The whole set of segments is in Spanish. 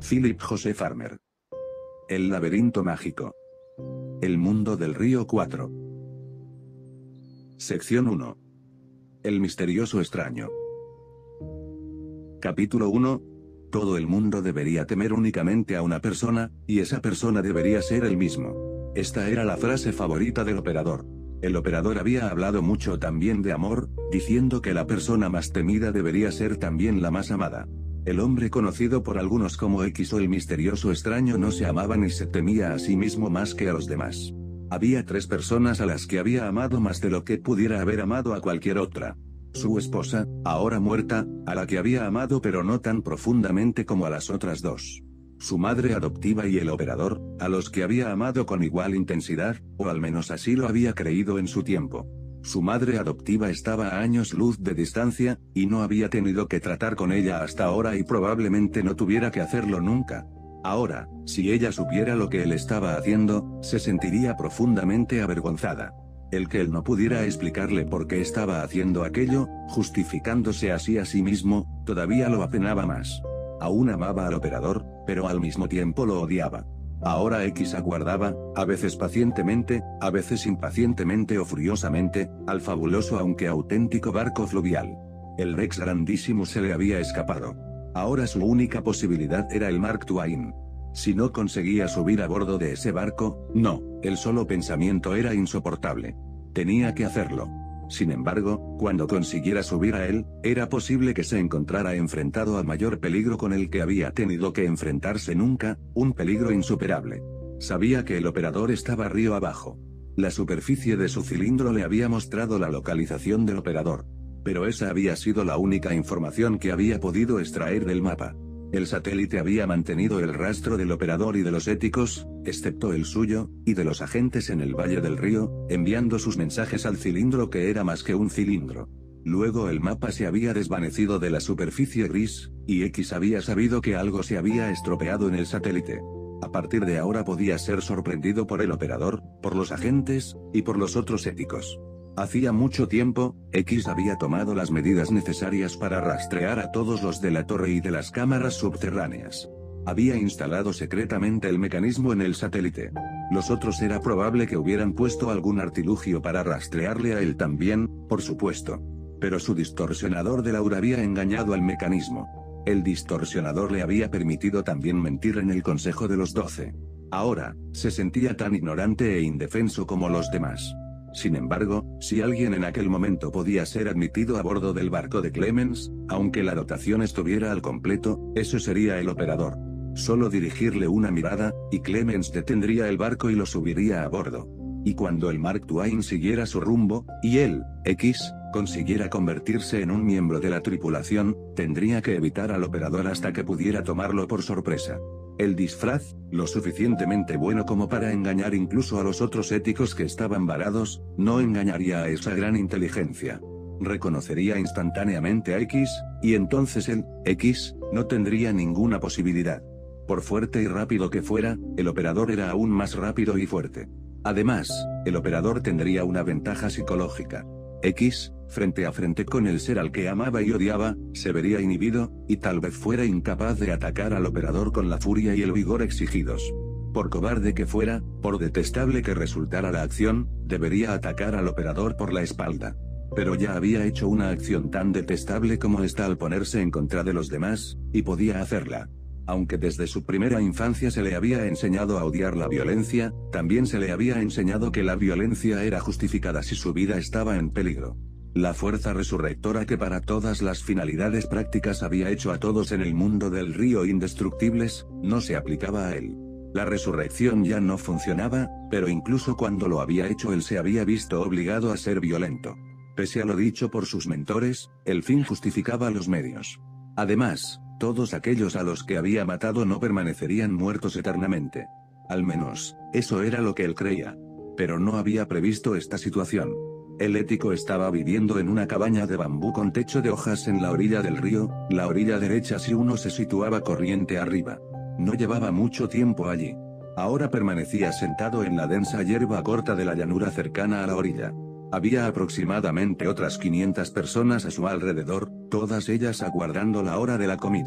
Philip José Farmer. El laberinto mágico. El mundo del río 4. Sección 1. El misterioso extraño. Capítulo 1. Todo el mundo debería temer únicamente a una persona, y esa persona debería ser él mismo. Esta era la frase favorita del operador. El operador había hablado mucho también de amor, diciendo que la persona más temida debería ser también la más amada. El hombre conocido por algunos como X o el misterioso extraño no se amaba ni se temía a sí mismo más que a los demás. Había 3 personas a las que había amado más de lo que pudiera haber amado a cualquier otra. Su esposa, ahora muerta, a la que había amado pero no tan profundamente como a las otras 2. Su madre adoptiva y el operador, a los que había amado con igual intensidad, o al menos así lo había creído en su tiempo. Su madre adoptiva estaba a años luz de distancia, y no había tenido que tratar con ella hasta ahora y probablemente no tuviera que hacerlo nunca. Ahora, si ella supiera lo que él estaba haciendo, se sentiría profundamente avergonzada. El que él no pudiera explicarle por qué estaba haciendo aquello, justificándose así a sí mismo, todavía lo apenaba más. Aún amaba al operador, pero al mismo tiempo lo odiaba. Ahora X aguardaba, a veces pacientemente, a veces impacientemente o furiosamente, al fabuloso aunque auténtico barco fluvial. El Rex grandísimo se le había escapado. Ahora su única posibilidad era el Mark Twain. Si no conseguía subir a bordo de ese barco, no, el solo pensamiento era insoportable. Tenía que hacerlo. Sin embargo, cuando consiguiera subir a él, era posible que se encontrara enfrentado al mayor peligro con el que había tenido que enfrentarse nunca, un peligro insuperable. Sabía que el operador estaba río abajo. La superficie de su cilindro le había mostrado la localización del operador. Pero esa había sido la única información que había podido extraer del mapa. El satélite había mantenido el rastro del operador y de los éticos, excepto el suyo, y de los agentes en el valle del río, enviando sus mensajes al cilindro que era más que un cilindro. Luego el mapa se había desvanecido de la superficie gris, y X había sabido que algo se había estropeado en el satélite. A partir de ahora podía ser sorprendido por el operador, por los agentes, y por los otros éticos. Hacía mucho tiempo, X había tomado las medidas necesarias para rastrear a todos los de la torre y de las cámaras subterráneas. Había instalado secretamente el mecanismo en el satélite. Los otros era probable que hubieran puesto algún artilugio para rastrearle a él también, por supuesto. Pero su distorsionador del aura había engañado al mecanismo. El distorsionador le había permitido también mentir en el Consejo de los 12. Ahora, se sentía tan ignorante e indefenso como los demás. Sin embargo, si alguien en aquel momento podía ser admitido a bordo del barco de Clemens, aunque la dotación estuviera al completo, eso sería el operador. Solo dirigirle una mirada, y Clemens detendría el barco y lo subiría a bordo. Y cuando el Mark Twain siguiera su rumbo, y él, X, consiguiera convertirse en un miembro de la tripulación, tendría que evitar al operador hasta que pudiera tomarlo por sorpresa. El disfraz, lo suficientemente bueno como para engañar incluso a los otros éticos que estaban varados, no engañaría a esa gran inteligencia. Reconocería instantáneamente a X, y entonces él, X, no tendría ninguna posibilidad. Por fuerte y rápido que fuera, el operador era aún más rápido y fuerte. Además, el operador tendría una ventaja psicológica. X, frente a frente con el ser al que amaba y odiaba, se vería inhibido, y tal vez fuera incapaz de atacar al operador con la furia y el vigor exigidos. Por cobarde que fuera, por detestable que resultara la acción, debería atacar al operador por la espalda. Pero ya había hecho una acción tan detestable como esta al ponerse en contra de los demás, y podía hacerla. Aunque desde su primera infancia se le había enseñado a odiar la violencia, también se le había enseñado que la violencia era justificada si su vida estaba en peligro. La fuerza resurrectora que para todas las finalidades prácticas había hecho a todos en el mundo del río indestructibles, no se aplicaba a él. La resurrección ya no funcionaba, pero incluso cuando lo había hecho él se había visto obligado a ser violento. Pese a lo dicho por sus mentores, el fin justificaba los medios. Además, todos aquellos a los que había matado no permanecerían muertos eternamente. Al menos, eso era lo que él creía. Pero no había previsto esta situación. El ético estaba viviendo en una cabaña de bambú con techo de hojas en la orilla del río, la orilla derecha si uno se situaba corriente arriba. No llevaba mucho tiempo allí. Ahora permanecía sentado en la densa hierba corta de la llanura cercana a la orilla. Había aproximadamente otras 500 personas a su alrededor, todas ellas aguardando la hora de la comida.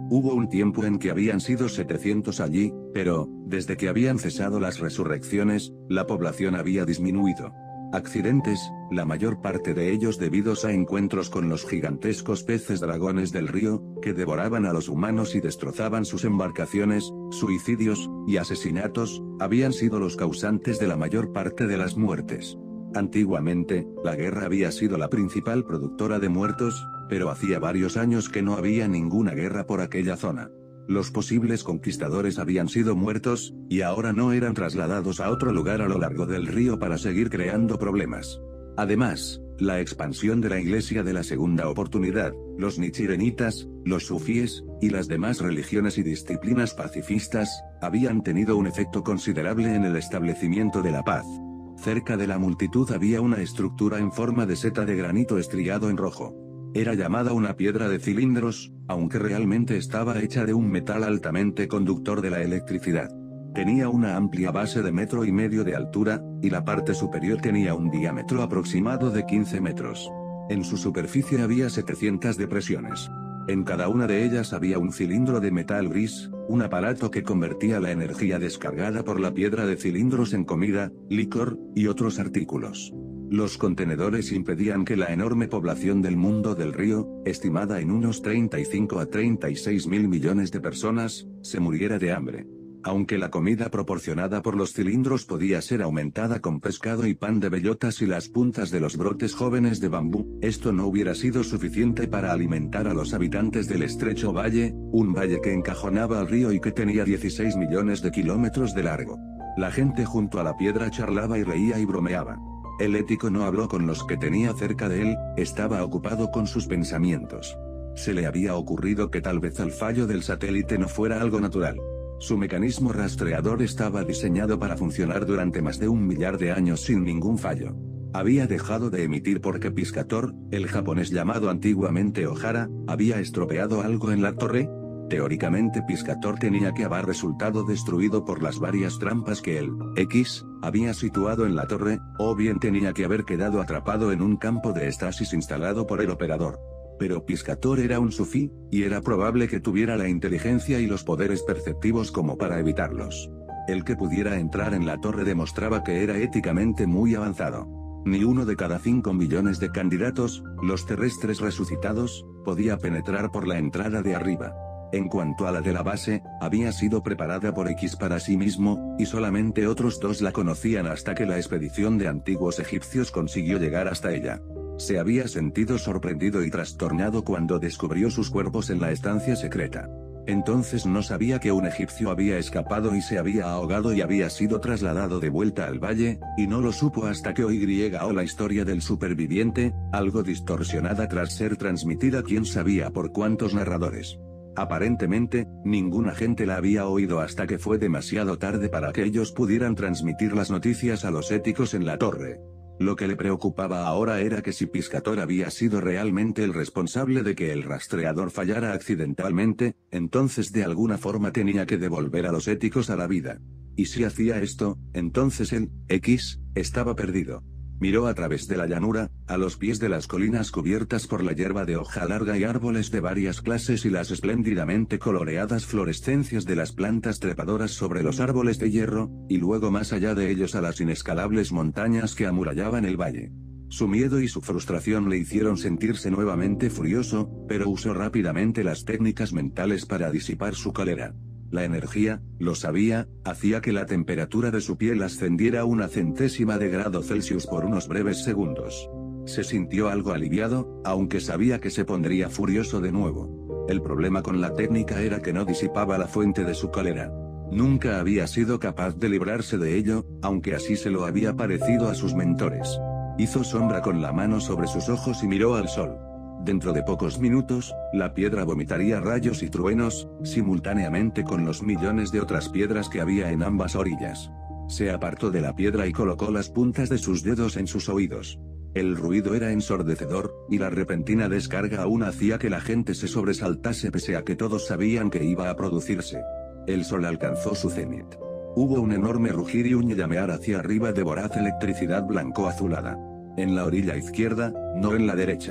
Hubo un tiempo en que habían sido 700 allí, pero, desde que habían cesado las resurrecciones, la población había disminuido. Accidentes, la mayor parte de ellos debidos a encuentros con los gigantescos peces dragones del río, que devoraban a los humanos y destrozaban sus embarcaciones, suicidios, y asesinatos, habían sido los causantes de la mayor parte de las muertes. Antiguamente, la guerra había sido la principal productora de muertos, pero hacía varios años que no había ninguna guerra por aquella zona. Los posibles conquistadores habían sido muertos, y ahora no eran trasladados a otro lugar a lo largo del río para seguir creando problemas. Además, la expansión de la Iglesia de la Segunda Oportunidad, los nichirenitas, los sufíes, y las demás religiones y disciplinas pacifistas, habían tenido un efecto considerable en el establecimiento de la paz. Cerca de la multitud había una estructura en forma de seta de granito estriado en rojo. Era llamada una piedra de cilindros, aunque realmente estaba hecha de un metal altamente conductor de la electricidad. Tenía una amplia base de 1,5 metros de altura, y la parte superior tenía un diámetro aproximado de 15 metros. En su superficie había 700 depresiones. En cada una de ellas había un cilindro de metal gris, un aparato que convertía la energía descargada por la piedra de cilindros en comida, licor, y otros artículos. Los contenedores impedían que la enorme población del mundo del río, estimada en unos 35 a 36 mil millones de personas, se muriera de hambre. Aunque la comida proporcionada por los cilindros podía ser aumentada con pescado y pan de bellotas y las puntas de los brotes jóvenes de bambú, esto no hubiera sido suficiente para alimentar a los habitantes del estrecho valle, un valle que encajonaba al río y que tenía 16 millones de kilómetros de largo. La gente junto a la piedra charlaba y reía y bromeaba. El ético no habló con los que tenía cerca de él, estaba ocupado con sus pensamientos. Se le había ocurrido que tal vez el fallo del satélite no fuera algo natural. Su mecanismo rastreador estaba diseñado para funcionar durante más de 1 millar de años sin ningún fallo. Había dejado de emitir porque Piscator, el japonés llamado antiguamente Ohara, había estropeado algo en la torre. Teóricamente Piscator tenía que haber resultado destruido por las varias trampas que el X había situado en la torre, o bien tenía que haber quedado atrapado en un campo de estasis instalado por el operador. Pero Piscator era un sufí, y era probable que tuviera la inteligencia y los poderes perceptivos como para evitarlos. El que pudiera entrar en la torre demostraba que era éticamente muy avanzado. Ni uno de cada 5 millones de candidatos, los terrestres resucitados, podía penetrar por la entrada de arriba. En cuanto a la de la base, había sido preparada por X para sí mismo, y solamente otros 2 la conocían hasta que la expedición de antiguos egipcios consiguió llegar hasta ella. Se había sentido sorprendido y trastornado cuando descubrió sus cuerpos en la estancia secreta. Entonces no sabía que un egipcio había escapado y se había ahogado y había sido trasladado de vuelta al valle, y no lo supo hasta que o la historia del superviviente, algo distorsionada tras ser transmitida quién sabía por cuántos narradores. Aparentemente, ningún agente la había oído hasta que fue demasiado tarde para que ellos pudieran transmitir las noticias a los éticos en la torre. Lo que le preocupaba ahora era que si Piscator había sido realmente el responsable de que el rastreador fallara accidentalmente, entonces de alguna forma tenía que devolver a los éticos a la vida. Y si hacía esto, entonces el X estaba perdido. Miró a través de la llanura, a los pies de las colinas cubiertas por la hierba de hoja larga y árboles de varias clases y las espléndidamente coloreadas florescencias de las plantas trepadoras sobre los árboles de hierro, y luego más allá de ellos a las inescalables montañas que amurallaban el valle. Su miedo y su frustración le hicieron sentirse nuevamente furioso, pero usó rápidamente las técnicas mentales para disipar su cólera. La energía, lo sabía, hacía que la temperatura de su piel ascendiera 0,1 de grado Celsius por unos breves segundos. Se sintió algo aliviado, aunque sabía que se pondría furioso de nuevo. El problema con la técnica era que no disipaba la fuente de su cólera. Nunca había sido capaz de librarse de ello, aunque así se lo había parecido a sus mentores. Hizo sombra con la mano sobre sus ojos y miró al sol. Dentro de pocos minutos, la piedra vomitaría rayos y truenos, simultáneamente con los millones de otras piedras que había en ambas orillas. Se apartó de la piedra y colocó las puntas de sus dedos en sus oídos. El ruido era ensordecedor, y la repentina descarga aún hacía que la gente se sobresaltase pese a que todos sabían que iba a producirse. El sol alcanzó su cenit. Hubo un enorme rugir y un llamear hacia arriba de voraz electricidad blanco-azulada. En la orilla izquierda, no en la derecha.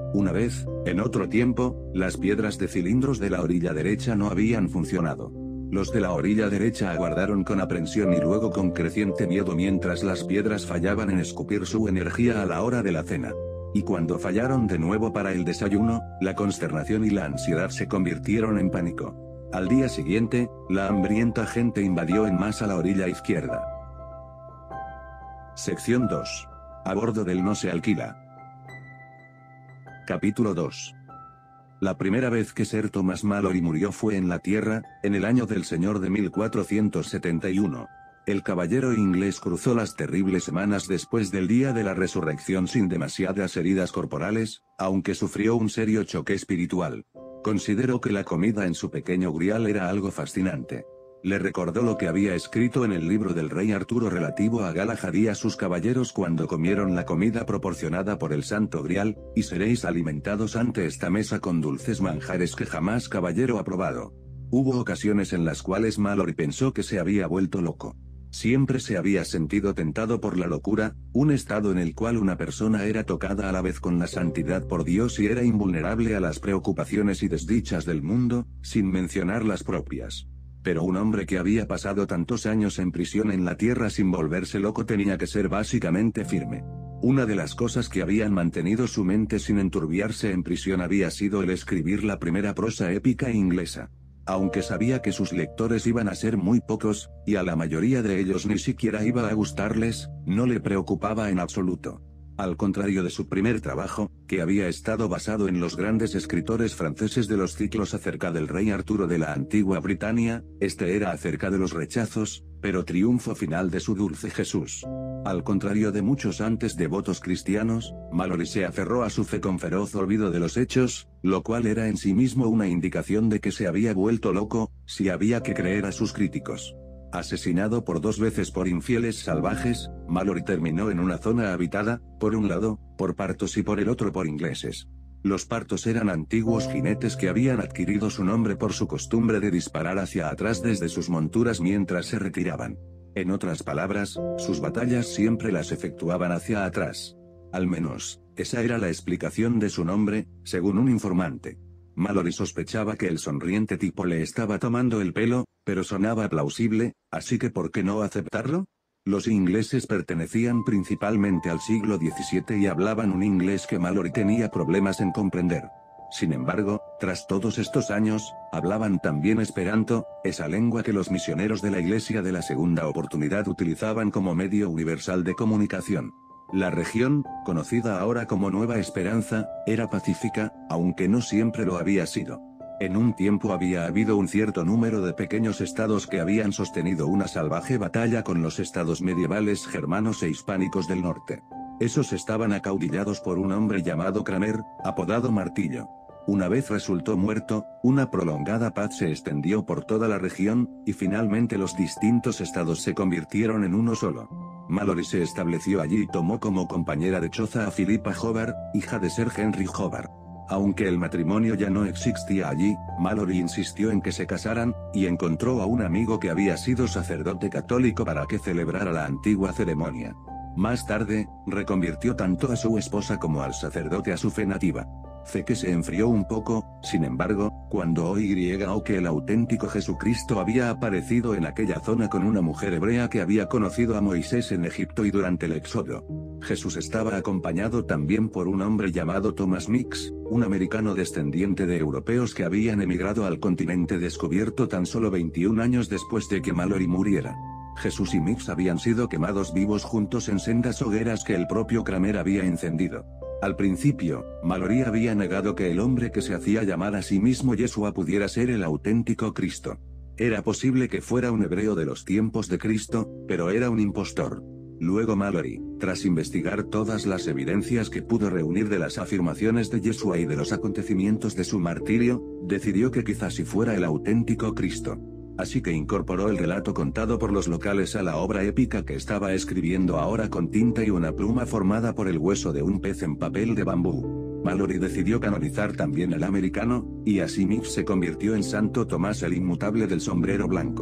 Una vez, en otro tiempo, las piedras de cilindros de la orilla derecha no habían funcionado. Los de la orilla derecha aguardaron con aprensión y luego con creciente miedo mientras las piedras fallaban en escupir su energía a la hora de la cena. Y cuando fallaron de nuevo para el desayuno, la consternación y la ansiedad se convirtieron en pánico. Al día siguiente, la hambrienta gente invadió en masa la orilla izquierda. Sección 2. A bordo del No se alquila. Capítulo 2. La primera vez que Sir Thomas Malory murió fue en la Tierra, en el año del Señor de 1471. El caballero inglés cruzó las terribles semanas después del día de la resurrección sin demasiadas heridas corporales, aunque sufrió un serio choque espiritual. Consideró que la comida en su pequeño grial era algo fascinante. Le recordó lo que había escrito en el libro del rey Arturo relativo a Galahad y a sus caballeros cuando comieron la comida proporcionada por el Santo Grial, y seréis alimentados ante esta mesa con dulces manjares que jamás caballero ha probado. Hubo ocasiones en las cuales Malory pensó que se había vuelto loco. Siempre se había sentido tentado por la locura, un estado en el cual una persona era tocada a la vez con la santidad por Dios y era invulnerable a las preocupaciones y desdichas del mundo, sin mencionar las propias. Pero un hombre que había pasado tantos años en prisión en la tierra sin volverse loco tenía que ser básicamente firme. Una de las cosas que habían mantenido su mente sin enturbiarse en prisión había sido el escribir la primera prosa épica inglesa. Aunque sabía que sus lectores iban a ser muy pocos, y a la mayoría de ellos ni siquiera iba a gustarles, no le preocupaba en absoluto. Al contrario de su primer trabajo, que había estado basado en los grandes escritores franceses de los ciclos acerca del rey Arturo de la antigua Britania, este era acerca de los rechazos, pero triunfo final de su dulce Jesús. Al contrario de muchos antes devotos cristianos, Malory se aferró a su fe con feroz olvido de los hechos, lo cual era en sí mismo una indicación de que se había vuelto loco, si había que creer a sus críticos. Asesinado por 2 veces por infieles salvajes, Malory terminó en una zona habitada, por un lado, por partos y por el otro por ingleses. Los partos eran antiguos jinetes que habían adquirido su nombre por su costumbre de disparar hacia atrás desde sus monturas mientras se retiraban. En otras palabras, sus batallas siempre las efectuaban hacia atrás. Al menos, esa era la explicación de su nombre, según un informante. Malory sospechaba que el sonriente tipo le estaba tomando el pelo, pero sonaba plausible, así que ¿por qué no aceptarlo? Los ingleses pertenecían principalmente al siglo XVII y hablaban un inglés que Malory tenía problemas en comprender. Sin embargo, tras todos estos años, hablaban también esperanto, esa lengua que los misioneros de la Iglesia de la Segunda Oportunidad utilizaban como medio universal de comunicación. La región, conocida ahora como Nueva Esperanza, era pacífica, aunque no siempre lo había sido. En un tiempo había habido un cierto número de pequeños estados que habían sostenido una salvaje batalla con los estados medievales germanos e hispánicos del norte. Esos estaban acaudillados por un hombre llamado Cranmer, apodado Martillo. Una vez resultó muerto, una prolongada paz se extendió por toda la región, y finalmente los distintos estados se convirtieron en uno solo. Malory se estableció allí y tomó como compañera de choza a Philippa Hobart, hija de Sir Henry Hobart. Aunque el matrimonio ya no existía allí, Malory insistió en que se casaran, y encontró a un amigo que había sido sacerdote católico para que celebrara la antigua ceremonia. Más tarde, reconvirtió tanto a su esposa como al sacerdote a su fe nativa. Fe que se enfrió un poco, sin embargo, cuando oyó que el auténtico Jesucristo había aparecido en aquella zona con una mujer hebrea que había conocido a Moisés en Egipto y durante el Éxodo. Jesús estaba acompañado también por un hombre llamado Thomas Mix, un americano descendiente de europeos que habían emigrado al continente descubierto tan solo 21 años después de que Malory muriera. Jesús y Mix habían sido quemados vivos juntos en sendas hogueras que el propio Cranmer había encendido. Al principio, Malory había negado que el hombre que se hacía llamar a sí mismo Yeshua pudiera ser el auténtico Cristo. Era posible que fuera un hebreo de los tiempos de Cristo, pero era un impostor. Luego Malory, tras investigar todas las evidencias que pudo reunir de las afirmaciones de Yeshua y de los acontecimientos de su martirio, decidió que quizás sí fuera el auténtico Cristo. Así que incorporó el relato contado por los locales a la obra épica que estaba escribiendo ahora con tinta y una pluma formada por el hueso de un pez en papel de bambú. Malory decidió canonizar también al americano, y así Mix se convirtió en Santo Tomás el Inmutable del Sombrero Blanco.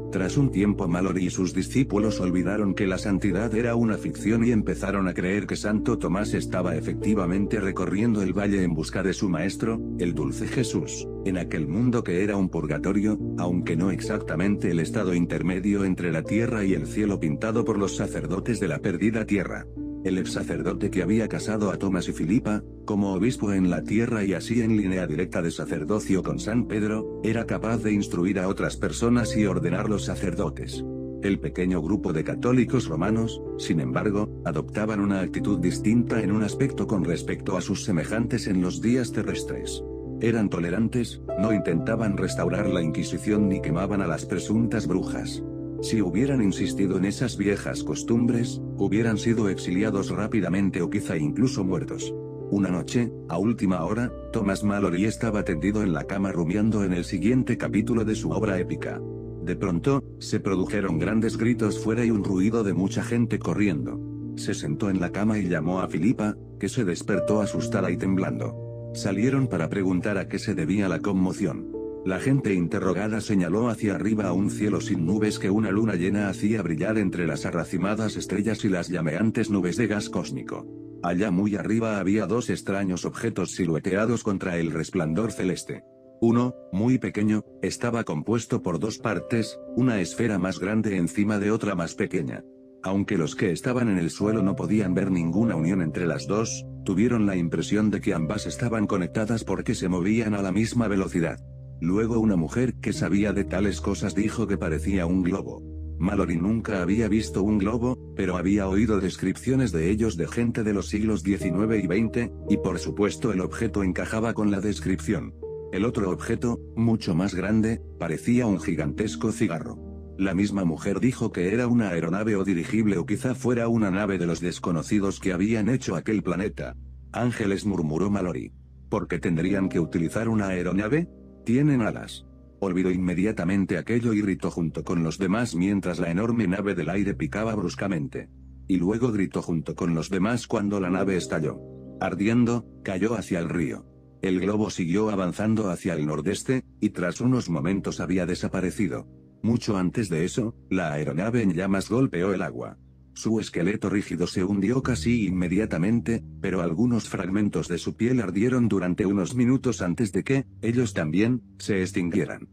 Tras un tiempo Mallory y sus discípulos olvidaron que la santidad era una ficción y empezaron a creer que Santo Tomás estaba efectivamente recorriendo el valle en busca de su maestro, el dulce Jesús, en aquel mundo que era un purgatorio, aunque no exactamente el estado intermedio entre la tierra y el cielo pintado por los sacerdotes de la perdida tierra. El ex sacerdote que había casado a Tomás y Filipa, como obispo en la tierra y así en línea directa de sacerdocio con San Pedro, era capaz de instruir a otras personas y ordenar los sacerdotes. El pequeño grupo de católicos romanos, sin embargo, adoptaban una actitud distinta en un aspecto con respecto a sus semejantes en los días terrestres. Eran tolerantes, no intentaban restaurar la Inquisición ni quemaban a las presuntas brujas. Si hubieran insistido en esas viejas costumbres, hubieran sido exiliados rápidamente o quizá incluso muertos. Una noche, a última hora, Thomas Mallory estaba tendido en la cama rumiando en el siguiente capítulo de su obra épica. De pronto, se produjeron grandes gritos fuera y un ruido de mucha gente corriendo. Se sentó en la cama y llamó a Filipa, que se despertó asustada y temblando. Salieron para preguntar a qué se debía la conmoción. La gente interrogada señaló hacia arriba a un cielo sin nubes que una luna llena hacía brillar entre las arracimadas estrellas y las llameantes nubes de gas cósmico. Allá muy arriba había dos extraños objetos silueteados contra el resplandor celeste. Uno, muy pequeño, estaba compuesto por dos partes, una esfera más grande encima de otra más pequeña. Aunque los que estaban en el suelo no podían ver ninguna unión entre las dos, tuvieron la impresión de que ambas estaban conectadas porque se movían a la misma velocidad. Luego una mujer que sabía de tales cosas dijo que parecía un globo. Mallory nunca había visto un globo, pero había oído descripciones de ellos de gente de los siglos XIX y XX, y por supuesto el objeto encajaba con la descripción. El otro objeto, mucho más grande, parecía un gigantesco cigarro. La misma mujer dijo que era una aeronave o dirigible o quizá fuera una nave de los desconocidos que habían hecho aquel planeta. Ángeles, murmuró Mallory. ¿Por qué tendrían que utilizar una aeronave? Tienen alas. Olvidó inmediatamente aquello y gritó junto con los demás mientras la enorme nave del aire picaba bruscamente. Y luego gritó junto con los demás cuando la nave estalló. Ardiendo, cayó hacia el río. El globo siguió avanzando hacia el nordeste, y tras unos momentos había desaparecido. Mucho antes de eso, la aeronave en llamas golpeó el agua. Su esqueleto rígido se hundió casi inmediatamente, pero algunos fragmentos de su piel ardieron durante unos minutos antes de que, ellos también, se extinguieran.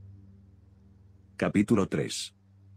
Capítulo 3.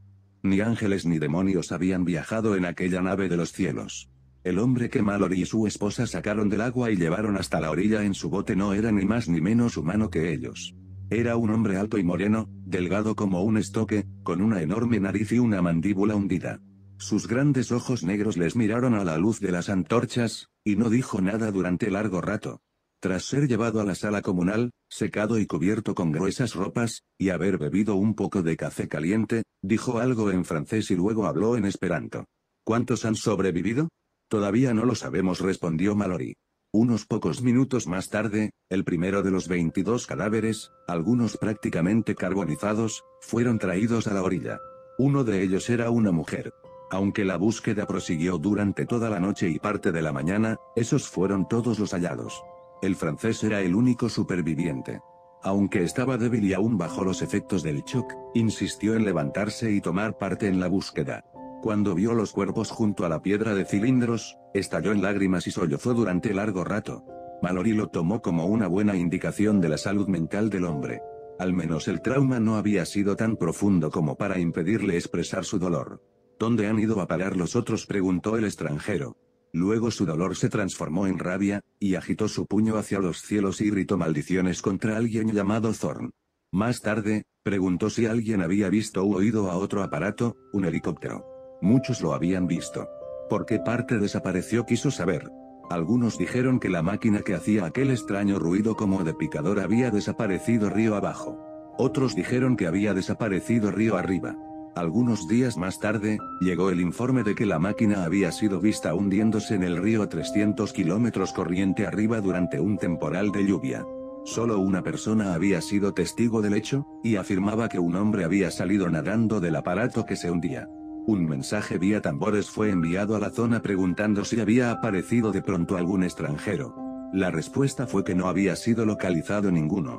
Ni ángeles ni demonios habían viajado en aquella nave de los cielos. El hombre que Mallory y su esposa sacaron del agua y llevaron hasta la orilla en su bote no era ni más ni menos humano que ellos. Era un hombre alto y moreno, delgado como un estoque, con una enorme nariz y una mandíbula hundida. Sus grandes ojos negros les miraron a la luz de las antorchas, y no dijo nada durante largo rato. Tras ser llevado a la sala comunal, secado y cubierto con gruesas ropas, y haber bebido un poco de café caliente, dijo algo en francés y luego habló en esperanto. ¿Cuántos han sobrevivido? Todavía no lo sabemos, respondió Mallory. Unos pocos minutos más tarde, el primero de los 22 cadáveres, algunos prácticamente carbonizados, fueron traídos a la orilla. Uno de ellos era una mujer. Aunque la búsqueda prosiguió durante toda la noche y parte de la mañana, esos fueron todos los hallados. El francés era el único superviviente. Aunque estaba débil y aún bajo los efectos del shock, insistió en levantarse y tomar parte en la búsqueda. Cuando vio los cuerpos junto a la piedra de cilindros, estalló en lágrimas y sollozó durante largo rato. Mallory lo tomó como una buena indicación de la salud mental del hombre. Al menos el trauma no había sido tan profundo como para impedirle expresar su dolor. ¿Dónde han ido a parar los otros?, preguntó el extranjero. Luego su dolor se transformó en rabia, y agitó su puño hacia los cielos y gritó maldiciones contra alguien llamado Thorn. Más tarde, preguntó si alguien había visto u oído a otro aparato, un helicóptero. Muchos lo habían visto. ¿Por qué parte desapareció?, quiso saber. Algunos dijeron que la máquina que hacía aquel extraño ruido como de picador había desaparecido río abajo. Otros dijeron que había desaparecido río arriba. Algunos días más tarde, llegó el informe de que la máquina había sido vista hundiéndose en el río a 300 kilómetros corriente arriba durante un temporal de lluvia. Solo una persona había sido testigo del hecho, y afirmaba que un hombre había salido nadando del aparato que se hundía. Un mensaje vía tambores fue enviado a la zona preguntando si había aparecido de pronto algún extranjero. La respuesta fue que no había sido localizado ninguno.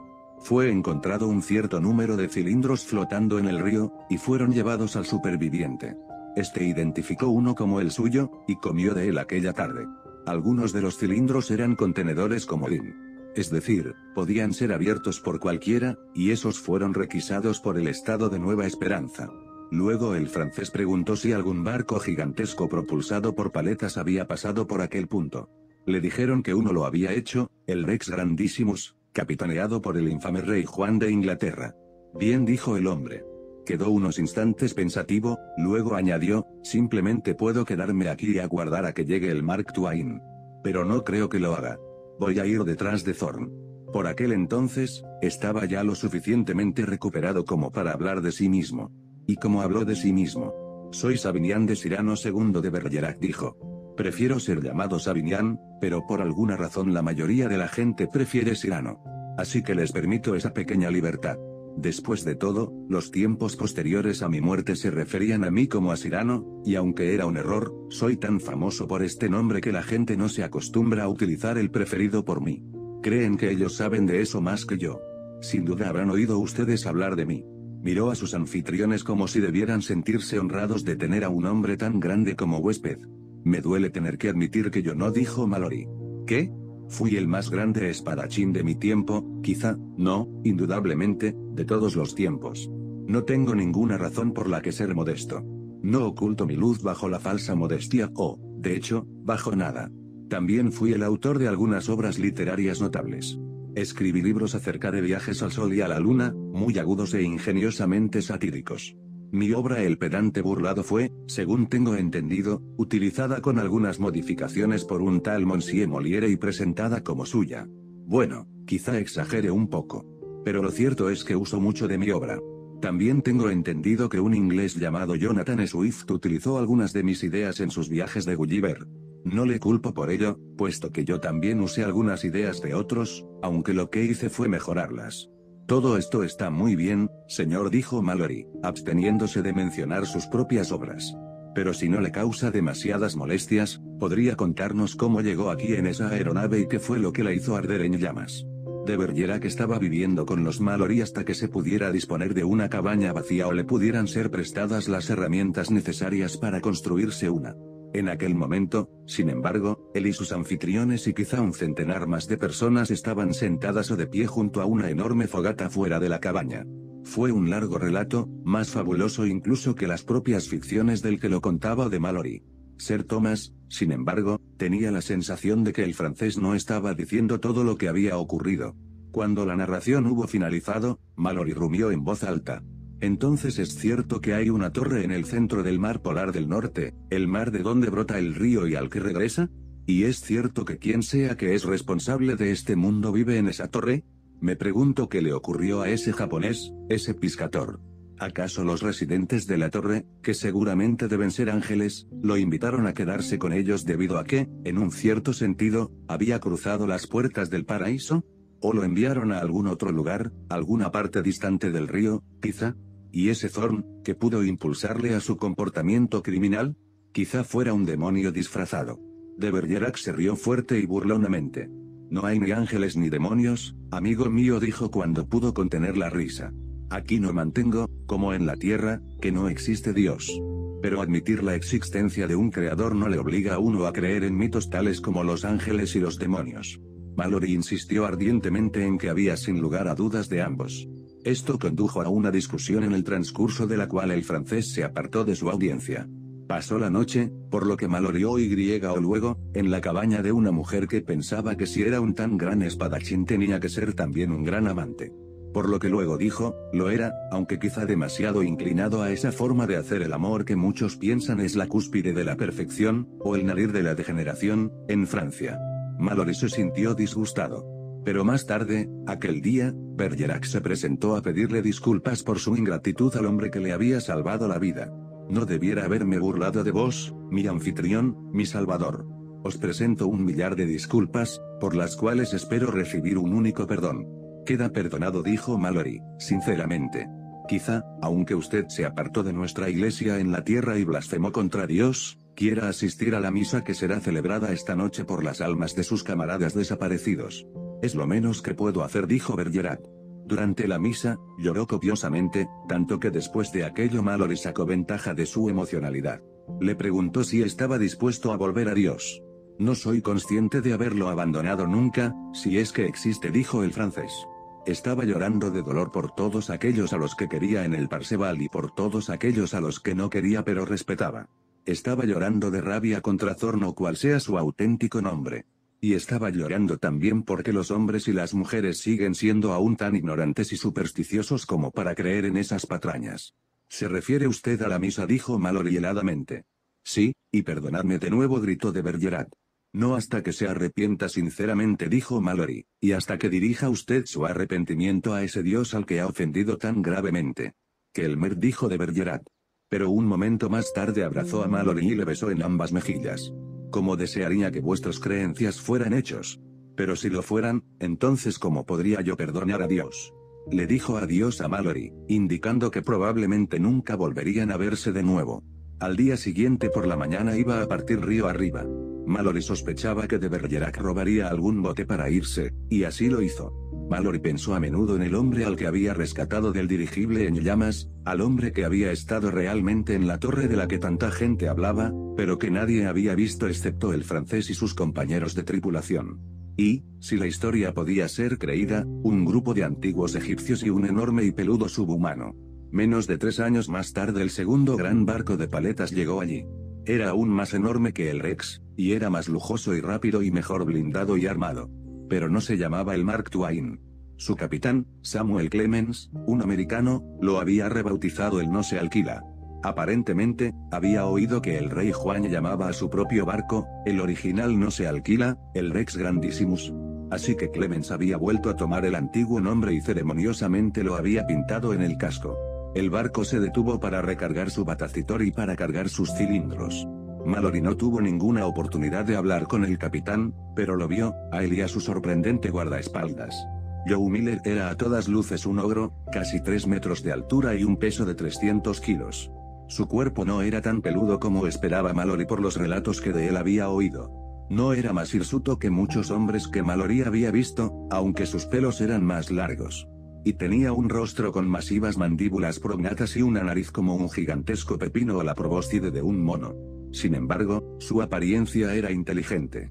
Fue encontrado un cierto número de cilindros flotando en el río, y fueron llevados al superviviente. Este identificó uno como el suyo, y comió de él aquella tarde. Algunos de los cilindros eran contenedores comodín. Es decir, podían ser abiertos por cualquiera, y esos fueron requisados por el Estado de Nueva Esperanza. Luego el francés preguntó si algún barco gigantesco propulsado por paletas había pasado por aquel punto. Le dijeron que uno lo había hecho, el Rex Grandissimus, capitaneado por el infame rey Juan de Inglaterra. Bien, dijo el hombre. Quedó unos instantes pensativo, luego añadió, simplemente puedo quedarme aquí y aguardar a que llegue el Mark Twain. Pero no creo que lo haga. Voy a ir detrás de Thorn. Por aquel entonces, estaba ya lo suficientemente recuperado como para hablar de sí mismo. Y como habló de sí mismo. Soy Savignan de Cyrano II de Bergerac, dijo. Prefiero ser llamado Savignan, pero por alguna razón la mayoría de la gente prefiere Cyrano. Así que les permito esa pequeña libertad. Después de todo, los tiempos posteriores a mi muerte se referían a mí como a Cyrano, y aunque era un error, soy tan famoso por este nombre que la gente no se acostumbra a utilizar el preferido por mí. Creen que ellos saben de eso más que yo. Sin duda habrán oído ustedes hablar de mí. Miró a sus anfitriones como si debieran sentirse honrados de tener a un hombre tan grande como huésped. Me duele tener que admitir que yo no, dijo Mallory. ¿Qué? Fui el más grande espadachín de mi tiempo, quizá, no, indudablemente, de todos los tiempos. No tengo ninguna razón por la que ser modesto. No oculto mi luz bajo la falsa modestia o, de hecho, bajo nada. También fui el autor de algunas obras literarias notables. Escribí libros acerca de viajes al sol y a la luna, muy agudos e ingeniosamente satíricos. Mi obra El pedante burlado fue, según tengo entendido, utilizada con algunas modificaciones por un tal Monsieur Molière y presentada como suya. Bueno, quizá exagere un poco. Pero lo cierto es que uso mucho de mi obra. También tengo entendido que un inglés llamado Jonathan Swift utilizó algunas de mis ideas en sus viajes de Gulliver. No le culpo por ello, puesto que yo también usé algunas ideas de otros, aunque lo que hice fue mejorarlas. Todo esto está muy bien, señor, dijo Mallory, absteniéndose de mencionar sus propias obras. Pero si no le causa demasiadas molestias, ¿podría contarnos cómo llegó aquí en esa aeronave y qué fue lo que la hizo arder en llamas? De Bergerac estaba viviendo con los Mallory hasta que se pudiera disponer de una cabaña vacía o le pudieran ser prestadas las herramientas necesarias para construirse una. En aquel momento, sin embargo, él y sus anfitriones y quizá un centenar más de personas estaban sentadas o de pie junto a una enorme fogata fuera de la cabaña. Fue un largo relato, más fabuloso incluso que las propias ficciones del que lo contaba de Mallory. Sir Thomas, sin embargo, tenía la sensación de que el francés no estaba diciendo todo lo que había ocurrido. Cuando la narración hubo finalizado, Mallory rumió en voz alta. Entonces es cierto que hay una torre en el centro del mar polar del norte, el mar de donde brota el río y al que regresa. ¿Y es cierto que quien sea que es responsable de este mundo vive en esa torre? Me pregunto qué le ocurrió a ese japonés, ese piscator. ¿Acaso los residentes de la torre, que seguramente deben ser ángeles, lo invitaron a quedarse con ellos debido a que, en un cierto sentido, había cruzado las puertas del paraíso? ¿O lo enviaron a algún otro lugar, alguna parte distante del río, quizá? ¿Y ese Thorn, que pudo impulsarle a su comportamiento criminal? Quizá fuera un demonio disfrazado. De Bergerac se rió fuerte y burlonamente. No hay ni ángeles ni demonios, amigo mío, dijo cuando pudo contener la risa. Aquí no mantengo, como en la tierra, que no existe Dios. Pero admitir la existencia de un creador no le obliga a uno a creer en mitos tales como los ángeles y los demonios. Mallory insistió ardientemente en que había sin lugar a dudas de ambos. Esto condujo a una discusión en el transcurso de la cual el francés se apartó de su audiencia. Pasó la noche, por lo que Mallory o luego, en la cabaña de una mujer que pensaba que si era un tan gran espadachín tenía que ser también un gran amante. Por lo que luego dijo, lo era, aunque quizá demasiado inclinado a esa forma de hacer el amor que muchos piensan es la cúspide de la perfección, o el nadir de la degeneración, en Francia. Mallory se sintió disgustado. Pero más tarde, aquel día, Bergerac se presentó a pedirle disculpas por su ingratitud al hombre que le había salvado la vida. No debiera haberme burlado de vos, mi anfitrión, mi salvador. Os presento un millar de disculpas, por las cuales espero recibir un único perdón. Queda perdonado, dijo Mallory, sinceramente. Quizá, aunque usted se apartó de nuestra iglesia en la tierra y blasfemó contra Dios, quiera asistir a la misa que será celebrada esta noche por las almas de sus camaradas desaparecidos. Es lo menos que puedo hacer, dijo Bergerac. Durante la misa, lloró copiosamente, tanto que después de aquello Mallory sacó ventaja de su emocionalidad. Le preguntó si estaba dispuesto a volver a Dios. No soy consciente de haberlo abandonado nunca, si es que existe, dijo el francés. Estaba llorando de dolor por todos aquellos a los que quería en el Parseval y por todos aquellos a los que no quería pero respetaba. Estaba llorando de rabia contra Zorno, cual sea su auténtico nombre. Y estaba llorando también porque los hombres y las mujeres siguen siendo aún tan ignorantes y supersticiosos como para creer en esas patrañas. ¿Se refiere usted a la misa?, dijo Mallory heladamente. Sí, y perdonadme de nuevo, gritó de Bergerac. No hasta que se arrepienta sinceramente, dijo Mallory, y hasta que dirija usted su arrepentimiento a ese Dios al que ha ofendido tan gravemente. Que el mer, dijo de Bergerac. Pero un momento más tarde abrazó a Mallory y le besó en ambas mejillas. Como desearía que vuestras creencias fueran hechos. Pero si lo fueran, entonces ¿cómo podría yo perdonar a Dios? Le dijo adiós a Mallory, indicando que probablemente nunca volverían a verse de nuevo. Al día siguiente por la mañana iba a partir río arriba. Mallory sospechaba que de Bergerac robaría algún bote para irse, y así lo hizo. Mallory pensó a menudo en el hombre al que había rescatado del dirigible en llamas, al hombre que había estado realmente en la torre de la que tanta gente hablaba, pero que nadie había visto excepto el francés y sus compañeros de tripulación. Y, si la historia podía ser creída, un grupo de antiguos egipcios y un enorme y peludo subhumano. Menos de 3 años más tarde el segundo gran barco de paletas llegó allí. Era aún más enorme que el Rex, y era más lujoso y rápido y mejor blindado y armado. Pero no se llamaba el Mark Twain. Su capitán, Samuel Clemens, un americano, lo había rebautizado el No se alquila. Aparentemente, había oído que el rey Juan llamaba a su propio barco, el original No se alquila, el Rex Grandissimus. Así que Clemens había vuelto a tomar el antiguo nombre y ceremoniosamente lo había pintado en el casco. El barco se detuvo para recargar su batacitor y para cargar sus cilindros. Mallory no tuvo ninguna oportunidad de hablar con el capitán, pero lo vio, a él y a su sorprendente guardaespaldas. Joe Miller era a todas luces un ogro, casi 3 metros de altura y un peso de 300 kilos. Su cuerpo no era tan peludo como esperaba Mallory por los relatos que de él había oído. No era más hirsuto que muchos hombres que Mallory había visto, aunque sus pelos eran más largos. Y tenía un rostro con masivas mandíbulas prognatas y una nariz como un gigantesco pepino o la probóscide de un mono. Sin embargo, su apariencia era inteligente.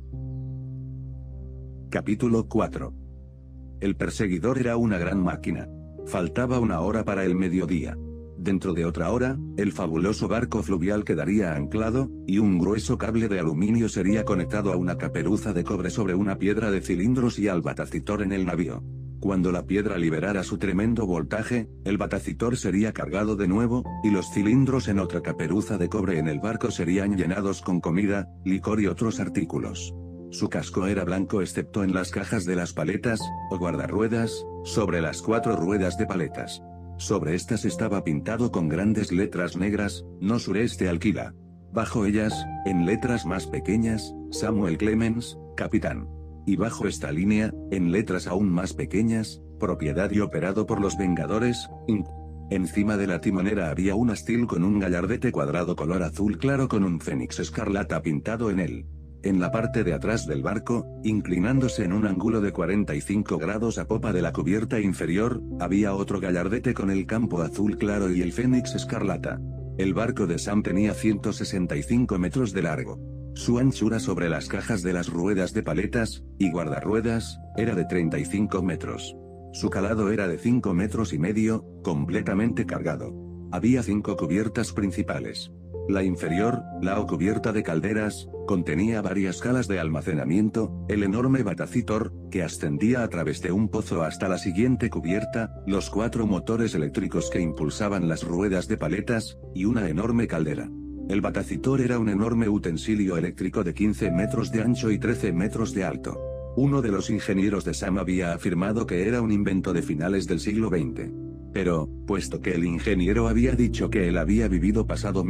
Capítulo 4. El perseguidor era una gran máquina. Faltaba 1 hora para el mediodía. Dentro de otra hora, el fabuloso barco fluvial quedaría anclado, y un grueso cable de aluminio sería conectado a una caperuza de cobre sobre una piedra de cilindros y al batacitor en el navío. Cuando la piedra liberara su tremendo voltaje, el batacitor sería cargado de nuevo, y los cilindros en otra caperuza de cobre en el barco serían llenados con comida, licor y otros artículos. Su casco era blanco excepto en las cajas de las paletas, o guardarruedas, sobre las 4 ruedas de paletas. Sobre estas estaba pintado con grandes letras negras, No sureste alquila. Bajo ellas, en letras más pequeñas, Samuel Clemens, capitán. Y bajo esta línea, en letras aún más pequeñas, propiedad y operado por los Vengadores, Inc. Encima de la timonera había un astil con un gallardete cuadrado color azul claro con un fénix escarlata pintado en él. En la parte de atrás del barco, inclinándose en un ángulo de 45 grados a popa de la cubierta inferior, había otro gallardete con el campo azul claro y el fénix escarlata. El barco de Sam tenía 165 metros de largo. Su anchura sobre las cajas de las ruedas de paletas, y guardarruedas, era de 35 metros. Su calado era de 5 metros y medio, completamente cargado. Había 5 cubiertas principales. La inferior, la o cubierta de calderas, contenía varias calas de almacenamiento, el enorme batacitor, que ascendía a través de un pozo hasta la siguiente cubierta, los 4 motores eléctricos que impulsaban las ruedas de paletas, y una enorme caldera. El batacitor era un enorme utensilio eléctrico de 15 metros de ancho y 13 metros de alto. Uno de los ingenieros de Sam había afirmado que era un invento de finales del siglo XX. Pero, puesto que el ingeniero había dicho que él había vivido pasado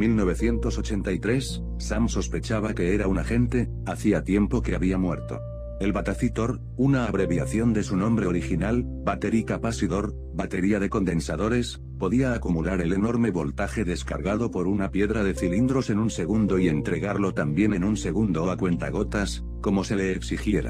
1983, Sam sospechaba que era un agente, hacía tiempo que había muerto. El batacitor, una abreviación de su nombre original, Battery Capacitor, batería de condensadores, podía acumular el enorme voltaje descargado por una piedra de cilindros en un segundo y entregarlo también en un segundo a cuentagotas, como se le exigiera.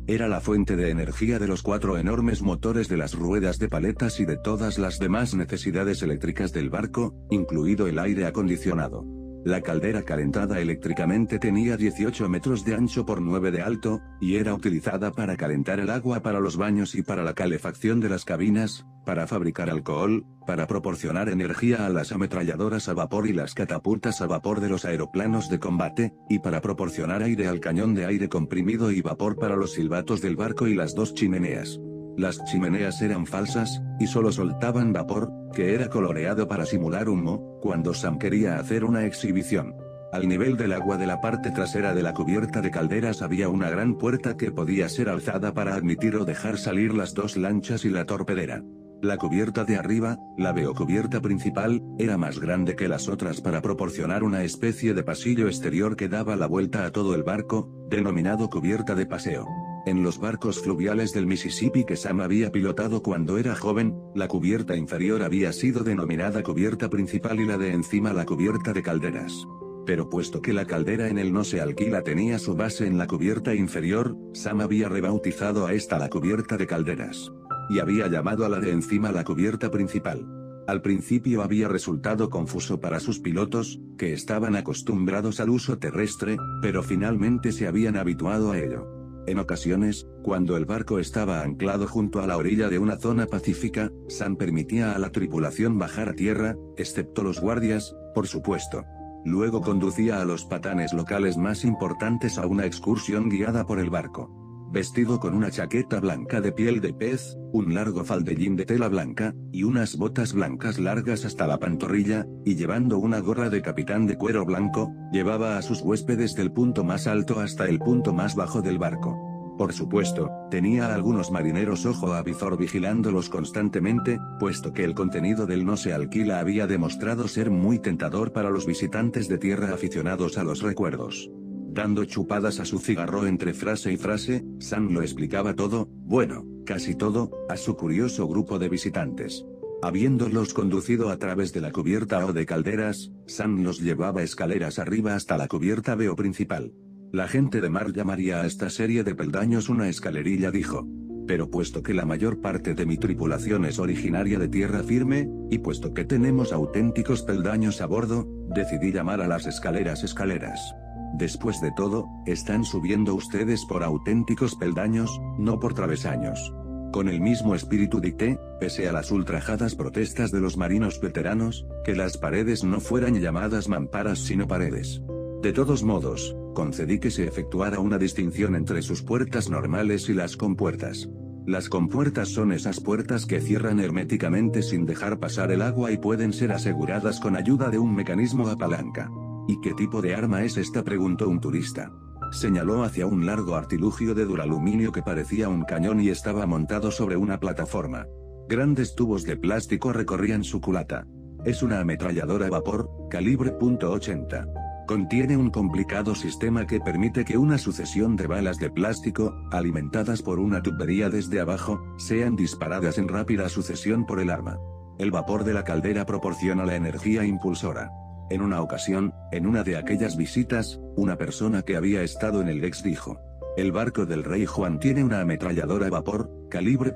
Era la fuente de energía de los 4 enormes motores de las ruedas de paletas y de todas las demás necesidades eléctricas del barco, incluido el aire acondicionado. La caldera calentada eléctricamente tenía 18 metros de ancho por 9 de alto, y era utilizada para calentar el agua para los baños y para la calefacción de las cabinas, para fabricar alcohol, para proporcionar energía a las ametralladoras a vapor y las catapultas a vapor de los aeroplanos de combate, y para proporcionar aire al cañón de aire comprimido y vapor para los silbatos del barco y las 2 chimeneas. Las chimeneas eran falsas, y solo soltaban vapor, que era coloreado para simular humo, cuando Sam quería hacer una exhibición. Al nivel del agua de la parte trasera de la cubierta de calderas había una gran puerta que podía ser alzada para admitir o dejar salir las 2 lanchas y la torpedera. La cubierta de arriba, la cubierta principal, era más grande que las otras para proporcionar una especie de pasillo exterior que daba la vuelta a todo el barco, denominado cubierta de paseo. En los barcos fluviales del Mississippi que Sam había pilotado cuando era joven, la cubierta inferior había sido denominada cubierta principal y la de encima la cubierta de calderas. Pero puesto que la caldera en el No se alquila tenía su base en la cubierta inferior, Sam había rebautizado a esta la cubierta de calderas. Y había llamado a la de encima la cubierta principal. Al principio había resultado confuso para sus pilotos, que estaban acostumbrados al uso terrestre, pero finalmente se habían habituado a ello. En ocasiones, cuando el barco estaba anclado junto a la orilla de una zona pacífica, Sam permitía a la tripulación bajar a tierra, excepto los guardias, por supuesto. Luego conducía a los patanes locales más importantes a una excursión guiada por el barco. Vestido con una chaqueta blanca de piel de pez, un largo faldellín de tela blanca, y unas botas blancas largas hasta la pantorrilla, y llevando una gorra de capitán de cuero blanco, llevaba a sus huéspedes del punto más alto hasta el punto más bajo del barco. Por supuesto, tenía a algunos marineros ojo a visor vigilándolos constantemente, puesto que el contenido del No se alquila había demostrado ser muy tentador para los visitantes de tierra aficionados a los recuerdos. Dando chupadas a su cigarro entre frase y frase, Sam lo explicaba todo, bueno, casi todo, a su curioso grupo de visitantes. Habiéndolos conducido a través de la cubierta O de calderas, Sam los llevaba escaleras arriba hasta la cubierta B o principal. La gente de mar llamaría a esta serie de peldaños una escalerilla, dijo. Pero puesto que la mayor parte de mi tripulación es originaria de tierra firme, y puesto que tenemos auténticos peldaños a bordo, decidí llamar a las escaleras escaleras. Después de todo, están subiendo ustedes por auténticos peldaños, no por travesaños. Con el mismo espíritu dicté, pese a las ultrajadas protestas de los marinos veteranos, que las paredes no fueran llamadas mamparas sino paredes. De todos modos, concedí que se efectuara una distinción entre sus puertas normales y las compuertas. Las compuertas son esas puertas que cierran herméticamente sin dejar pasar el agua y pueden ser aseguradas con ayuda de un mecanismo a palanca. ¿Y qué tipo de arma es esta?, preguntó un turista. Señaló hacia un largo artilugio de duraluminio que parecía un cañón y estaba montado sobre una plataforma. Grandes tubos de plástico recorrían su culata. Es una ametralladora a vapor, calibre .80. Contiene un complicado sistema que permite que una sucesión de balas de plástico, alimentadas por una tubería desde abajo, sean disparadas en rápida sucesión por el arma. El vapor de la caldera proporciona la energía impulsora. En una ocasión, en una de aquellas visitas, una persona que había estado en el Dex dijo: el barco del rey Juan tiene una ametralladora a vapor, calibre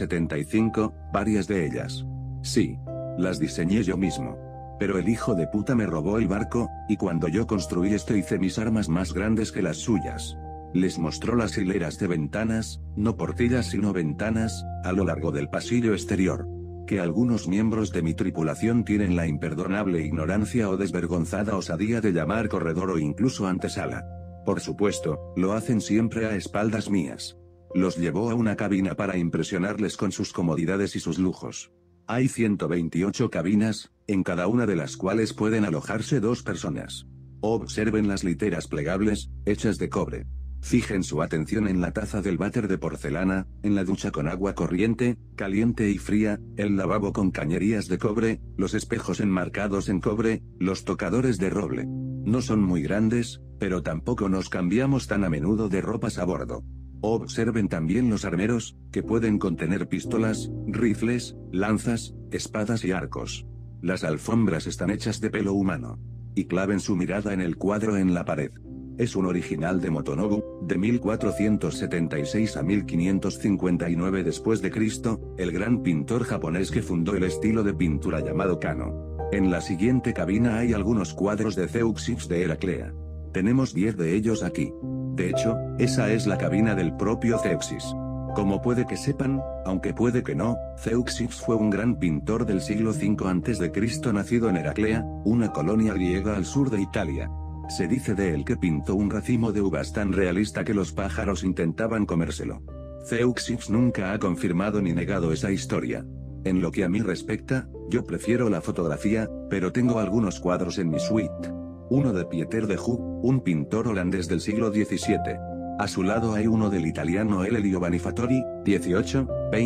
.75, varias de ellas. Sí. Las diseñé yo mismo. Pero el hijo de puta me robó el barco, y cuando yo construí esto hice mis armas más grandes que las suyas. Les mostró las hileras de ventanas, no portillas sino ventanas, a lo largo del pasillo exterior. Que algunos miembros de mi tripulación tienen la imperdonable ignorancia o desvergonzada osadía de llamar corredor o incluso antesala. Por supuesto, lo hacen siempre a espaldas mías. Los llevó a una cabina para impresionarles con sus comodidades y sus lujos. Hay 128 cabinas, en cada una de las cuales pueden alojarse 2 personas. Observen las literas plegables, hechas de cobre. Fijen su atención en la taza del váter de porcelana, en la ducha con agua corriente, caliente y fría, el lavabo con cañerías de cobre, los espejos enmarcados en cobre, los tocadores de roble. No son muy grandes, pero tampoco nos cambiamos tan a menudo de ropas a bordo. Observen también los armeros, que pueden contener pistolas, rifles, lanzas, espadas y arcos. Las alfombras están hechas de pelo humano. Y claven su mirada en el cuadro en la pared. es un original de Motonobu, de 1476 a 1559 después de Cristo, el gran pintor japonés que fundó el estilo de pintura llamado Kano. En la siguiente cabina hay algunos cuadros de Zeuxis de Heraclea. Tenemos 10 de ellos aquí. De hecho, esa es la cabina del propio Zeuxis. Como puede que sepan, aunque puede que no, Zeuxis fue un gran pintor del siglo V a.C. nacido en Heraclea, una colonia griega al sur de Italia. Se dice de él que pintó un racimo de uvas tan realista que los pájaros intentaban comérselo. Zeuxis nunca ha confirmado ni negado esa historia. En lo que a mí respecta, yo prefiero la fotografía, pero tengo algunos cuadros en mi suite. Uno de Pieter de Hoek, un pintor holandés del siglo XVII. A su lado hay uno del italiano Elio Bonifatori, 18,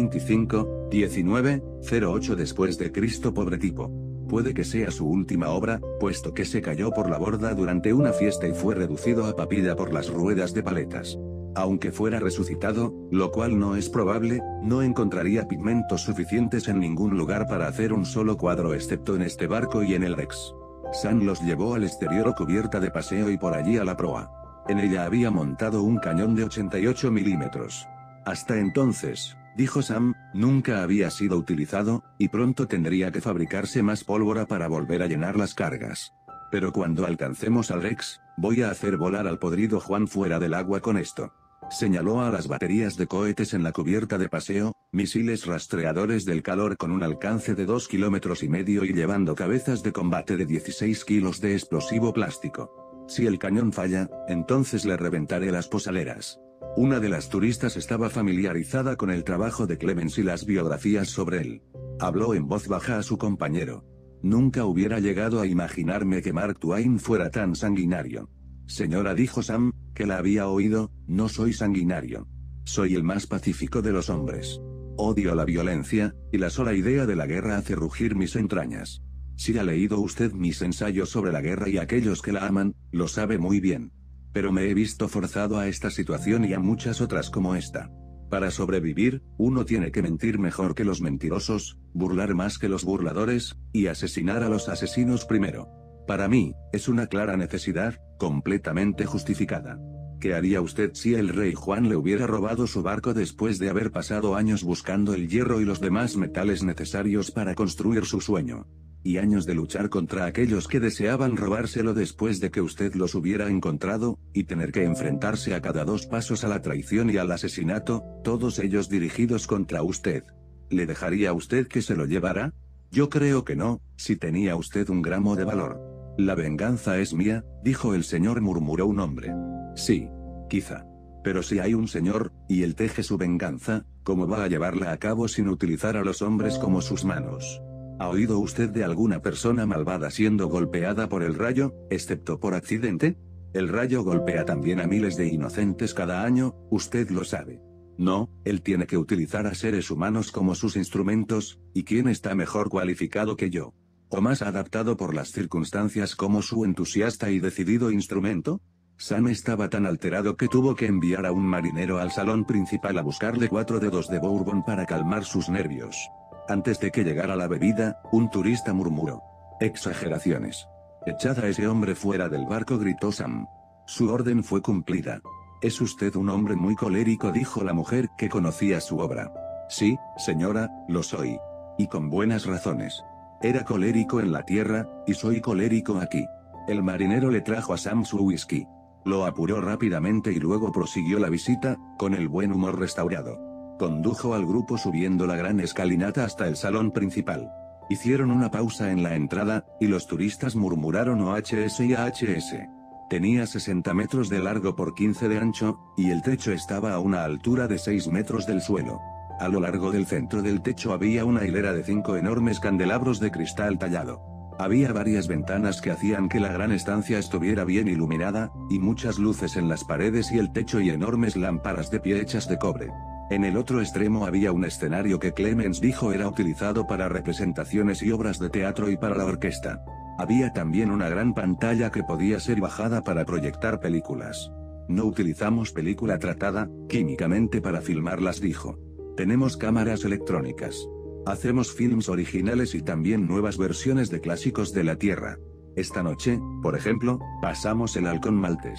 25, 19, 08 después de Cristo. Pobre tipo. Puede que sea su última obra, puesto que se cayó por la borda durante una fiesta y fue reducido a papilla por las ruedas de paletas. Aunque fuera resucitado, lo cual no es probable, no encontraría pigmentos suficientes en ningún lugar para hacer un solo cuadro excepto en este barco y en el Rex. Sam los llevó al exterior o cubierta de paseo y por allí a la proa. En ella había montado un cañón de 88 milímetros. Hasta entonces, dijo Sam, nunca había sido utilizado, y pronto tendría que fabricarse más pólvora para volver a llenar las cargas. Pero cuando alcancemos al Rex, voy a hacer volar al podrido Juan fuera del agua con esto. Señaló a las baterías de cohetes en la cubierta de paseo, misiles rastreadores del calor con un alcance de 2,5 kilómetros y llevando cabezas de combate de 16 kilos de explosivo plástico. Si el cañón falla, entonces le reventaré las posaleras. Una de las turistas estaba familiarizada con el trabajo de Clemens y las biografías sobre él. Habló en voz baja a su compañero. Nunca hubiera llegado a imaginarme que Mark Twain fuera tan sanguinario. Señora, dijo Sam, que la había oído, no soy sanguinario. Soy el más pacífico de los hombres. Odio la violencia, y la sola idea de la guerra hace rugir mis entrañas. Si ha leído usted mis ensayos sobre la guerra y aquellos que la aman, lo sabe muy bien. Pero me he visto forzado a esta situación y a muchas otras como esta. Para sobrevivir, uno tiene que mentir mejor que los mentirosos, burlar más que los burladores, y asesinar a los asesinos primero. Para mí, es una clara necesidad, completamente justificada. ¿Qué haría usted si el rey Juan le hubiera robado su barco después de haber pasado años buscando el hierro y los demás metales necesarios para construir su sueño? Y años de luchar contra aquellos que deseaban robárselo después de que usted los hubiera encontrado, y tener que enfrentarse a cada 2 pasos a la traición y al asesinato, todos ellos dirigidos contra usted. ¿Le dejaría a usted que se lo llevara? Yo creo que no, si tenía usted un gramo de valor. La venganza es mía, dijo el señor, murmuró un hombre. Sí, quizá. Pero si hay un señor, y él teje su venganza, ¿cómo va a llevarla a cabo sin utilizar a los hombres como sus manos? ¿Ha oído usted de alguna persona malvada siendo golpeada por el rayo, excepto por accidente? El rayo golpea también a miles de inocentes cada año, usted lo sabe. No, él tiene que utilizar a seres humanos como sus instrumentos, ¿y quién está mejor cualificado que yo? ¿O más adaptado por las circunstancias como su entusiasta y decidido instrumento? Sam estaba tan alterado que tuvo que enviar a un marinero al salón principal a buscarle 4 dedos de bourbon para calmar sus nervios. Antes de que llegara la bebida, un turista murmuró. Exageraciones. Echad a ese hombre fuera del barco, gritó Sam. Su orden fue cumplida. Es usted un hombre muy colérico, dijo la mujer que conocía su obra. Sí, señora, lo soy. Y con buenas razones. Era colérico en la tierra, y soy colérico aquí. El marinero le trajo a Sam su whisky. Lo apuró rápidamente y luego prosiguió la visita, con el buen humor restaurado. Condujo al grupo subiendo la gran escalinata hasta el salón principal. Hicieron una pausa en la entrada, y los turistas murmuraron OHS y AHS. Tenía 60 metros de largo por 15 de ancho, y el techo estaba a una altura de 6 metros del suelo. A lo largo del centro del techo había una hilera de 5 enormes candelabros de cristal tallado. Había varias ventanas que hacían que la gran estancia estuviera bien iluminada, y muchas luces en las paredes y el techo y enormes lámparas de pie hechas de cobre. En el otro extremo había un escenario que Clemens dijo era utilizado para representaciones y obras de teatro y para la orquesta. Había también una gran pantalla que podía ser bajada para proyectar películas. No utilizamos película tratada químicamente para filmarlas, dijo. Tenemos cámaras electrónicas. Hacemos films originales y también nuevas versiones de clásicos de la Tierra. Esta noche, por ejemplo, pasamos El halcón maltés.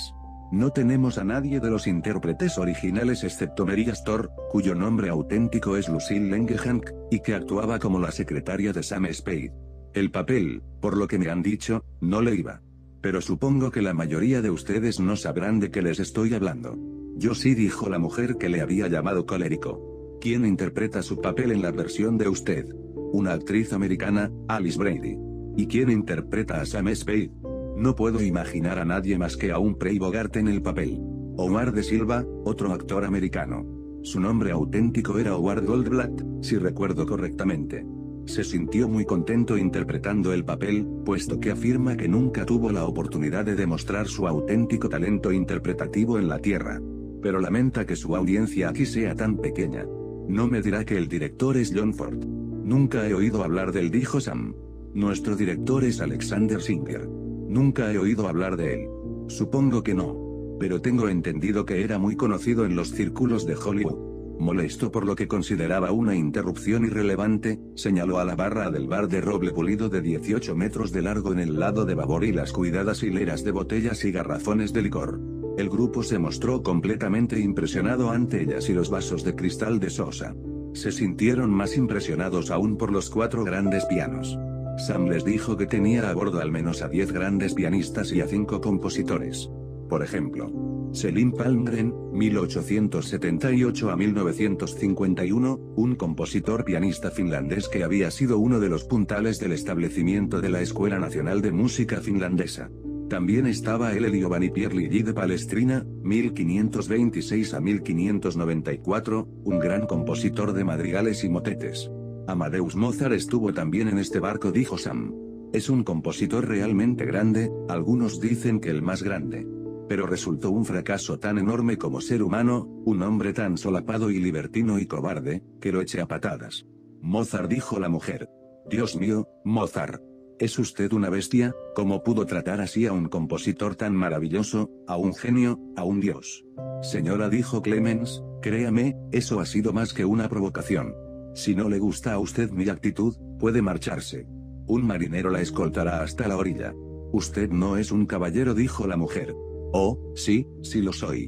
No tenemos a nadie de los intérpretes originales excepto Mary Astor, cuyo nombre auténtico es Lucille Langehank, y que actuaba como la secretaria de Sam Spade. El papel, por lo que me han dicho, no le iba. Pero supongo que la mayoría de ustedes no sabrán de qué les estoy hablando. Yo sí, dijo la mujer que le había llamado colérico. ¿Quién interpreta su papel en la versión de usted? Una actriz americana, Alice Brady. ¿Y quién interpreta a Sam Spade? No puedo imaginar a nadie más que a Humphrey Bogart en el papel. Omar de Silva, otro actor americano. Su nombre auténtico era Howard Goldblatt, si recuerdo correctamente. Se sintió muy contento interpretando el papel, puesto que afirma que nunca tuvo la oportunidad de demostrar su auténtico talento interpretativo en la Tierra. Pero lamenta que su audiencia aquí sea tan pequeña. No me dirá que el director es John Ford. Nunca he oído hablar de él, dijo Sam. Nuestro director es Alexander Singer. Nunca he oído hablar de él. Supongo que no. Pero tengo entendido que era muy conocido en los círculos de Hollywood. Molesto por lo que consideraba una interrupción irrelevante, señaló a la barra del bar de roble pulido de 18 metros de largo en el lado de babor y las cuidadas hileras de botellas y garrafones de licor. El grupo se mostró completamente impresionado ante ellas y los vasos de cristal de Sosa. Se sintieron más impresionados aún por los 4 grandes pianos. Sam les dijo que tenía a bordo al menos a 10 grandes pianistas y a 5 compositores. Por ejemplo, Selim Palmgren, 1878 a 1951, un compositor pianista finlandés que había sido uno de los puntales del establecimiento de la Escuela Nacional de Música Finlandesa. También estaba Elio Giovanni Pierluigi de Palestrina, 1526 a 1594, un gran compositor de madrigales y motetes. Amadeus Mozart estuvo también en este barco, dijo Sam. Es un compositor realmente grande, algunos dicen que el más grande. Pero resultó un fracaso tan enorme como ser humano, un hombre tan solapado y libertino y cobarde, que lo eché a patadas. Mozart, dijo la mujer. Dios mío, Mozart. ¿Es usted una bestia? ¿Cómo pudo tratar así a un compositor tan maravilloso, a un genio, a un dios? Señora, dijo Clemens, créame, eso ha sido más que una provocación. Si no le gusta a usted mi actitud, puede marcharse. Un marinero la escoltará hasta la orilla. Usted no es un caballero, dijo la mujer. Oh, sí, sí lo soy.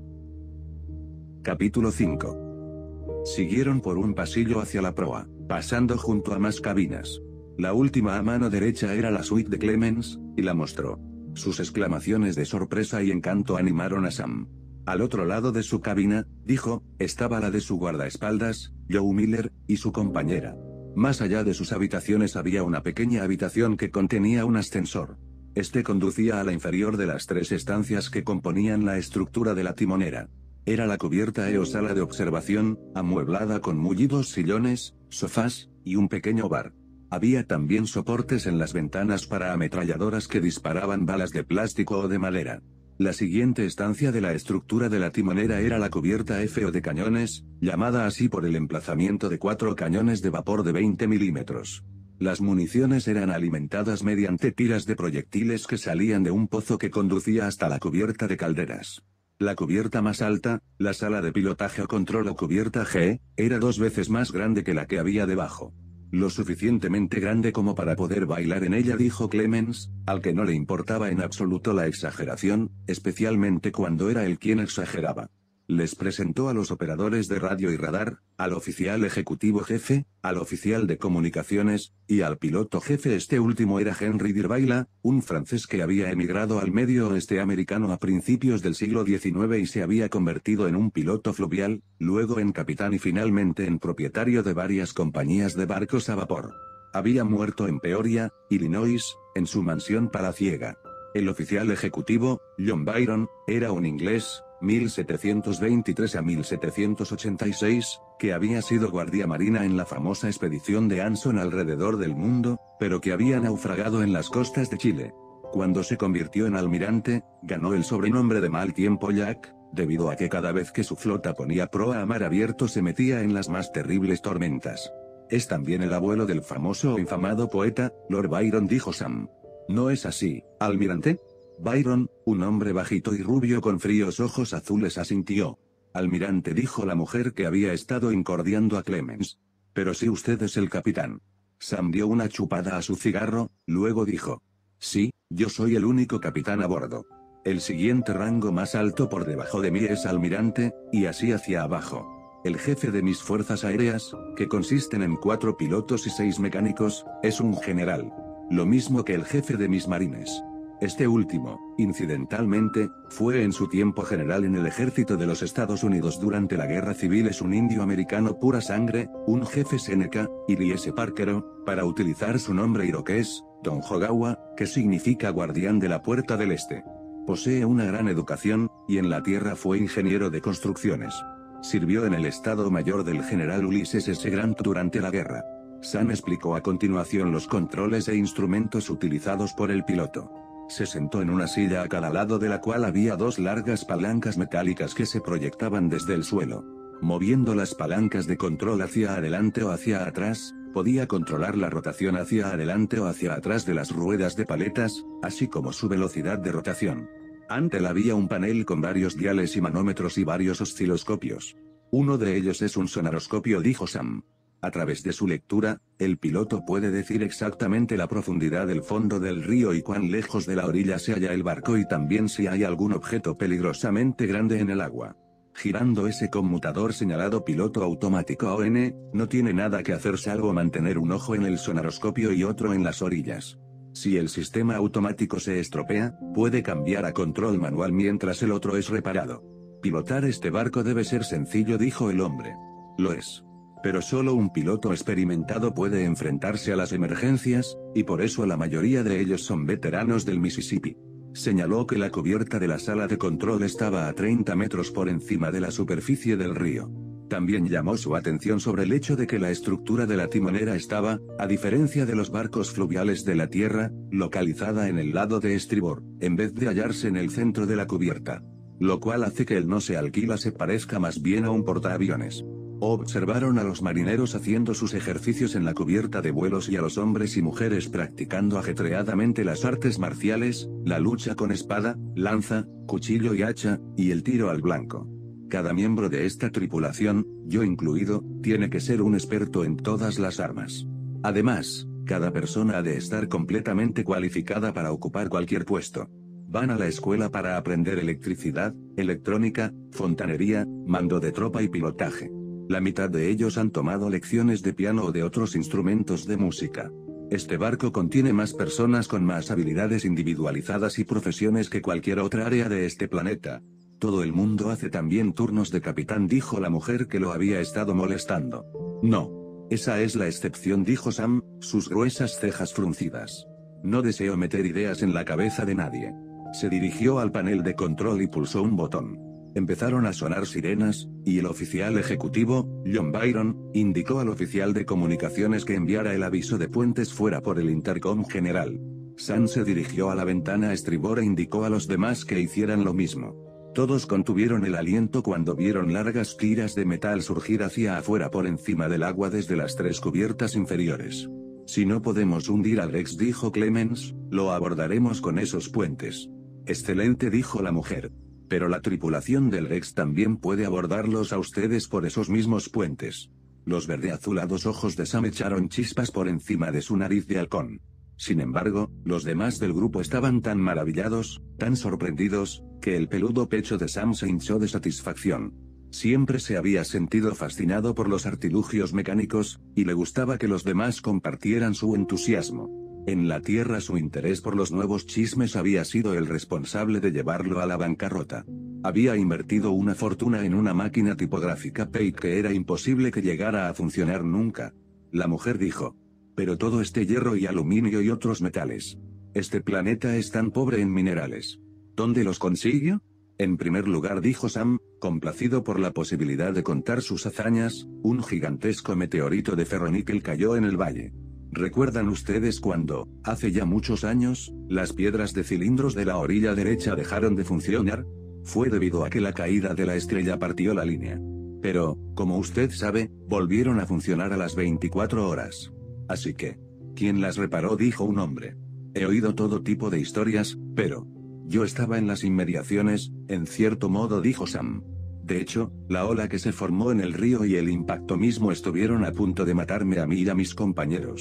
Capítulo 5. Siguieron por un pasillo hacia la proa, pasando junto a más cabinas. La última a mano derecha era la suite de Clemens, y la mostró. Sus exclamaciones de sorpresa y encanto animaron a Sam. Al otro lado de su cabina, dijo, estaba la de su guardaespaldas, Joe Miller, y su compañera. Más allá de sus habitaciones había una pequeña habitación que contenía un ascensor. Este conducía a la inferior de las 3 estancias que componían la estructura de la timonera. Era la cubierta o sala de observación, amueblada con mullidos sillones, sofás, y un pequeño bar. Había también soportes en las ventanas para ametralladoras que disparaban balas de plástico o de madera. La siguiente estancia de la estructura de la timonera era la cubierta F o de cañones, llamada así por el emplazamiento de 4 cañones de vapor de 20 milímetros. Las municiones eran alimentadas mediante tiras de proyectiles que salían de un pozo que conducía hasta la cubierta de calderas. La cubierta más alta, la sala de pilotaje o control o cubierta G, era 2 veces más grande que la que había debajo. Lo suficientemente grande como para poder bailar en ella, dijo Clemens, al que no le importaba en absoluto la exageración, especialmente cuando era él quien exageraba. Les presentó a los operadores de radio y radar, al oficial ejecutivo jefe, al oficial de comunicaciones, y al piloto jefe. Este último era Henry Dirbaila, un francés que había emigrado al medio oeste americano a principios del siglo XIX y se había convertido en un piloto fluvial, luego en capitán y finalmente en propietario de varias compañías de barcos a vapor. Había muerto en Peoria, Illinois, en su mansión palaciega. El oficial ejecutivo, John Byron, era un inglés, 1723 a 1786, que había sido guardia marina en la famosa expedición de Anson alrededor del mundo, pero que había naufragado en las costas de Chile. Cuando se convirtió en almirante, ganó el sobrenombre de Mal Tiempo Jack, debido a que cada vez que su flota ponía proa a mar abierto se metía en las más terribles tormentas. Es también el abuelo del famoso o infamado poeta, Lord Byron, dijo Sam. ¿No es así, almirante? Byron, un hombre bajito y rubio con fríos ojos azules, asintió. Almirante, dijo la mujer que había estado incordiando a Clemens. Pero si usted es el capitán. Sam dio una chupada a su cigarro, luego dijo. Sí, yo soy el único capitán a bordo. El siguiente rango más alto por debajo de mí es almirante, y así hacia abajo. El jefe de mis fuerzas aéreas, que consisten en 4 pilotos y 6 mecánicos, es un general. Lo mismo que el jefe de mis marines. Este último, incidentalmente, fue en su tiempo general en el ejército de los Estados Unidos durante la guerra civil. Es un indio americano pura sangre, un jefe Seneca, Iliese Parkero, para utilizar su nombre iroqués, Don Jogawa, que significa guardián de la puerta del este. Posee una gran educación, y en la tierra fue ingeniero de construcciones. Sirvió en el Estado Mayor del general Ulysses S. Grant durante la guerra. Sam explicó a continuación los controles e instrumentos utilizados por el piloto. Se sentó en una silla a cada lado de la cual había 2 largas palancas metálicas que se proyectaban desde el suelo. Moviendo las palancas de control hacia adelante o hacia atrás, podía controlar la rotación hacia adelante o hacia atrás de las ruedas de paletas, así como su velocidad de rotación. Ante él había un panel con varios diales y manómetros y varios osciloscopios. Uno de ellos es un sonaroscopio, dijo Sam. A través de su lectura, el piloto puede decir exactamente la profundidad del fondo del río y cuán lejos de la orilla se halla el barco, y también si hay algún objeto peligrosamente grande en el agua. Girando ese conmutador señalado piloto automático ON, no tiene nada que hacer salvo mantener un ojo en el sonaroscopio y otro en las orillas. Si el sistema automático se estropea, puede cambiar a control manual mientras el otro es reparado. Pilotar este barco debe ser sencillo, dijo el hombre. Lo es. Pero solo un piloto experimentado puede enfrentarse a las emergencias, y por eso la mayoría de ellos son veteranos del Mississippi. Señaló que la cubierta de la sala de control estaba a 30 metros por encima de la superficie del río. También llamó su atención sobre el hecho de que la estructura de la timonera estaba, a diferencia de los barcos fluviales de la tierra, localizada en el lado de estribor, en vez de hallarse en el centro de la cubierta. Lo cual hace que el no se alquila se parezca más bien a un portaaviones. Observaron a los marineros haciendo sus ejercicios en la cubierta de vuelos y a los hombres y mujeres practicando ajetreadamente las artes marciales, la lucha con espada, lanza, cuchillo y hacha, y el tiro al blanco. Cada miembro de esta tripulación, yo incluido, tiene que ser un experto en todas las armas. Además, cada persona ha de estar completamente cualificada para ocupar cualquier puesto. Van a la escuela para aprender electricidad, electrónica, fontanería, mando de tropa y pilotaje. La mitad de ellos han tomado lecciones de piano o de otros instrumentos de música. Este barco contiene más personas con más habilidades individualizadas y profesiones que cualquier otra área de este planeta. Todo el mundo hace también turnos de capitán, dijo la mujer que lo había estado molestando. No. Esa es la excepción, dijo Sam, sus gruesas cejas fruncidas. No deseo meter ideas en la cabeza de nadie. Se dirigió al panel de control y pulsó un botón. Empezaron a sonar sirenas, y el oficial ejecutivo, John Byron, indicó al oficial de comunicaciones que enviara el aviso de puentes fuera por el intercom general. Sam se dirigió a la ventana a estribor e indicó a los demás que hicieran lo mismo. Todos contuvieron el aliento cuando vieron largas tiras de metal surgir hacia afuera por encima del agua desde las 3 cubiertas inferiores. Si no podemos hundir al Rex, dijo Clemens, lo abordaremos con esos puentes. Excelente, dijo la mujer. Pero la tripulación del Rex también puede abordarlos a ustedes por esos mismos puentes. Los verde-azulados ojos de Sam echaron chispas por encima de su nariz de halcón. Sin embargo, los demás del grupo estaban tan maravillados, tan sorprendidos, que el peludo pecho de Sam se hinchó de satisfacción. Siempre se había sentido fascinado por los artilugios mecánicos, y le gustaba que los demás compartieran su entusiasmo. En la Tierra su interés por los nuevos chismes había sido el responsable de llevarlo a la bancarrota. Había invertido una fortuna en una máquina tipográfica Paid que era imposible que llegara a funcionar nunca. La mujer dijo. Pero todo este hierro y aluminio y otros metales. Este planeta es tan pobre en minerales. ¿Dónde los consiguió? En primer lugar, dijo Sam, complacido por la posibilidad de contar sus hazañas, un gigantesco meteorito de ferroníquel cayó en el valle. ¿Recuerdan ustedes cuando, hace ya muchos años, las piedras de cilindros de la orilla derecha dejaron de funcionar? Fue debido a que la caída de la estrella partió la línea. Pero, como usted sabe, volvieron a funcionar a las 24 horas. Así que, ¿quién las reparó?, dijo un hombre. He oído todo tipo de historias, pero yo estaba en las inmediaciones, en cierto modo, dijo Sam. De hecho, la ola que se formó en el río y el impacto mismo estuvieron a punto de matarme a mí y a mis compañeros.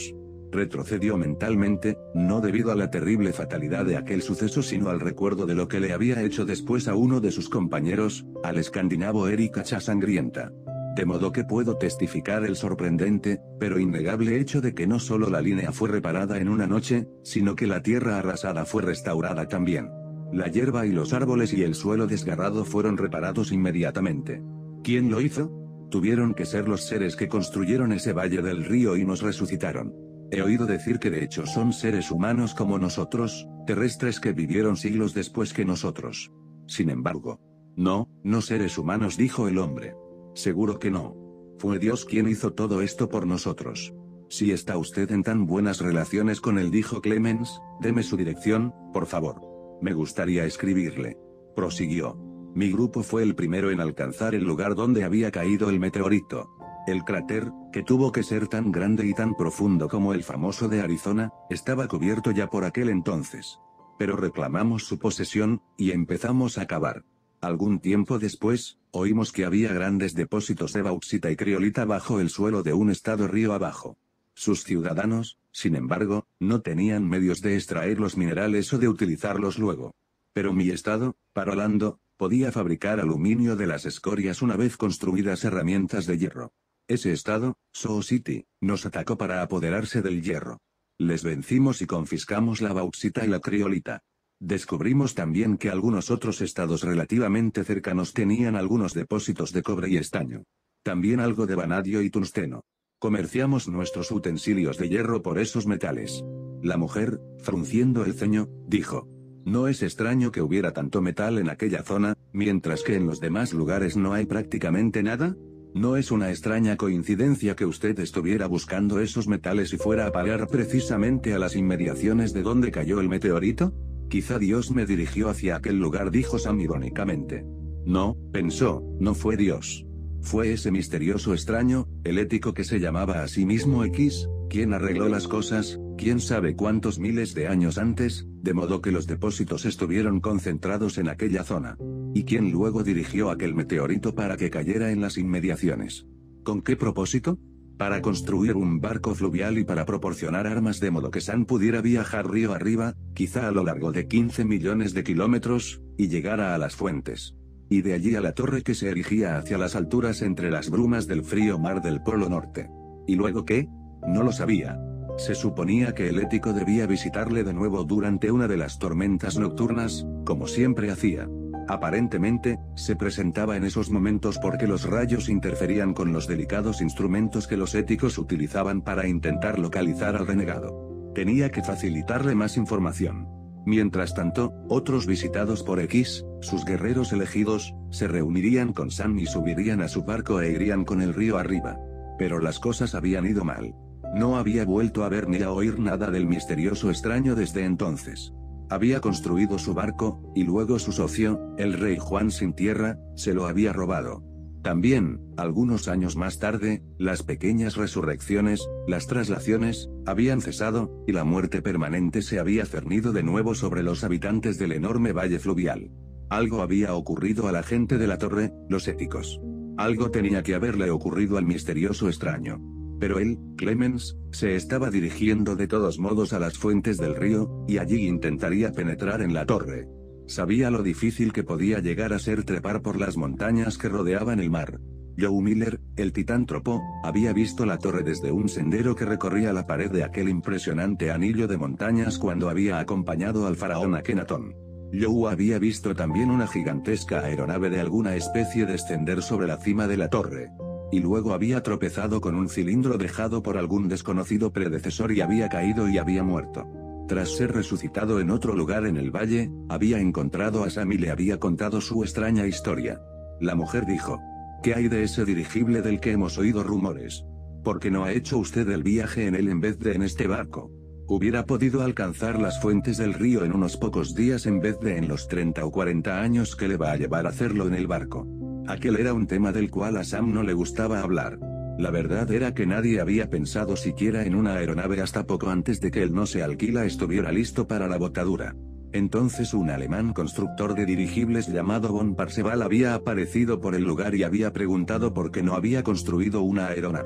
Retrocedió mentalmente, no debido a la terrible fatalidad de aquel suceso sino al recuerdo de lo que le había hecho después a uno de sus compañeros, al escandinavo Erik Hacha Sangrienta. De modo que puedo testificar el sorprendente, pero innegable hecho de que no solo la línea fue reparada en una noche, sino que la tierra arrasada fue restaurada también. La hierba y los árboles y el suelo desgarrado fueron reparados inmediatamente. ¿Quién lo hizo? Tuvieron que ser los seres que construyeron ese valle del río y nos resucitaron. He oído decir que de hecho son seres humanos como nosotros, terrestres que vivieron siglos después que nosotros. Sin embargo. No seres humanos, dijo el hombre. Seguro que no. Fue Dios quien hizo todo esto por nosotros. Si está usted en tan buenas relaciones con él, dijo Clemens, deme su dirección, por favor. Me gustaría escribirle. Prosiguió. Mi grupo fue el primero en alcanzar el lugar donde había caído el meteorito. El cráter, que tuvo que ser tan grande y tan profundo como el famoso de Arizona, estaba cubierto ya por aquel entonces. Pero reclamamos su posesión, y empezamos a cavar. Algún tiempo después, oímos que había grandes depósitos de bauxita y criolita bajo el suelo de un estado río abajo. Sus ciudadanos, sin embargo, no tenían medios de extraer los minerales o de utilizarlos luego. Pero mi estado, Parolando, podía fabricar aluminio de las escorias una vez construidas herramientas de hierro. Ese estado, Sioux City, nos atacó para apoderarse del hierro. Les vencimos y confiscamos la bauxita y la criolita. Descubrimos también que algunos otros estados relativamente cercanos tenían algunos depósitos de cobre y estaño. También algo de vanadio y tungsteno. Comerciamos nuestros utensilios de hierro por esos metales. La mujer, frunciendo el ceño, dijo: no es extraño que hubiera tanto metal en aquella zona, mientras que en los demás lugares no hay prácticamente nada. ¿No es una extraña coincidencia que usted estuviera buscando esos metales y fuera a parar precisamente a las inmediaciones de donde cayó el meteorito? Quizá Dios me dirigió hacia aquel lugar, dijo Sam irónicamente. No, pensó, no fue Dios. Fue ese misterioso extraño, el ético que se llamaba a sí mismo X, quien arregló las cosas, quién sabe cuántos miles de años antes, de modo que los depósitos estuvieron concentrados en aquella zona. Y quien luego dirigió aquel meteorito para que cayera en las inmediaciones. ¿Con qué propósito? Para construir un barco fluvial y para proporcionar armas de modo que Sam pudiera viajar río arriba, quizá a lo largo de 15 millones de kilómetros, y llegara a las fuentes. Y de allí a la torre que se erigía hacia las alturas entre las brumas del frío mar del Polo Norte. ¿Y luego qué? No lo sabía. Se suponía que el ético debía visitarle de nuevo durante una de las tormentas nocturnas, como siempre hacía. Aparentemente, se presentaba en esos momentos porque los rayos interferían con los delicados instrumentos que los éticos utilizaban para intentar localizar al renegado. Tenía que facilitarle más información. Mientras tanto, otros visitados por X, sus guerreros elegidos, se reunirían con Sam y subirían a su barco e irían con el río arriba. Pero las cosas habían ido mal. No había vuelto a ver ni a oír nada del misterioso extraño desde entonces. Había construido su barco, y luego su socio, el rey Juan sin tierra, se lo había robado. También, algunos años más tarde, las pequeñas resurrecciones, las traslaciones, habían cesado, y la muerte permanente se había cernido de nuevo sobre los habitantes del enorme valle fluvial. Algo había ocurrido a la gente de la torre, los éticos. Algo tenía que haberle ocurrido al misterioso extraño. Pero él, Clemens, se estaba dirigiendo de todos modos a las fuentes del río, y allí intentaría penetrar en la torre. Sabía lo difícil que podía llegar a ser trepar por las montañas que rodeaban el mar. Joe Miller, el titántropo, había visto la torre desde un sendero que recorría la pared de aquel impresionante anillo de montañas cuando había acompañado al faraón Akenatón. Joe había visto también una gigantesca aeronave de alguna especie descender sobre la cima de la torre. Y luego había tropezado con un cilindro dejado por algún desconocido predecesor y había caído y había muerto. Tras ser resucitado en otro lugar en el valle, había encontrado a Sam y le había contado su extraña historia. La mujer dijo: ¿qué hay de ese dirigible del que hemos oído rumores? ¿Por qué no ha hecho usted el viaje en él en vez de en este barco? Hubiera podido alcanzar las fuentes del río en unos pocos días en vez de en los 30 o 40 años que le va a llevar a hacerlo en el barco. Aquel era un tema del cual a Sam no le gustaba hablar. La verdad era que nadie había pensado siquiera en una aeronave hasta poco antes de que el no se alquila estuviera listo para la botadura. Entonces un alemán constructor de dirigibles llamado von Parseval había aparecido por el lugar y había preguntado por qué no había construido una aeronave.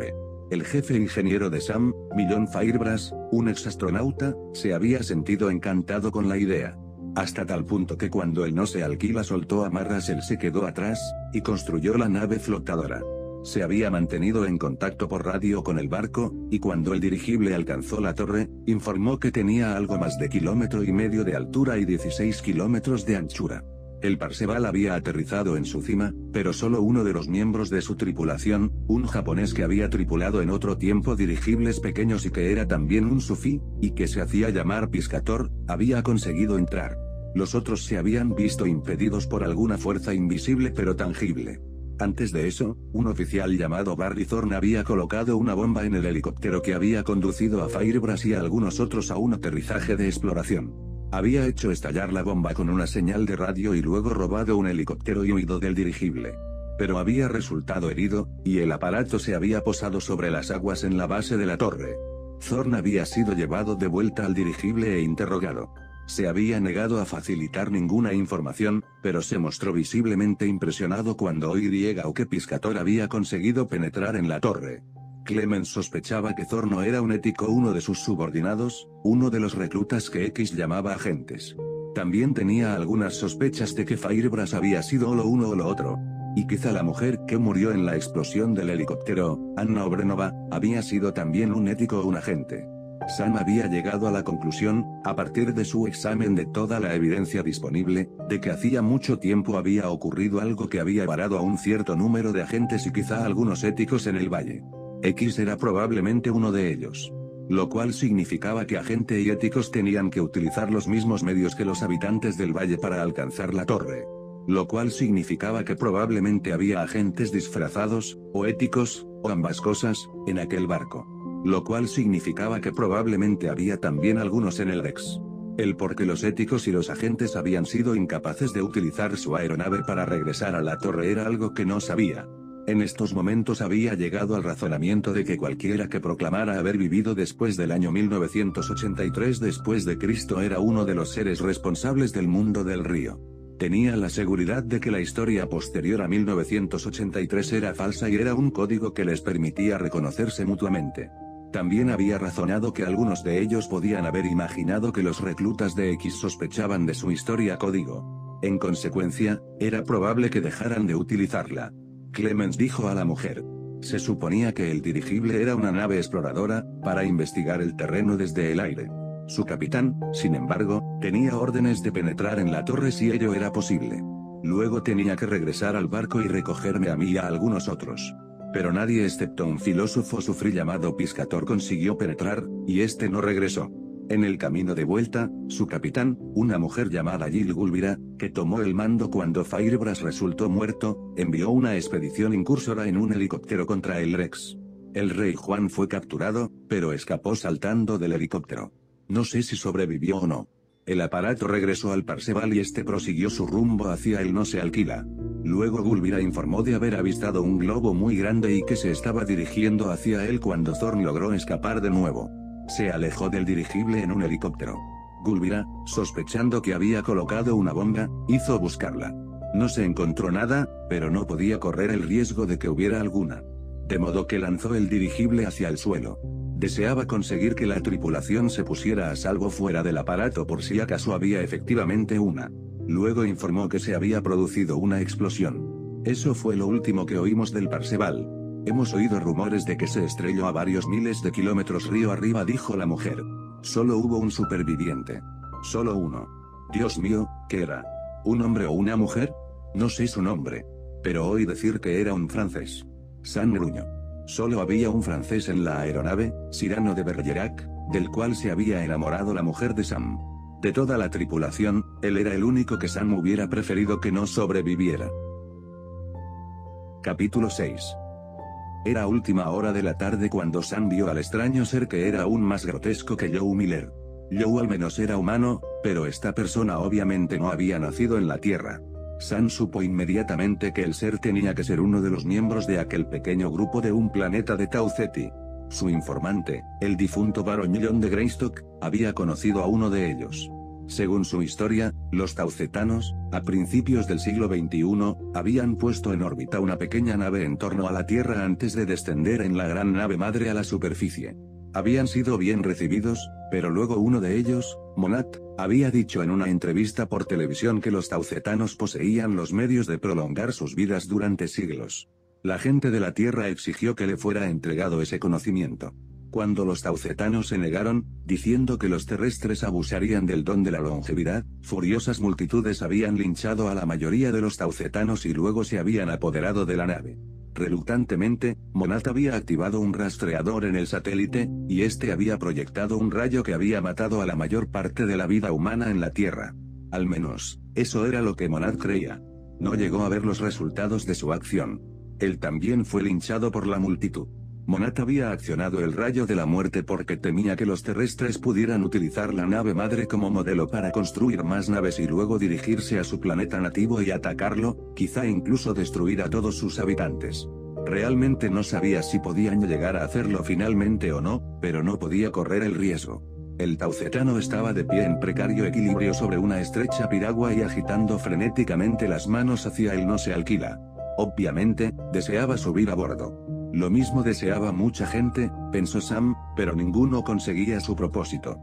El jefe ingeniero de Sam, Millón Firebrass, un exastronauta, se había sentido encantado con la idea. Hasta tal punto que cuando el no se alquila soltó amarras él se quedó atrás, y construyó la nave flotadora. Se había mantenido en contacto por radio con el barco, y cuando el dirigible alcanzó la torre, informó que tenía algo más de 1,5 kilómetros de altura y 16 kilómetros de anchura. El Parseval había aterrizado en su cima, pero solo uno de los miembros de su tripulación, un japonés que había tripulado en otro tiempo dirigibles pequeños y que era también un sufí, y que se hacía llamar Piscator, había conseguido entrar. Los otros se habían visto impedidos por alguna fuerza invisible pero tangible. Antes de eso, un oficial llamado Barry Thorne había colocado una bomba en el helicóptero que había conducido a Firebrass y a algunos otros a un aterrizaje de exploración. Había hecho estallar la bomba con una señal de radio y luego robado un helicóptero y huido del dirigible. Pero había resultado herido, y el aparato se había posado sobre las aguas en la base de la torre. Thorne había sido llevado de vuelta al dirigible e interrogado. Se había negado a facilitar ninguna información, pero se mostró visiblemente impresionado cuando oyó que Piscator había conseguido penetrar en la torre. Clemens sospechaba que Thorne no era un ético, uno de sus subordinados, uno de los reclutas que X llamaba agentes. También tenía algunas sospechas de que Firebrass había sido o lo uno o lo otro. Y quizá la mujer que murió en la explosión del helicóptero, Anna Obrenova, había sido también un ético o un agente. Sam había llegado a la conclusión, a partir de su examen de toda la evidencia disponible, de que hacía mucho tiempo había ocurrido algo que había varado a un cierto número de agentes y quizá algunos éticos en el valle. X era probablemente uno de ellos. Lo cual significaba que agente y éticos tenían que utilizar los mismos medios que los habitantes del valle para alcanzar la torre. Lo cual significaba que probablemente había agentes disfrazados, o éticos, o ambas cosas, en aquel barco. Lo cual significaba que probablemente había también algunos en el Rex. El por qué los éticos y los agentes habían sido incapaces de utilizar su aeronave para regresar a la torre era algo que no sabía. En estos momentos había llegado al razonamiento de que cualquiera que proclamara haber vivido después del año 1983 después de Cristo era uno de los seres responsables del mundo del río. Tenía la seguridad de que la historia posterior a 1983 era falsa y era un código que les permitía reconocerse mutuamente. También había razonado que algunos de ellos podían haber imaginado que los reclutas de X sospechaban de su historia código. En consecuencia, era probable que dejaran de utilizarla. Clemens dijo a la mujer. Se suponía que el dirigible era una nave exploradora, para investigar el terreno desde el aire. Su capitán, sin embargo, tenía órdenes de penetrar en la torre si ello era posible. Luego tenía que regresar al barco y recogerme a mí y a algunos otros. Pero nadie excepto un filósofo sufrí llamado Piscator consiguió penetrar, y este no regresó. En el camino de vuelta, su capitán, una mujer llamada Jill Gulbira, que tomó el mando cuando Firebrass resultó muerto, envió una expedición incursora en un helicóptero contra el Rex. El rey Juan fue capturado, pero escapó saltando del helicóptero. No sé si sobrevivió o no. El aparato regresó al Parseval y este prosiguió su rumbo hacia el no se alquila. Luego Gulbira informó de haber avistado un globo muy grande y que se estaba dirigiendo hacia él cuando Thorne logró escapar de nuevo. Se alejó del dirigible en un helicóptero. Gulbira, sospechando que había colocado una bomba, hizo buscarla. No se encontró nada, pero no podía correr el riesgo de que hubiera alguna. De modo que lanzó el dirigible hacia el suelo. Deseaba conseguir que la tripulación se pusiera a salvo fuera del aparato por si acaso había efectivamente una. Luego informó que se había producido una explosión. Eso fue lo último que oímos del Parseval. Hemos oído rumores de que se estrelló a varios miles de kilómetros río arriba, dijo la mujer. Solo hubo un superviviente. Solo uno. Dios mío, ¿qué era? ¿Un hombre o una mujer? No sé su nombre. Pero oí decir que era un francés. Sam gruñó. Solo había un francés en la aeronave, Cyrano de Bergerac, del cual se había enamorado la mujer de Sam. De toda la tripulación, él era el único que Sam hubiera preferido que no sobreviviera. Capítulo 6. Era última hora de la tarde cuando Sam vio al extraño ser que era aún más grotesco que Joe Miller. Joe al menos era humano, pero esta persona obviamente no había nacido en la Tierra. Sam supo inmediatamente que el ser tenía que ser uno de los miembros de aquel pequeño grupo de un planeta de Tau Ceti. Su informante, el difunto barón John de Greystock, había conocido a uno de ellos. Según su historia, los taucetanos, a principios del siglo XXI, habían puesto en órbita una pequeña nave en torno a la Tierra antes de descender en la gran nave madre a la superficie. Habían sido bien recibidos, pero luego uno de ellos, Monat, había dicho en una entrevista por televisión que los taucetanos poseían los medios de prolongar sus vidas durante siglos. La gente de la Tierra exigió que le fuera entregado ese conocimiento. Cuando los taucetanos se negaron, diciendo que los terrestres abusarían del don de la longevidad, furiosas multitudes habían linchado a la mayoría de los taucetanos y luego se habían apoderado de la nave. Reluctantemente, Monat había activado un rastreador en el satélite, y este había proyectado un rayo que había matado a la mayor parte de la vida humana en la Tierra. Al menos, eso era lo que Monat creía. No llegó a ver los resultados de su acción. Él también fue linchado por la multitud. Monat había accionado el rayo de la muerte porque temía que los terrestres pudieran utilizar la nave madre como modelo para construir más naves y luego dirigirse a su planeta nativo y atacarlo, quizá incluso destruir a todos sus habitantes. Realmente no sabía si podían llegar a hacerlo finalmente o no, pero no podía correr el riesgo. El taucetano estaba de pie en precario equilibrio sobre una estrecha piragua y agitando frenéticamente las manos hacia el no se alquila. Obviamente, deseaba subir a bordo. Lo mismo deseaba mucha gente, pensó Sam, pero ninguno conseguía su propósito.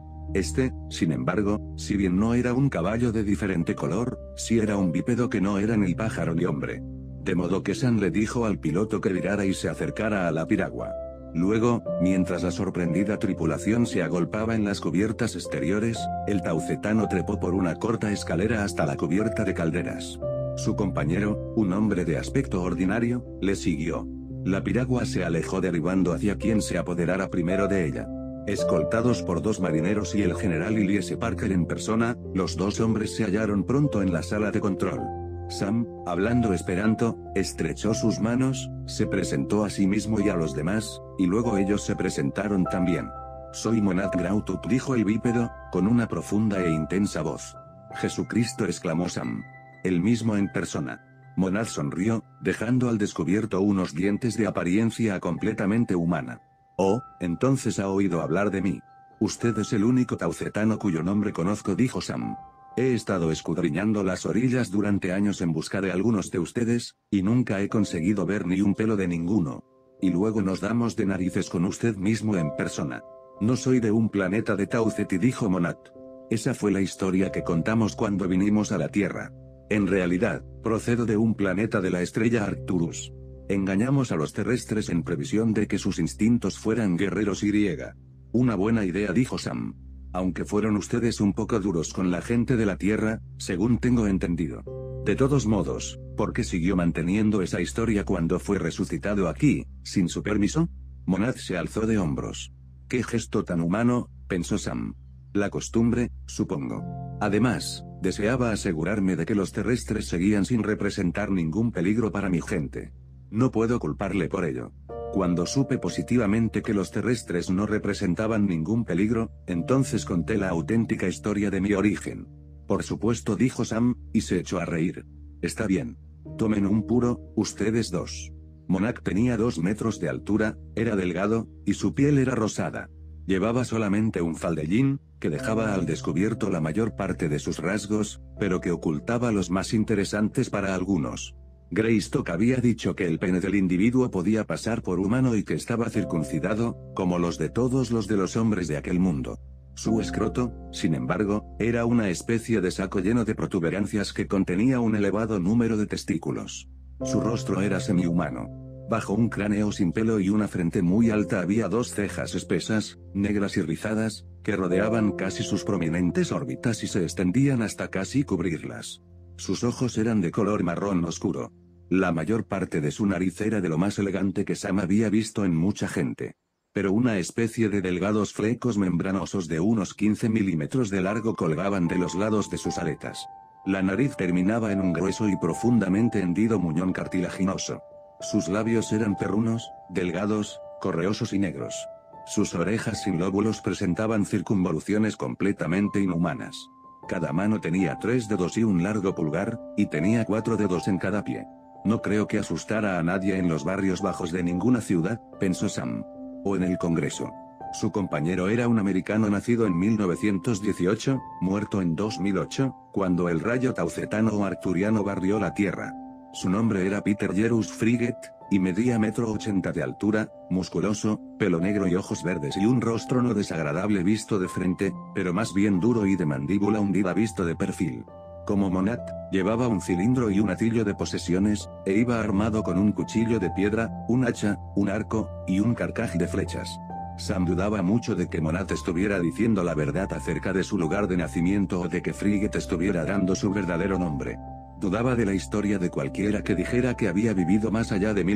Sin embargo, si bien no era un caballo de diferente color, sí era un bípedo que no era ni pájaro ni hombre. De modo que Sam le dijo al piloto que virara y se acercara a la piragua. Luego, mientras la sorprendida tripulación se agolpaba en las cubiertas exteriores, el taucetano trepó por una corta escalera hasta la cubierta de calderas. Su compañero, un hombre de aspecto ordinario, le siguió. La piragua se alejó derribando hacia quien se apoderara primero de ella. Escoltados por dos marineros y el general Iliese Parker en persona, los dos hombres se hallaron pronto en la sala de control. Sam, hablando esperanto, estrechó sus manos, se presentó a sí mismo y a los demás, y luego ellos se presentaron también. «Soy Monat Grautut», dijo el bípedo, con una profunda e intensa voz. «Jesucristo», exclamó Sam. «El mismo en persona». Monat sonrió, dejando al descubierto unos dientes de apariencia completamente humana. «Oh, entonces ha oído hablar de mí. Usted es el único taucetano cuyo nombre conozco», dijo Sam. «He estado escudriñando las orillas durante años en busca de algunos de ustedes, y nunca he conseguido ver ni un pelo de ninguno. Y luego nos damos de narices con usted mismo en persona». «No soy de un planeta de Tauceti», dijo Monat. «Esa fue la historia que contamos cuando vinimos a la Tierra. En realidad, procedo de un planeta de la estrella Arcturus. Engañamos a los terrestres en previsión de que sus instintos fueran guerreros y griega». «Una buena idea», dijo Sam. «Aunque fueron ustedes un poco duros con la gente de la Tierra, según tengo entendido. De todos modos, ¿por qué siguió manteniendo esa historia cuando fue resucitado aquí, sin su permiso?» Monat se alzó de hombros. «Qué gesto tan humano», pensó Sam. «La costumbre, supongo. Además, deseaba asegurarme de que los terrestres seguían sin representar ningún peligro para mi gente. No puedo culparle por ello. Cuando supe positivamente que los terrestres no representaban ningún peligro, entonces conté la auténtica historia de mi origen». «Por supuesto», dijo Sam, y se echó a reír. «Está bien. Tomen un puro, ustedes dos». Monat tenía 2 metros de altura, era delgado, y su piel era rosada. Llevaba solamente un faldellín, que dejaba al descubierto la mayor parte de sus rasgos, pero que ocultaba los más interesantes para algunos. Greystock había dicho que el pene del individuo podía pasar por humano y que estaba circuncidado, como los de todos los de los hombres de aquel mundo. Su escroto, sin embargo, era una especie de saco lleno de protuberancias que contenía un elevado número de testículos. Su rostro era semihumano. Bajo un cráneo sin pelo y una frente muy alta había 2 cejas espesas, negras y rizadas, que rodeaban casi sus prominentes órbitas y se extendían hasta casi cubrirlas. Sus ojos eran de color marrón oscuro. La mayor parte de su nariz era de lo más elegante que Sam había visto en mucha gente. Pero una especie de delgados flecos membranosos de unos 15 milímetros de largo colgaban de los lados de sus aletas. La nariz terminaba en un grueso y profundamente hendido muñón cartilaginoso. Sus labios eran perrunos, delgados, correosos y negros. Sus orejas sin lóbulos presentaban circunvoluciones completamente inhumanas. Cada mano tenía 3 dedos y un largo pulgar, y tenía 4 dedos en cada pie. «No creo que asustara a nadie en los barrios bajos de ninguna ciudad», pensó Sam. «O en el Congreso. Su compañero era un americano nacido en 1918, muerto en 2008, cuando el rayo taucetano o arcturiano barrió la Tierra. Su nombre era Peter Jerus Frigget, y medía 1,80 m de altura, musculoso, pelo negro y ojos verdes y un rostro no desagradable visto de frente, pero más bien duro y de mandíbula hundida visto de perfil. Como Monat, llevaba un cilindro y un atillo de posesiones, e iba armado con un cuchillo de piedra, un hacha, un arco, y un carcaj de flechas. Sam dudaba mucho de que Monat estuviera diciendo la verdad acerca de su lugar de nacimiento o de que Frigget estuviera dando su verdadero nombre. Dudaba de la historia de cualquiera que dijera que había vivido más allá de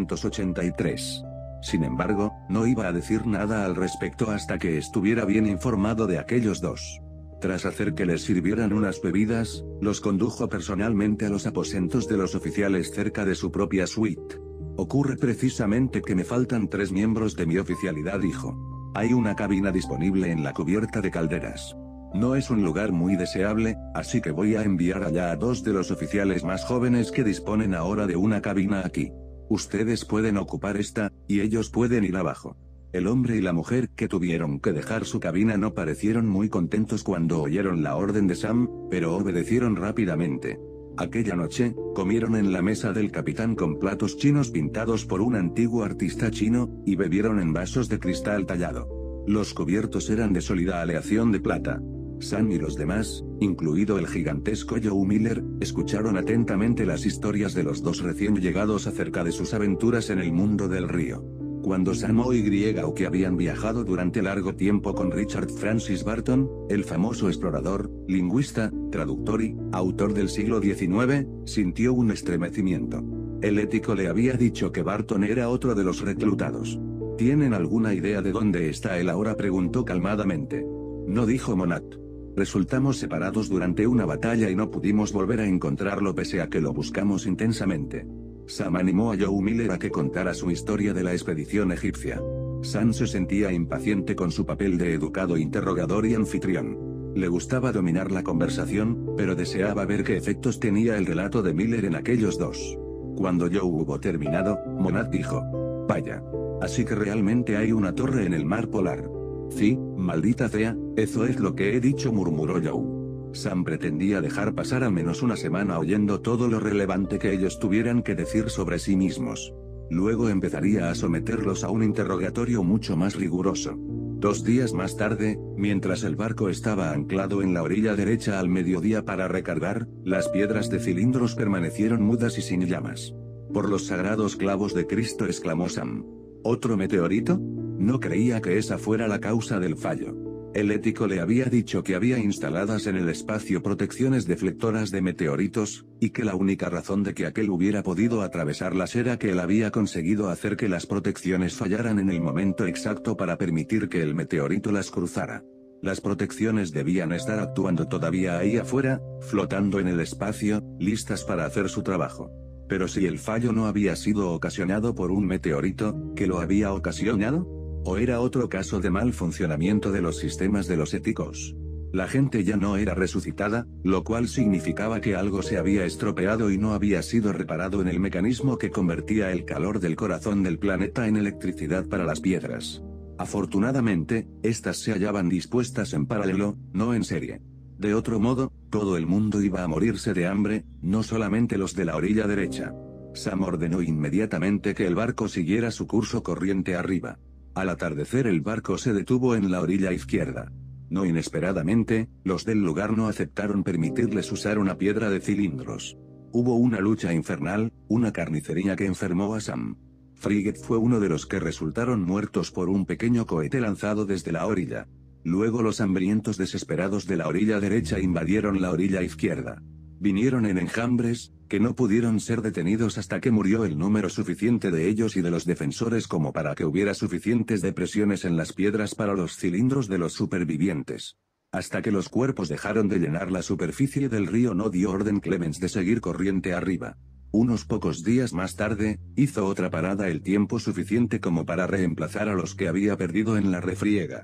1983. Sin embargo, no iba a decir nada al respecto hasta que estuviera bien informado de aquellos dos. Tras hacer que les sirvieran unas bebidas, los condujo personalmente a los aposentos de los oficiales cerca de su propia suite. Ocurre precisamente que me faltan 3 miembros de mi oficialidad, dijo. Hay una cabina disponible en la cubierta de calderas. No es un lugar muy deseable, así que voy a enviar allá a 2 de los oficiales más jóvenes que disponen ahora de una cabina aquí. Ustedes pueden ocupar esta, y ellos pueden ir abajo. El hombre y la mujer que tuvieron que dejar su cabina no parecieron muy contentos cuando oyeron la orden de Sam, pero obedecieron rápidamente. Aquella noche, comieron en la mesa del capitán con platos chinos pintados por un antiguo artista chino, y bebieron en vasos de cristal tallado. Los cubiertos eran de sólida aleación de plata. Sam y los demás, incluido el gigantesco Joe Miller, escucharon atentamente las historias de los dos recién llegados acerca de sus aventuras en el mundo del río. Cuando Sam o que habían viajado durante largo tiempo con Richard Francis Burton, el famoso explorador, lingüista, traductor y autor del siglo XIX, sintió un estremecimiento. El ético le había dicho que Burton era otro de los reclutados. ¿Tienen alguna idea de dónde está él ahora?, preguntó calmadamente. No, dijo Monat. Resultamos separados durante una batalla y no pudimos volver a encontrarlo pese a que lo buscamos intensamente. Sam animó a Joe Miller a que contara su historia de la expedición egipcia. Sam se sentía impaciente con su papel de educado interrogador y anfitrión. Le gustaba dominar la conversación, pero deseaba ver qué efectos tenía el relato de Miller en aquellos dos. Cuando Joe hubo terminado, Monat dijo: Vaya. Así que realmente hay una torre en el mar polar. Sí, maldita sea, eso es lo que he dicho, murmuró Joe. Sam pretendía dejar pasar al menos una semana oyendo todo lo relevante que ellos tuvieran que decir sobre sí mismos. Luego empezaría a someterlos a un interrogatorio mucho más riguroso. 2 días más tarde, mientras el barco estaba anclado en la orilla derecha al mediodía para recargar, las piedras de cilindros permanecieron mudas y sin llamas. Por los sagrados clavos de Cristo, exclamó Sam. ¿Otro meteorito? No creía que esa fuera la causa del fallo. El ético le había dicho que había instaladas en el espacio protecciones deflectoras de meteoritos, y que la única razón de que aquel hubiera podido atravesarlas era que él había conseguido hacer que las protecciones fallaran en el momento exacto para permitir que el meteorito las cruzara. Las protecciones debían estar actuando todavía ahí afuera, flotando en el espacio, listas para hacer su trabajo. Pero si el fallo no había sido ocasionado por un meteorito, ¿qué lo había ocasionado? ¿O era otro caso de mal funcionamiento de los sistemas de los éticos? La gente ya no era resucitada, lo cual significaba que algo se había estropeado y no había sido reparado en el mecanismo que convertía el calor del corazón del planeta en electricidad para las piedras. Afortunadamente, estas se hallaban dispuestas en paralelo, no en serie. De otro modo, todo el mundo iba a morirse de hambre, no solamente los de la orilla derecha. Sam ordenó inmediatamente que el barco siguiera su curso corriente arriba. Al atardecer el barco se detuvo en la orilla izquierda. No inesperadamente, los del lugar no aceptaron permitirles usar una piedra de cilindros. Hubo una lucha infernal, una carnicería que enfermó a Sam. Frigget fue uno de los que resultaron muertos por un pequeño cohete lanzado desde la orilla. Luego los hambrientos desesperados de la orilla derecha invadieron la orilla izquierda. Vinieron en enjambres, que no pudieron ser detenidos hasta que murió el número suficiente de ellos y de los defensores como para que hubiera suficientes depresiones en las piedras para los cilindros de los supervivientes. Hasta que los cuerpos dejaron de llenar la superficie del río, no dio orden Clemens de seguir corriente arriba. Unos pocos días más tarde, hizo otra parada el tiempo suficiente como para reemplazar a los que había perdido en la refriega.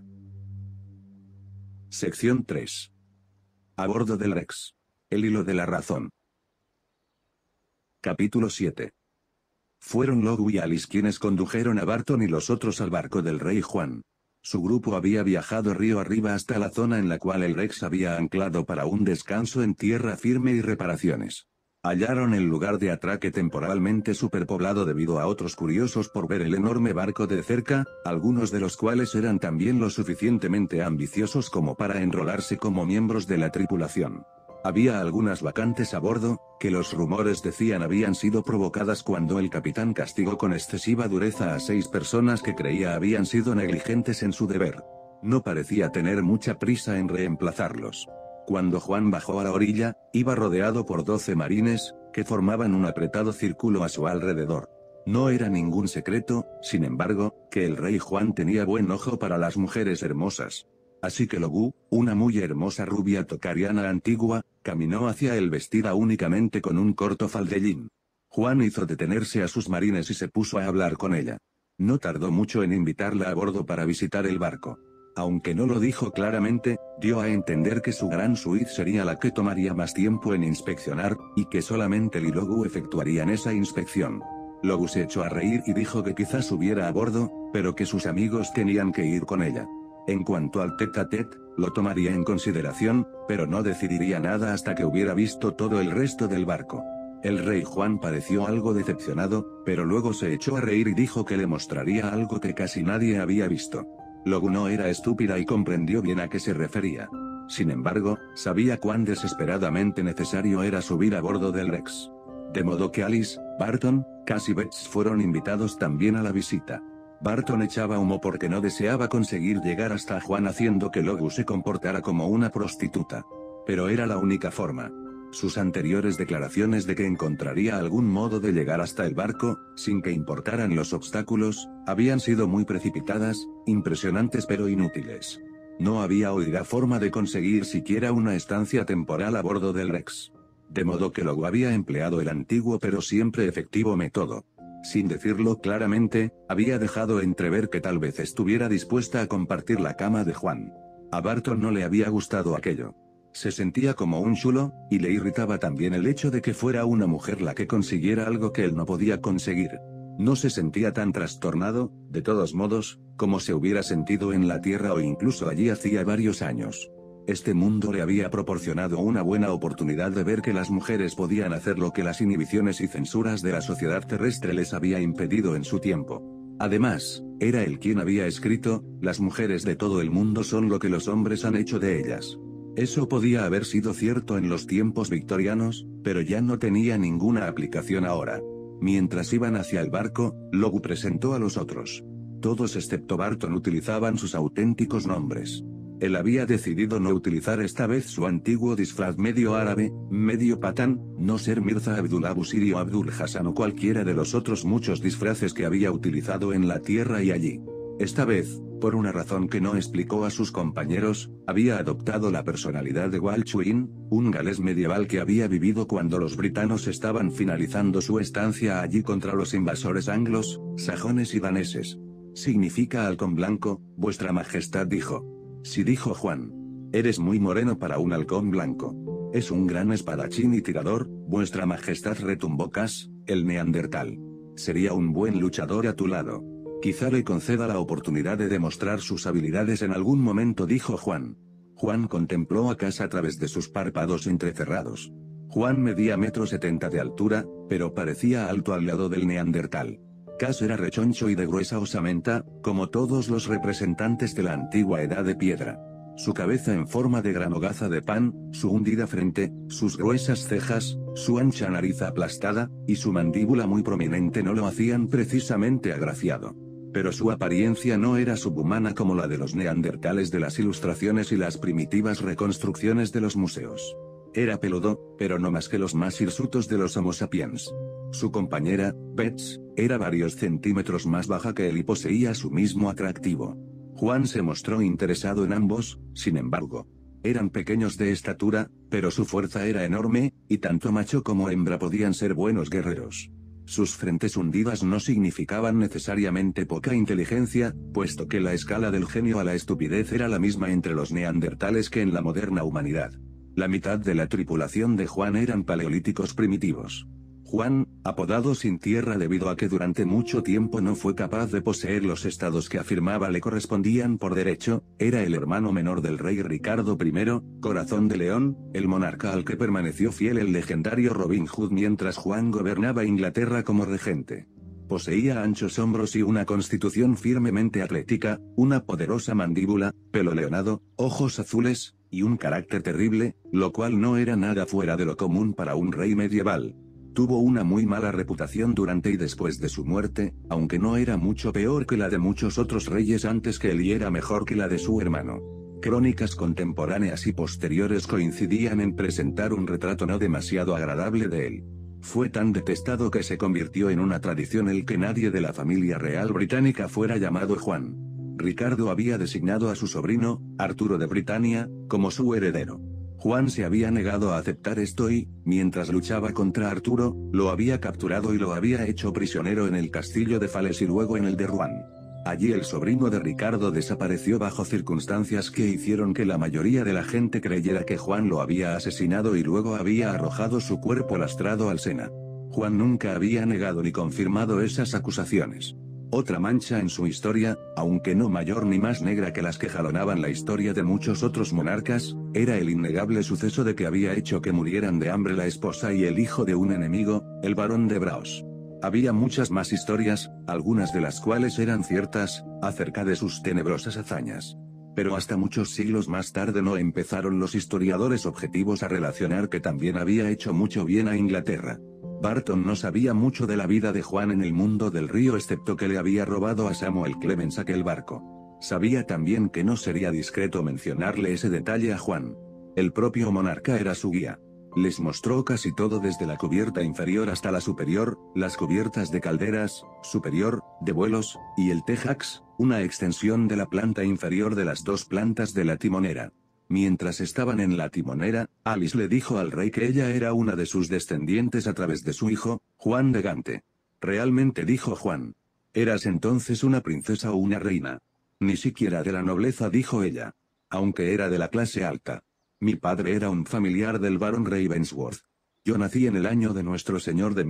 Sección 3. A bordo del Rex. El hilo de la razón. Capítulo 7. Fueron Logu y Alice quienes condujeron a Barton y los otros al barco del rey Juan. Su grupo había viajado río arriba hasta la zona en la cual el Rex había anclado para un descanso en tierra firme y reparaciones. Hallaron el lugar de atraque temporalmente superpoblado debido a otros curiosos por ver el enorme barco de cerca, algunos de los cuales eran también lo suficientemente ambiciosos como para enrolarse como miembros de la tripulación. Había algunas vacantes a bordo, que los rumores decían habían sido provocadas cuando el capitán castigó con excesiva dureza a 6 personas que creía habían sido negligentes en su deber. No parecía tener mucha prisa en reemplazarlos. Cuando Juan bajó a la orilla, iba rodeado por 12 marines, que formaban un apretado círculo a su alrededor. No era ningún secreto, sin embargo, que el rey Juan tenía buen ojo para las mujeres hermosas. Así que Logu, una muy hermosa rubia tocariana antigua, caminó hacia él vestida únicamente con un corto faldellín. Juan hizo detenerse a sus marines y se puso a hablar con ella. No tardó mucho en invitarla a bordo para visitar el barco. Aunque no lo dijo claramente, dio a entender que su gran suite sería la que tomaría más tiempo en inspeccionar, y que solamente él y Logu efectuarían esa inspección. Logu se echó a reír y dijo que quizás subiera a bordo, pero que sus amigos tenían que ir con ella. En cuanto al tête-à-tête, lo tomaría en consideración, pero no decidiría nada hasta que hubiera visto todo el resto del barco. El rey Juan pareció algo decepcionado, pero luego se echó a reír y dijo que le mostraría algo que casi nadie había visto. Logu no era estúpida y comprendió bien a qué se refería. Sin embargo, sabía cuán desesperadamente necesario era subir a bordo del Rex. De modo que Alice, Barton, Cass y Bets fueron invitados también a la visita. Barton echaba humo porque no deseaba conseguir llegar hasta Juan haciendo que Logu se comportara como una prostituta. Pero era la única forma. Sus anteriores declaraciones de que encontraría algún modo de llegar hasta el barco, sin que importaran los obstáculos, habían sido muy precipitadas, impresionantes pero inútiles. No había otra forma de conseguir siquiera una estancia temporal a bordo del Rex. De modo que Logu había empleado el antiguo pero siempre efectivo método. Sin decirlo claramente, había dejado entrever que tal vez estuviera dispuesta a compartir la cama de Juan. A Barton no le había gustado aquello. Se sentía como un chulo, y le irritaba también el hecho de que fuera una mujer la que consiguiera algo que él no podía conseguir. No se sentía tan trastornado, de todos modos, como se hubiera sentido en la Tierra o incluso allí hacía varios años. Este mundo le había proporcionado una buena oportunidad de ver que las mujeres podían hacer lo que las inhibiciones y censuras de la sociedad terrestre les había impedido en su tiempo. Además, era él quien había escrito, las mujeres de todo el mundo son lo que los hombres han hecho de ellas. Eso podía haber sido cierto en los tiempos victorianos, pero ya no tenía ninguna aplicación ahora. Mientras iban hacia el barco, Logu presentó a los otros. Todos excepto Barton utilizaban sus auténticos nombres. Él había decidido no utilizar esta vez su antiguo disfraz medio árabe, medio patán, no ser Mirza Abdullah Busiri o Abdul Hassan o cualquiera de los otros muchos disfraces que había utilizado en la tierra y allí. Esta vez, por una razón que no explicó a sus compañeros, había adoptado la personalidad de Wal Chuin, un galés medieval que había vivido cuando los britanos estaban finalizando su estancia allí contra los invasores anglos, sajones y daneses. Significa halcón blanco, vuestra majestad dijo. Sí, dijo Juan. Eres muy moreno para un halcón blanco. Es un gran espadachín y tirador, vuestra majestad retumbó Cass, el neandertal. Sería un buen luchador a tu lado. Quizá le conceda la oportunidad de demostrar sus habilidades en algún momento, dijo Juan. Juan contempló a Cass a través de sus párpados entrecerrados. Juan medía 1,70 m de altura, pero parecía alto al lado del neandertal. Cass era rechoncho y de gruesa osamenta, como todos los representantes de la antigua edad de piedra. Su cabeza en forma de gran hogaza de pan, su hundida frente, sus gruesas cejas, su ancha nariz aplastada, y su mandíbula muy prominente no lo hacían precisamente agraciado. Pero su apariencia no era subhumana como la de los neandertales de las ilustraciones y las primitivas reconstrucciones de los museos. Era peludo, pero no más que los más hirsutos de los Homo sapiens. Su compañera, Bets, era varios centímetros más baja que él y poseía su mismo atractivo. Juan se mostró interesado en ambos, sin embargo. Eran pequeños de estatura, pero su fuerza era enorme, y tanto macho como hembra podían ser buenos guerreros. Sus frentes hundidas no significaban necesariamente poca inteligencia, puesto que la escala del genio a la estupidez era la misma entre los neandertales que en la moderna humanidad. La mitad de la tripulación de Juan eran paleolíticos primitivos. Juan, apodado Sin Tierra debido a que durante mucho tiempo no fue capaz de poseer los estados que afirmaba le correspondían por derecho, era el hermano menor del rey Ricardo I, Corazón de León, el monarca al que permaneció fiel el legendario Robin Hood mientras Juan gobernaba Inglaterra como regente. Poseía anchos hombros y una constitución firmemente atlética, una poderosa mandíbula, pelo leonado, ojos azules, y un carácter terrible, lo cual no era nada fuera de lo común para un rey medieval. Tuvo una muy mala reputación durante y después de su muerte, aunque no era mucho peor que la de muchos otros reyes antes que él y era mejor que la de su hermano. Crónicas contemporáneas y posteriores coincidían en presentar un retrato no demasiado agradable de él. Fue tan detestado que se convirtió en una tradición el que nadie de la familia real británica fuera llamado Juan. Ricardo había designado a su sobrino, Arturo de Britania, como su heredero. Juan se había negado a aceptar esto y, mientras luchaba contra Arturo, lo había capturado y lo había hecho prisionero en el castillo de Fales y luego en el de Rouen. Allí el sobrino de Ricardo desapareció bajo circunstancias que hicieron que la mayoría de la gente creyera que Juan lo había asesinado y luego había arrojado su cuerpo lastrado al Sena. Juan nunca había negado ni confirmado esas acusaciones. Otra mancha en su historia, aunque no mayor ni más negra que las que jalonaban la historia de muchos otros monarcas, era el innegable suceso de que había hecho que murieran de hambre la esposa y el hijo de un enemigo, el barón de Braus. Había muchas más historias, algunas de las cuales eran ciertas, acerca de sus tenebrosas hazañas. Pero hasta muchos siglos más tarde no empezaron los historiadores objetivos a relacionar que también había hecho mucho bien a Inglaterra. Barton no sabía mucho de la vida de Juan en el mundo del río excepto que le había robado a Samuel Clemens aquel barco. Sabía también que no sería discreto mencionarle ese detalle a Juan. El propio monarca era su guía. Les mostró casi todo desde la cubierta inferior hasta la superior, las cubiertas de calderas, superior, de vuelos, y el tejax, una extensión de la planta inferior de las dos plantas de la timonera. Mientras estaban en la timonera, Alice le dijo al rey que ella era una de sus descendientes a través de su hijo, Juan de Gante. Realmente dijo Juan. Eras entonces una princesa o una reina. Ni siquiera de la nobleza dijo ella. Aunque era de la clase alta. Mi padre era un familiar del barón Ravensworth. Yo nací en el año de nuestro señor de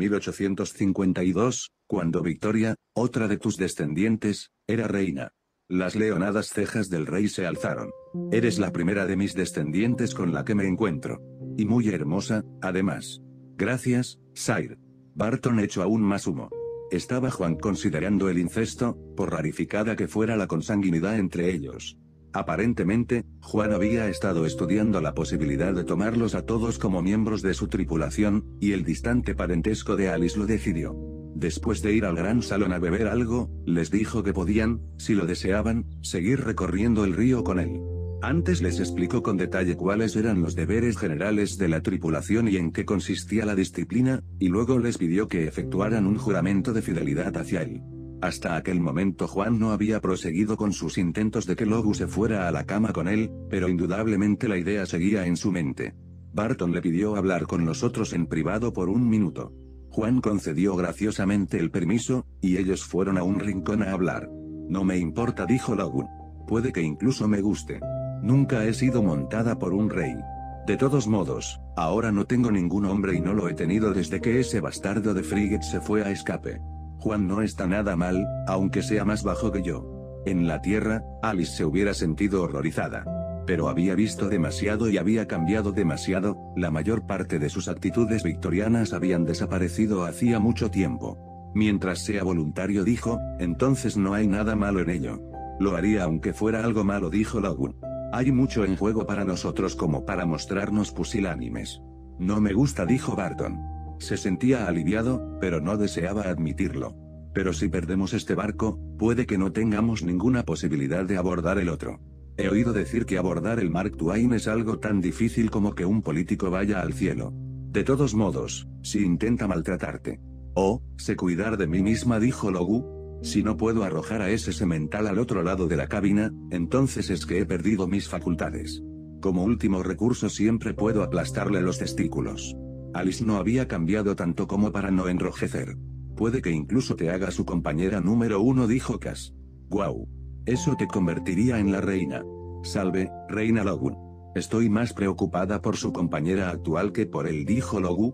1852, cuando Victoria, otra de tus descendientes, era reina. Las leonadas cejas del rey se alzaron. Eres la primera de mis descendientes con la que me encuentro. Y muy hermosa, además. Gracias, Sire. Barton echó aún más humo. Estaba Juan considerando el incesto, por rarificada que fuera la consanguinidad entre ellos. Aparentemente, Juan había estado estudiando la posibilidad de tomarlos a todos como miembros de su tripulación, y el distante parentesco de Alice lo decidió. Después de ir al gran salón a beber algo, les dijo que podían, si lo deseaban, seguir recorriendo el río con él. Antes les explicó con detalle cuáles eran los deberes generales de la tripulación y en qué consistía la disciplina, y luego les pidió que efectuaran un juramento de fidelidad hacia él. Hasta aquel momento Juan no había proseguido con sus intentos de que Logu se fuera a la cama con él, pero indudablemente la idea seguía en su mente. Barton le pidió hablar con nosotros en privado por un minuto. Juan concedió graciosamente el permiso, y ellos fueron a un rincón a hablar. No me importa, dijo Logu. Puede que incluso me guste. Nunca he sido montada por un rey. De todos modos, ahora no tengo ningún hombre y no lo he tenido desde que ese bastardo de Frigate se fue a escape. Juan no está nada mal, aunque sea más bajo que yo. En la tierra, Alice se hubiera sentido horrorizada. Pero había visto demasiado y había cambiado demasiado, la mayor parte de sus actitudes victorianas habían desaparecido hacía mucho tiempo. Mientras sea voluntario, dijo, entonces no hay nada malo en ello. Lo haría aunque fuera algo malo, dijo Logu. Hay mucho en juego para nosotros como para mostrarnos pusilánimes. No me gusta, dijo Barton. Se sentía aliviado, pero no deseaba admitirlo. Pero si perdemos este barco, puede que no tengamos ninguna posibilidad de abordar el otro. He oído decir que abordar el Mark Twain es algo tan difícil como que un político vaya al cielo. De todos modos, si intenta maltratarte. Oh, sé cuidar de mí misma, dijo Logu. Si no puedo arrojar a ese semental al otro lado de la cabina, entonces es que he perdido mis facultades. Como último recurso siempre puedo aplastarle los testículos. Alice no había cambiado tanto como para no enrojecer. Puede que incluso te haga su compañera número 1, dijo Cass. Guau. Eso te convertiría en la reina. Salve, reina Logu. Estoy más preocupada por su compañera actual que por él, dijo Logu.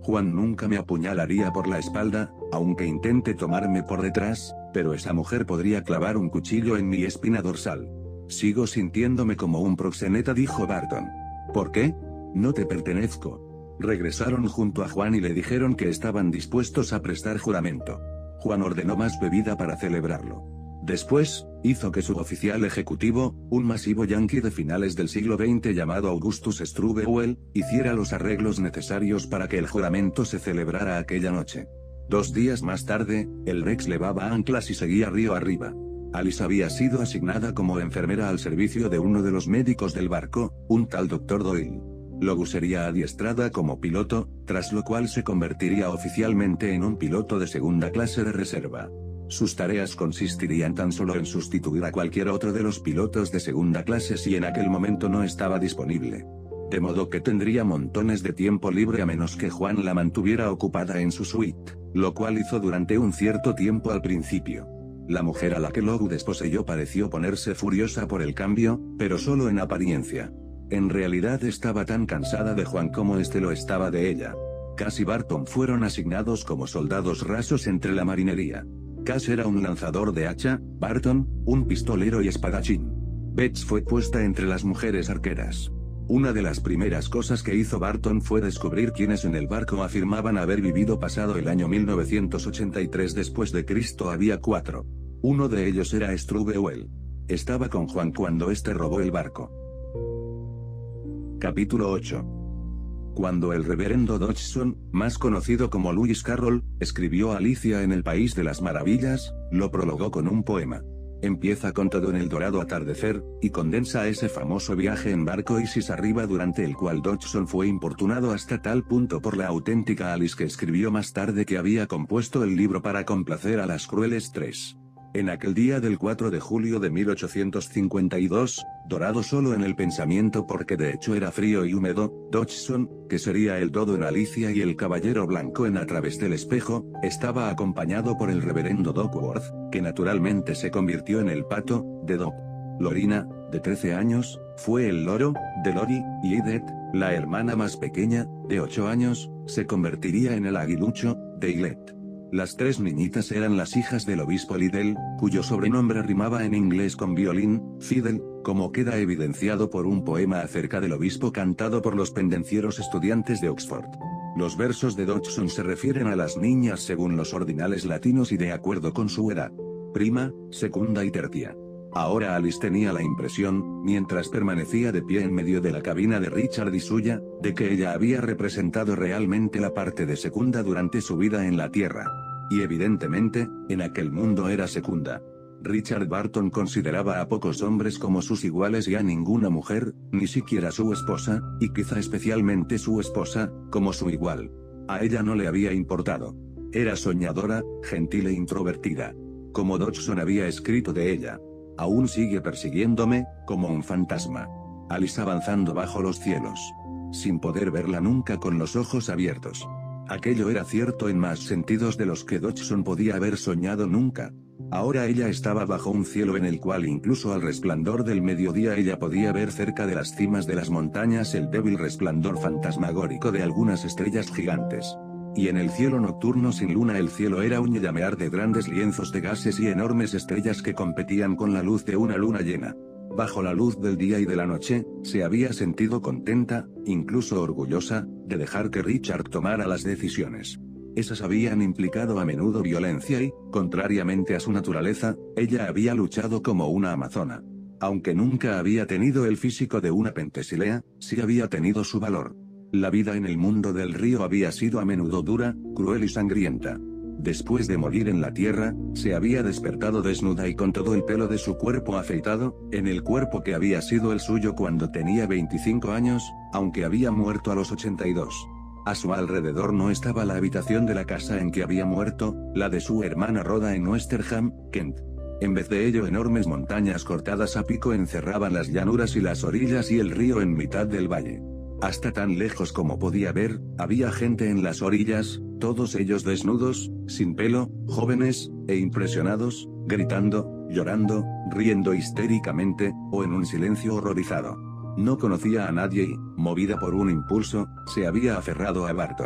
Juan nunca me apuñalaría por la espalda, aunque intente tomarme por detrás, pero esa mujer podría clavar un cuchillo en mi espina dorsal. Sigo sintiéndome como un proxeneta, dijo Barton. ¿Por qué? No te pertenezco. Regresaron junto a Juan y le dijeron que estaban dispuestos a prestar juramento. Juan ordenó más bebida para celebrarlo. Después, hizo que su oficial ejecutivo, un masivo yanqui de finales del siglo XX llamado Augustus Strubewell, hiciera los arreglos necesarios para que el juramento se celebrara aquella noche. 2 días más tarde, el Rex levaba anclas y seguía río arriba. Alice había sido asignada como enfermera al servicio de uno de los médicos del barco, un tal Dr. Doyle. Luego sería adiestrada como piloto, tras lo cual se convertiría oficialmente en un piloto de segunda clase de reserva. Sus tareas consistirían tan solo en sustituir a cualquier otro de los pilotos de segunda clase si en aquel momento no estaba disponible. De modo que tendría montones de tiempo libre a menos que Juan la mantuviera ocupada en su suite, lo cual hizo durante un cierto tiempo al principio. La mujer a la que Lou desposeyó pareció ponerse furiosa por el cambio, pero solo en apariencia. En realidad estaba tan cansada de Juan como este lo estaba de ella. Cass y Barton fueron asignados como soldados rasos entre la marinería. Cass era un lanzador de hacha, Barton, un pistolero y espadachín. Bets fue puesta entre las mujeres arqueras. Una de las primeras cosas que hizo Barton fue descubrir quiénes en el barco afirmaban haber vivido pasado el año 1983 después de Cristo. Había 4. Uno de ellos era Strubewell. Estaba con Juan cuando este robó el barco. Capítulo 8. Cuando el reverendo Dodgson, más conocido como Lewis Carroll, escribió Alicia en el País de las Maravillas, lo prologó con un poema. Empieza con todo en el dorado atardecer, y condensa ese famoso viaje en barco Isis arriba durante el cual Dodgson fue importunado hasta tal punto por la auténtica Alice que escribió más tarde que había compuesto el libro para complacer a las crueles 3. En aquel día del 4 de julio de 1852, dorado solo en el pensamiento porque de hecho era frío y húmedo, Dodgson, que sería el dodo en Alicia y el caballero blanco en A través del espejo, estaba acompañado por el reverendo Duckworth, que naturalmente se convirtió en el pato, de Doc. Lorina, de 13 años, fue el loro, de Lori, y Edith, la hermana más pequeña, de 8 años, se convertiría en el aguilucho, de Ilet. Las 3 niñitas eran las hijas del obispo Liddell, cuyo sobrenombre rimaba en inglés con violín, fiddle, como queda evidenciado por un poema acerca del obispo cantado por los pendencieros estudiantes de Oxford. Los versos de Dodgson se refieren a las niñas según los ordinales latinos y de acuerdo con su edad. Prima, segunda y tercia. Ahora Alice tenía la impresión, mientras permanecía de pie en medio de la cabina de Richard y suya, de que ella había representado realmente la parte de secunda durante su vida en la Tierra. Y evidentemente, en aquel mundo era secunda. Richard Barton consideraba a pocos hombres como sus iguales y a ninguna mujer, ni siquiera su esposa, y quizá especialmente su esposa, como su igual. A ella no le había importado. Era soñadora, gentil e introvertida. Como Dodgson había escrito de ella. Aún sigue persiguiéndome, como un fantasma. Alice avanzando bajo los cielos. Sin poder verla nunca con los ojos abiertos. Aquello era cierto en más sentidos de los que Dodgson podía haber soñado nunca. Ahora ella estaba bajo un cielo en el cual incluso al resplandor del mediodía ella podía ver cerca de las cimas de las montañas el débil resplandor fantasmagórico de algunas estrellas gigantes. Y en el cielo nocturno sin luna el cielo era un llamear de grandes lienzos de gases y enormes estrellas que competían con la luz de una luna llena. Bajo la luz del día y de la noche, se había sentido contenta, incluso orgullosa, de dejar que Richard tomara las decisiones. Esas habían implicado a menudo violencia y, contrariamente a su naturaleza, ella había luchado como una amazona. Aunque nunca había tenido el físico de una Pentesilea, sí había tenido su valor. La vida en el mundo del río había sido a menudo dura, cruel y sangrienta. Después de morir en la tierra, se había despertado desnuda y con todo el pelo de su cuerpo afeitado, en el cuerpo que había sido el suyo cuando tenía 25 años, aunque había muerto a los 82. A su alrededor no estaba la habitación de la casa en que había muerto, la de su hermana Rhoda en Westerham, Kent. En vez de ello enormes montañas cortadas a pico encerraban las llanuras y las orillas y el río en mitad del valle. Hasta tan lejos como podía ver, había gente en las orillas, todos ellos desnudos, sin pelo, jóvenes, e impresionados, gritando, llorando, riendo histéricamente, o en un silencio horrorizado. No conocía a nadie y, movida por un impulso, se había aferrado a Barton.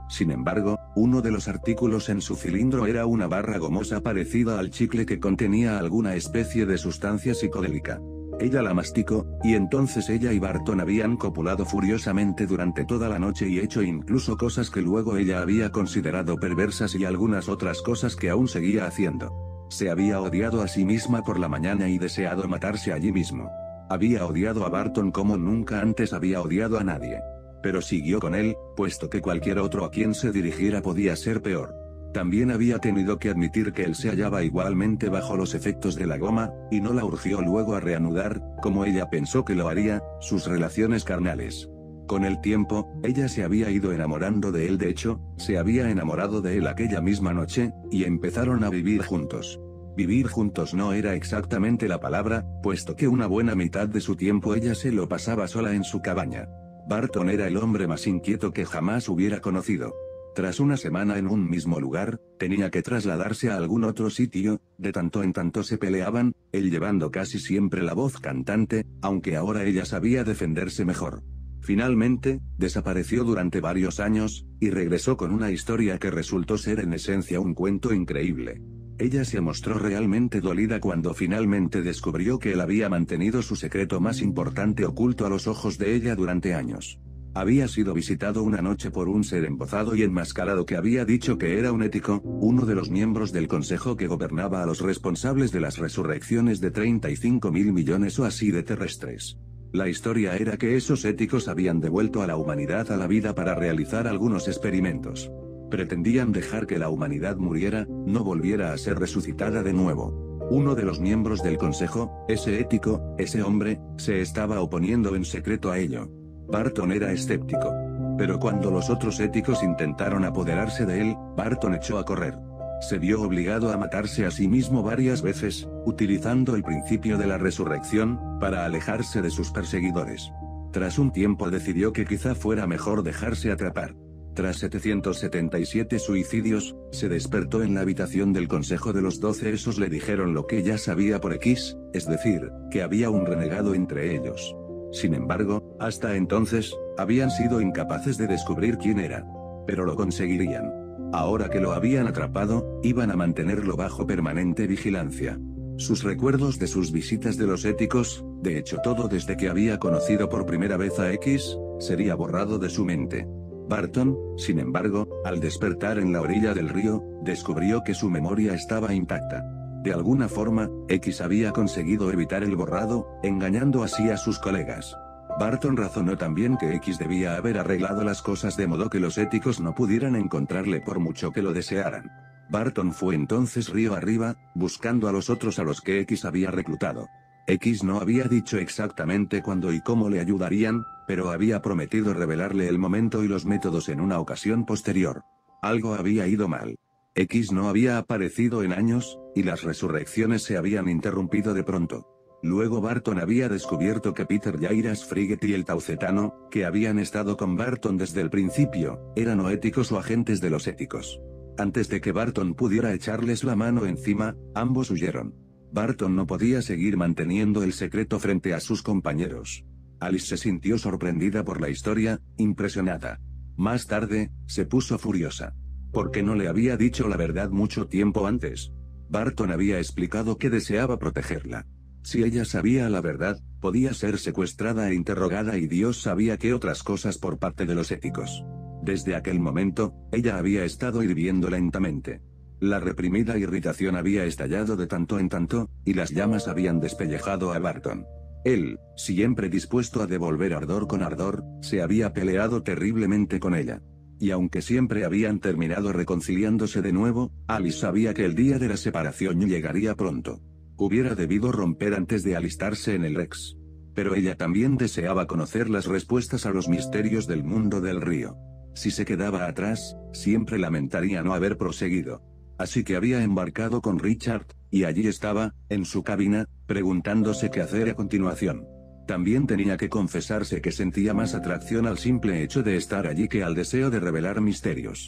Sin embargo, uno de los artículos en su cilindro era una barra gomosa parecida al chicle que contenía alguna especie de sustancia psicodélica. Ella la masticó, y entonces ella y Barton habían copulado furiosamente durante toda la noche y hecho incluso cosas que luego ella había considerado perversas y algunas otras cosas que aún seguía haciendo. Se había odiado a sí misma por la mañana y deseado matarse allí mismo. Había odiado a Barton como nunca antes había odiado a nadie. Pero siguió con él, puesto que cualquier otro a quien se dirigiera podía ser peor. También había tenido que admitir que él se hallaba igualmente bajo los efectos de la goma, y no la urgió luego a reanudar, como ella pensó que lo haría, sus relaciones carnales. Con el tiempo, ella se había ido enamorando de él, de hecho, se había enamorado de él aquella misma noche, y empezaron a vivir juntos. Vivir juntos no era exactamente la palabra, puesto que una buena mitad de su tiempo ella se lo pasaba sola en su cabaña. Barton era el hombre más inquieto que jamás hubiera conocido. Tras una semana en un mismo lugar, tenía que trasladarse a algún otro sitio, de tanto en tanto se peleaban, él llevando casi siempre la voz cantante, aunque ahora ella sabía defenderse mejor. Finalmente, desapareció durante varios años, y regresó con una historia que resultó ser en esencia un cuento increíble. Ella se mostró realmente dolida cuando finalmente descubrió que él había mantenido su secreto más importante oculto a los ojos de ella durante años. Había sido visitado una noche por un ser embozado y enmascarado que había dicho que era un ético, uno de los miembros del consejo que gobernaba a los responsables de las resurrecciones de 35.000 millones o así de terrestres. La historia era que esos éticos habían devuelto a la humanidad a la vida para realizar algunos experimentos. Pretendían dejar que la humanidad muriera, no volviera a ser resucitada de nuevo. Uno de los miembros del consejo, ese ético, ese hombre, se estaba oponiendo en secreto a ello. Barton era escéptico. Pero cuando los otros éticos intentaron apoderarse de él, Barton echó a correr. Se vio obligado a matarse a sí mismo varias veces, utilizando el principio de la resurrección, para alejarse de sus perseguidores. Tras un tiempo decidió que quizá fuera mejor dejarse atrapar. Tras 777 suicidios, se despertó en la habitación del Consejo de los 12. Esos le dijeron lo que ya sabía por X, es decir, que había un renegado entre ellos. Sin embargo, hasta entonces, habían sido incapaces de descubrir quién era. Pero lo conseguirían. Ahora que lo habían atrapado, iban a mantenerlo bajo permanente vigilancia. Sus recuerdos de sus visitas de los éticos, de hecho todo desde que había conocido por primera vez a X, sería borrado de su mente. Barton, sin embargo, al despertar en la orilla del río, descubrió que su memoria estaba intacta. De alguna forma, X había conseguido evitar el borrado, engañando así a sus colegas. Barton razonó también que X debía haber arreglado las cosas de modo que los éticos no pudieran encontrarle por mucho que lo desearan. Barton fue entonces río arriba, buscando a los otros a los que X había reclutado. X no había dicho exactamente cuándo y cómo le ayudarían, pero había prometido revelarle el momento y los métodos en una ocasión posterior. Algo había ido mal. X no había aparecido en años, y las resurrecciones se habían interrumpido de pronto. Luego Barton había descubierto que Peter Jairas Frigget y el Taucetano, que habían estado con Barton desde el principio, eran o éticos o agentes de los éticos. Antes de que Barton pudiera echarles la mano encima, ambos huyeron. Barton no podía seguir manteniendo el secreto frente a sus compañeros. Alice se sintió sorprendida por la historia, impresionada. Más tarde, se puso furiosa. ¿Por qué no le había dicho la verdad mucho tiempo antes? Barton había explicado que deseaba protegerla. Si ella sabía la verdad, podía ser secuestrada e interrogada y Dios sabía qué otras cosas por parte de los éticos. Desde aquel momento, ella había estado hirviendo lentamente. La reprimida irritación había estallado de tanto en tanto, y las llamas habían despellejado a Barton. Él, siempre dispuesto a devolver ardor con ardor, se había peleado terriblemente con ella. Y aunque siempre habían terminado reconciliándose de nuevo, Alice sabía que el día de la separación llegaría pronto. Hubiera debido romper antes de alistarse en el Rex. Pero ella también deseaba conocer las respuestas a los misterios del mundo del río. Si se quedaba atrás, siempre lamentaría no haber proseguido. Así que había embarcado con Richard, y allí estaba, en su cabina, preguntándose qué hacer a continuación. También tenía que confesarse que sentía más atracción al simple hecho de estar allí que al deseo de revelar misterios.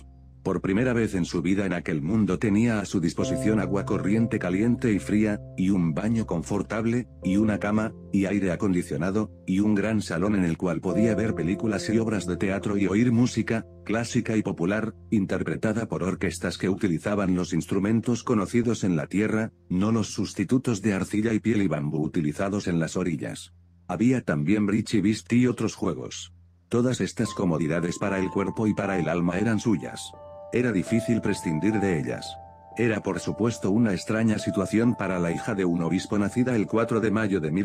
Por primera vez en su vida en aquel mundo tenía a su disposición agua corriente caliente y fría, y un baño confortable, y una cama, y aire acondicionado, y un gran salón en el cual podía ver películas y obras de teatro y oír música, clásica y popular, interpretada por orquestas que utilizaban los instrumentos conocidos en la tierra, no los sustitutos de arcilla y piel y bambú utilizados en las orillas. Había también bridge y whist y otros juegos. Todas estas comodidades para el cuerpo y para el alma eran suyas. Era difícil prescindir de ellas. Era por supuesto una extraña situación para la hija de un obispo nacida el 4 de mayo de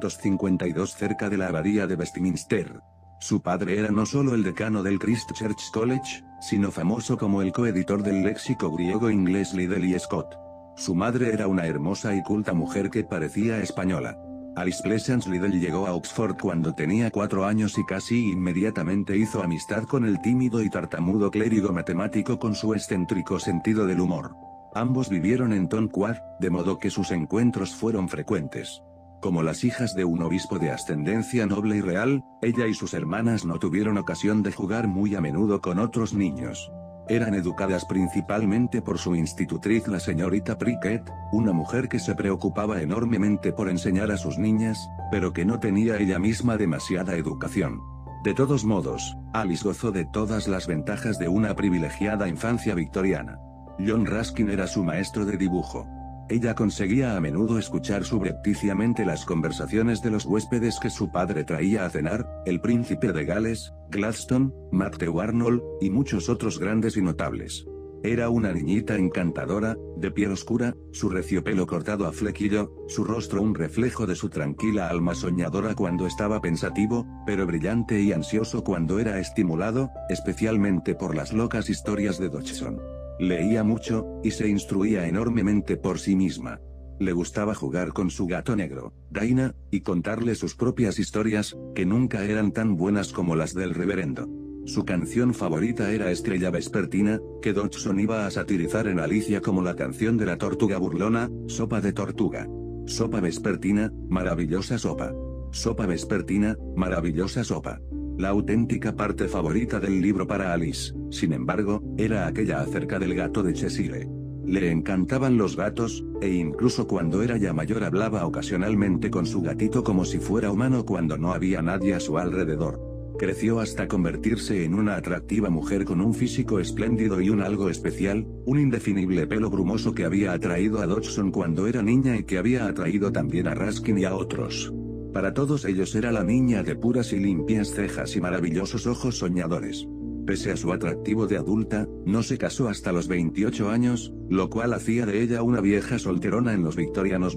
1852 cerca de la abadía de Westminster. Su padre era no solo el decano del Christ Church College, sino famoso como el coeditor del léxico griego-inglés Liddell y Scott. Su madre era una hermosa y culta mujer que parecía española. Alice Pleasance Liddell llegó a Oxford cuando tenía 4 años y casi inmediatamente hizo amistad con el tímido y tartamudo clérigo matemático con su excéntrico sentido del humor. Ambos vivieron en Tonquar, de modo que sus encuentros fueron frecuentes. Como las hijas de un obispo de ascendencia noble y real, ella y sus hermanas no tuvieron ocasión de jugar muy a menudo con otros niños. Eran educadas principalmente por su institutriz la señorita Prickett, una mujer que se preocupaba enormemente por enseñar a sus niñas, pero que no tenía ella misma demasiada educación. De todos modos, Alice gozó de todas las ventajas de una privilegiada infancia victoriana. John Ruskin era su maestro de dibujo. Ella conseguía a menudo escuchar subrepticiamente las conversaciones de los huéspedes que su padre traía a cenar, el príncipe de Gales, Gladstone, Matthew Arnold, y muchos otros grandes y notables. Era una niñita encantadora, de piel oscura, su recio pelo cortado a flequillo, su rostro un reflejo de su tranquila alma soñadora cuando estaba pensativo, pero brillante y ansioso cuando era estimulado, especialmente por las locas historias de Dodgson. Leía mucho, y se instruía enormemente por sí misma. Le gustaba jugar con su gato negro, Dinah, y contarle sus propias historias, que nunca eran tan buenas como las del reverendo. Su canción favorita era Estrella Vespertina, que Dodgson iba a satirizar en Alicia como la canción de la tortuga burlona, Sopa de tortuga. Sopa vespertina, maravillosa sopa. Sopa vespertina, maravillosa sopa. La auténtica parte favorita del libro para Alice, sin embargo, era aquella acerca del gato de Cheshire. Le encantaban los gatos, e incluso cuando era ya mayor hablaba ocasionalmente con su gatito como si fuera humano cuando no había nadie a su alrededor. Creció hasta convertirse en una atractiva mujer con un físico espléndido y un algo especial, un indefinible pelo brumoso que había atraído a Dodgson cuando era niña y que había atraído también a Ruskin y a otros. Para todos ellos era la niña de puras y limpias cejas y maravillosos ojos soñadores. Pese a su atractivo de adulta, no se casó hasta los 28 años, lo cual hacía de ella una vieja solterona en los victorianos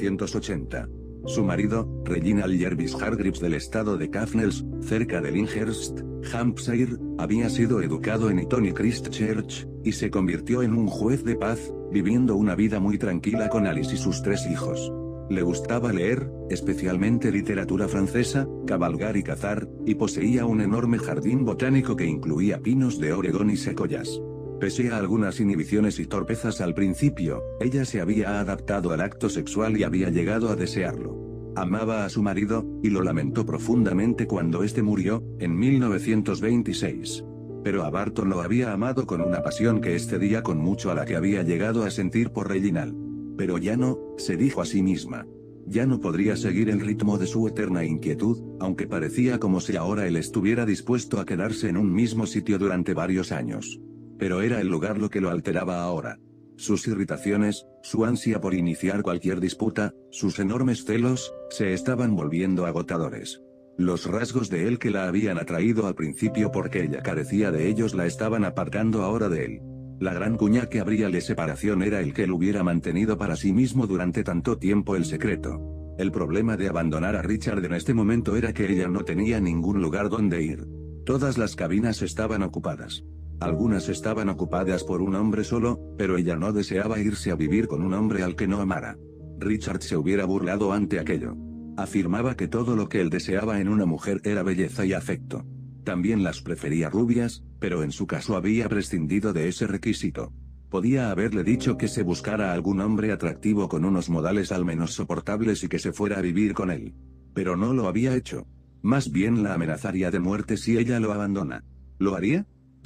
1880. Su marido, Reginald Jervis Hargreaves del estado de Caithness, cerca de Lyndhurst, Hampshire, había sido educado en Eton y Christ Church, y se convirtió en un juez de paz, viviendo una vida muy tranquila con Alice y sus 3 hijos. Le gustaba leer, especialmente literatura francesa, cabalgar y cazar, y poseía un enorme jardín botánico que incluía pinos de Oregón y secoyas. Pese a algunas inhibiciones y torpezas al principio, ella se había adaptado al acto sexual y había llegado a desearlo. Amaba a su marido, y lo lamentó profundamente cuando éste murió, en 1926. Pero a Barton lo había amado con una pasión que excedía con mucho a la que había llegado a sentir por Reginald. Pero ya no, se dijo a sí misma. Ya no podría seguir el ritmo de su eterna inquietud, aunque parecía como si ahora él estuviera dispuesto a quedarse en un mismo sitio durante varios años. Pero era el lugar lo que lo alteraba ahora. Sus irritaciones, su ansia por iniciar cualquier disputa, sus enormes celos, se estaban volviendo agotadores. Los rasgos de él que la habían atraído al principio porque ella carecía de ellos la estaban apartando ahora de él. La gran cuña que abríale separación era el que él hubiera mantenido para sí mismo durante tanto tiempo el secreto. El problema de abandonar a Richard en este momento era que ella no tenía ningún lugar donde ir. Todas las cabinas estaban ocupadas. Algunas estaban ocupadas por un hombre solo, pero ella no deseaba irse a vivir con un hombre al que no amara. Richard se hubiera burlado ante aquello. Afirmaba que todo lo que él deseaba en una mujer era belleza y afecto. También las prefería rubias, pero en su caso había prescindido de ese requisito. Podía haberle dicho que se buscara algún hombre atractivo con unos modales al menos soportables y que se fuera a vivir con él. Pero no lo había hecho. Más bien la amenazaría de muerte si ella lo abandona. ¿Lo haría?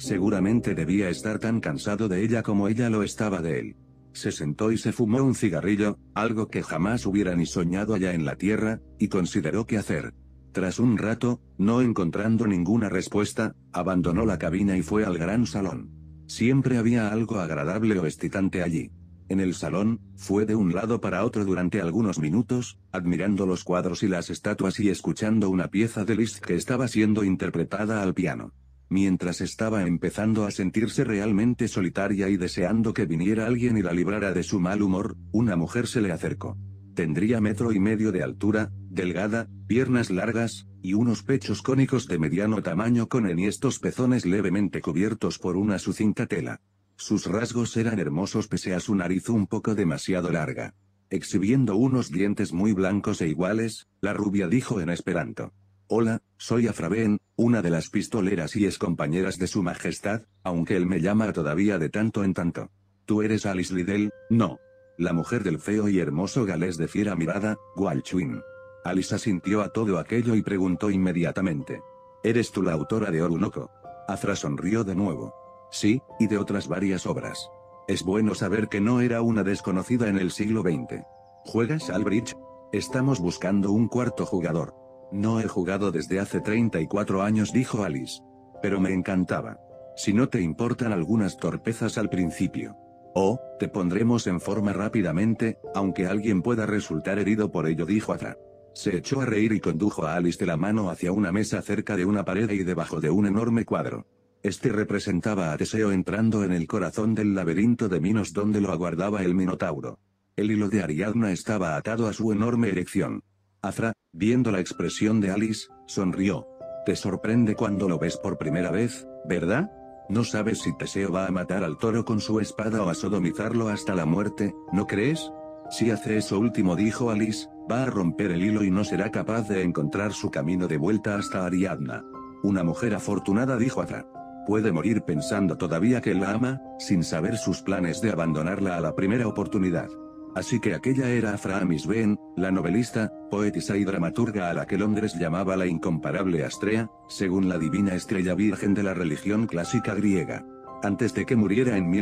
Seguramente debía estar tan cansado de ella como ella lo estaba de él. Se sentó y se fumó un cigarrillo, algo que jamás hubiera ni soñado allá en la Tierra, y consideró qué hacer. Tras un rato, no encontrando ninguna respuesta, abandonó la cabina y fue al gran salón. Siempre había algo agradable o excitante allí. En el salón, fue de un lado para otro durante algunos minutos, admirando los cuadros y las estatuas y escuchando una pieza de Liszt que estaba siendo interpretada al piano. Mientras estaba empezando a sentirse realmente solitaria y deseando que viniera alguien y la librara de su mal humor, una mujer se le acercó. Tendría 1,5 metros de altura, delgada, piernas largas, y unos pechos cónicos de mediano tamaño con enhiestos pezones levemente cubiertos por una sucinta tela. Sus rasgos eran hermosos pese a su nariz un poco demasiado larga. Exhibiendo unos dientes muy blancos e iguales, la rubia dijo en esperanto: «Hola, soy Afra Ben, una de las pistoleras y excompañeras de su majestad, aunque él me llama todavía de tanto en tanto». «¿Tú eres Alice Liddell?» «No». La mujer del feo y hermoso galés de fiera mirada, Walchuin. Alice asintió a todo aquello y preguntó inmediatamente: «¿Eres tú la autora de Orunoko?» Afra sonrió de nuevo. «Sí, y de otras varias obras». «Es bueno saber que no era una desconocida en el siglo XX. ¿Juegas al bridge?» «Estamos buscando un cuarto jugador». «No he jugado desde hace 34 años», dijo Alice. «Pero me encantaba. Si no te importan algunas torpezas al principio. Oh, te pondremos en forma rápidamente, aunque alguien pueda resultar herido por ello», dijo Afra. Se echó a reír y condujo a Alice de la mano hacia una mesa cerca de una pared y debajo de un enorme cuadro. Este representaba a Teseo entrando en el corazón del laberinto de Minos donde lo aguardaba el Minotauro. El hilo de Ariadna estaba atado a su enorme erección. Afra, viendo la expresión de Alice, sonrió. «Te sorprende cuando lo ves por primera vez, ¿verdad? No sabes si Teseo va a matar al toro con su espada o a sodomizarlo hasta la muerte, ¿no crees? Si hace eso último», dijo Alice, «va a romper el hilo y no será capaz de encontrar su camino de vuelta hasta Ariadna». «Una mujer afortunada», dijo Afra. «Puede morir pensando todavía que la ama, sin saber sus planes de abandonarla a la primera oportunidad». Así que aquella era Afra Amish Ben, la novelista, poetisa y dramaturga a la que Londres llamaba la incomparable Astrea, según la divina estrella virgen de la religión clásica griega. Antes de que muriera en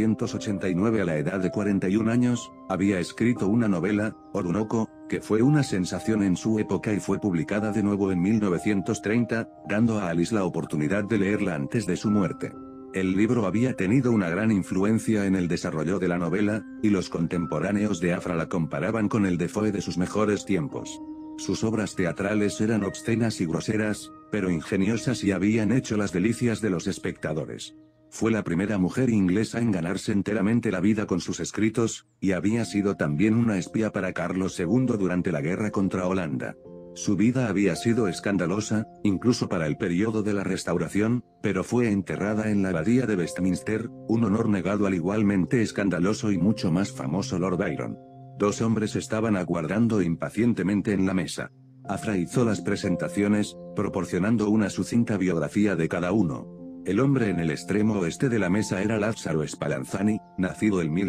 1689 a la edad de 41 años, había escrito una novela, Orunoko, que fue una sensación en su época y fue publicada de nuevo en 1930, dando a Alice la oportunidad de leerla antes de su muerte. El libro había tenido una gran influencia en el desarrollo de la novela, y los contemporáneos de Afra la comparaban con el Defoe de sus mejores tiempos. Sus obras teatrales eran obscenas y groseras, pero ingeniosas y habían hecho las delicias de los espectadores. Fue la primera mujer inglesa en ganarse enteramente la vida con sus escritos, y había sido también una espía para Carlos II durante la guerra contra Holanda. Su vida había sido escandalosa, incluso para el periodo de la Restauración, pero fue enterrada en la abadía de Westminster, un honor negado al igualmente escandaloso y mucho más famoso Lord Byron. Dos hombres estaban aguardando impacientemente en la mesa. Afra hizo las presentaciones, proporcionando una sucinta biografía de cada uno. El hombre en el extremo oeste de la mesa era Lazzaro Spallanzani, nacido el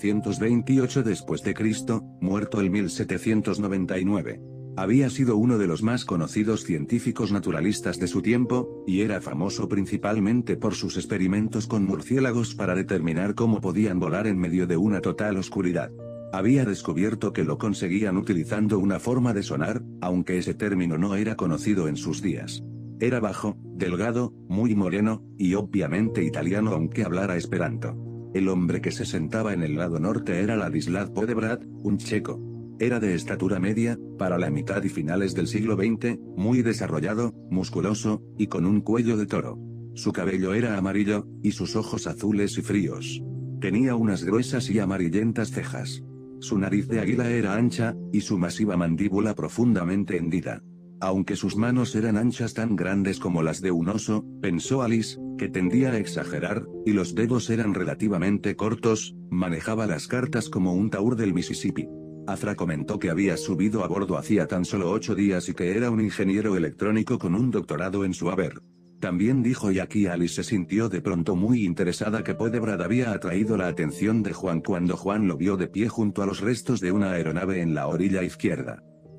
1728 después de Cristo, muerto el 1799. Había sido uno de los más conocidos científicos naturalistas de su tiempo, y era famoso principalmente por sus experimentos con murciélagos para determinar cómo podían volar en medio de una total oscuridad. Había descubierto que lo conseguían utilizando una forma de sonar, aunque ese término no era conocido en sus días. Era bajo, delgado, muy moreno, y obviamente italiano aunque hablara esperanto. El hombre que se sentaba en el lado norte era Ladislav Podebrad, un checo. Era de estatura media, para la mitad y finales del siglo XX, muy desarrollado, musculoso, y con un cuello de toro. Su cabello era amarillo, y sus ojos azules y fríos. Tenía unas gruesas y amarillentas cejas. Su nariz de águila era ancha, y su masiva mandíbula profundamente hendida. Aunque sus manos eran anchas tan grandes como las de un oso, pensó Alice, que tendía a exagerar, y los dedos eran relativamente cortos, manejaba las cartas como un taur del Mississippi. Afra comentó que había subido a bordo hacía tan solo 8 días y que era un ingeniero electrónico con un doctorado en su haber. También dijo, y aquí Alice se sintió de pronto muy interesada, que Podebrad había atraído la atención de Juan cuando Juan lo vio de pie junto a los restos de una aeronave en la orilla izquierda.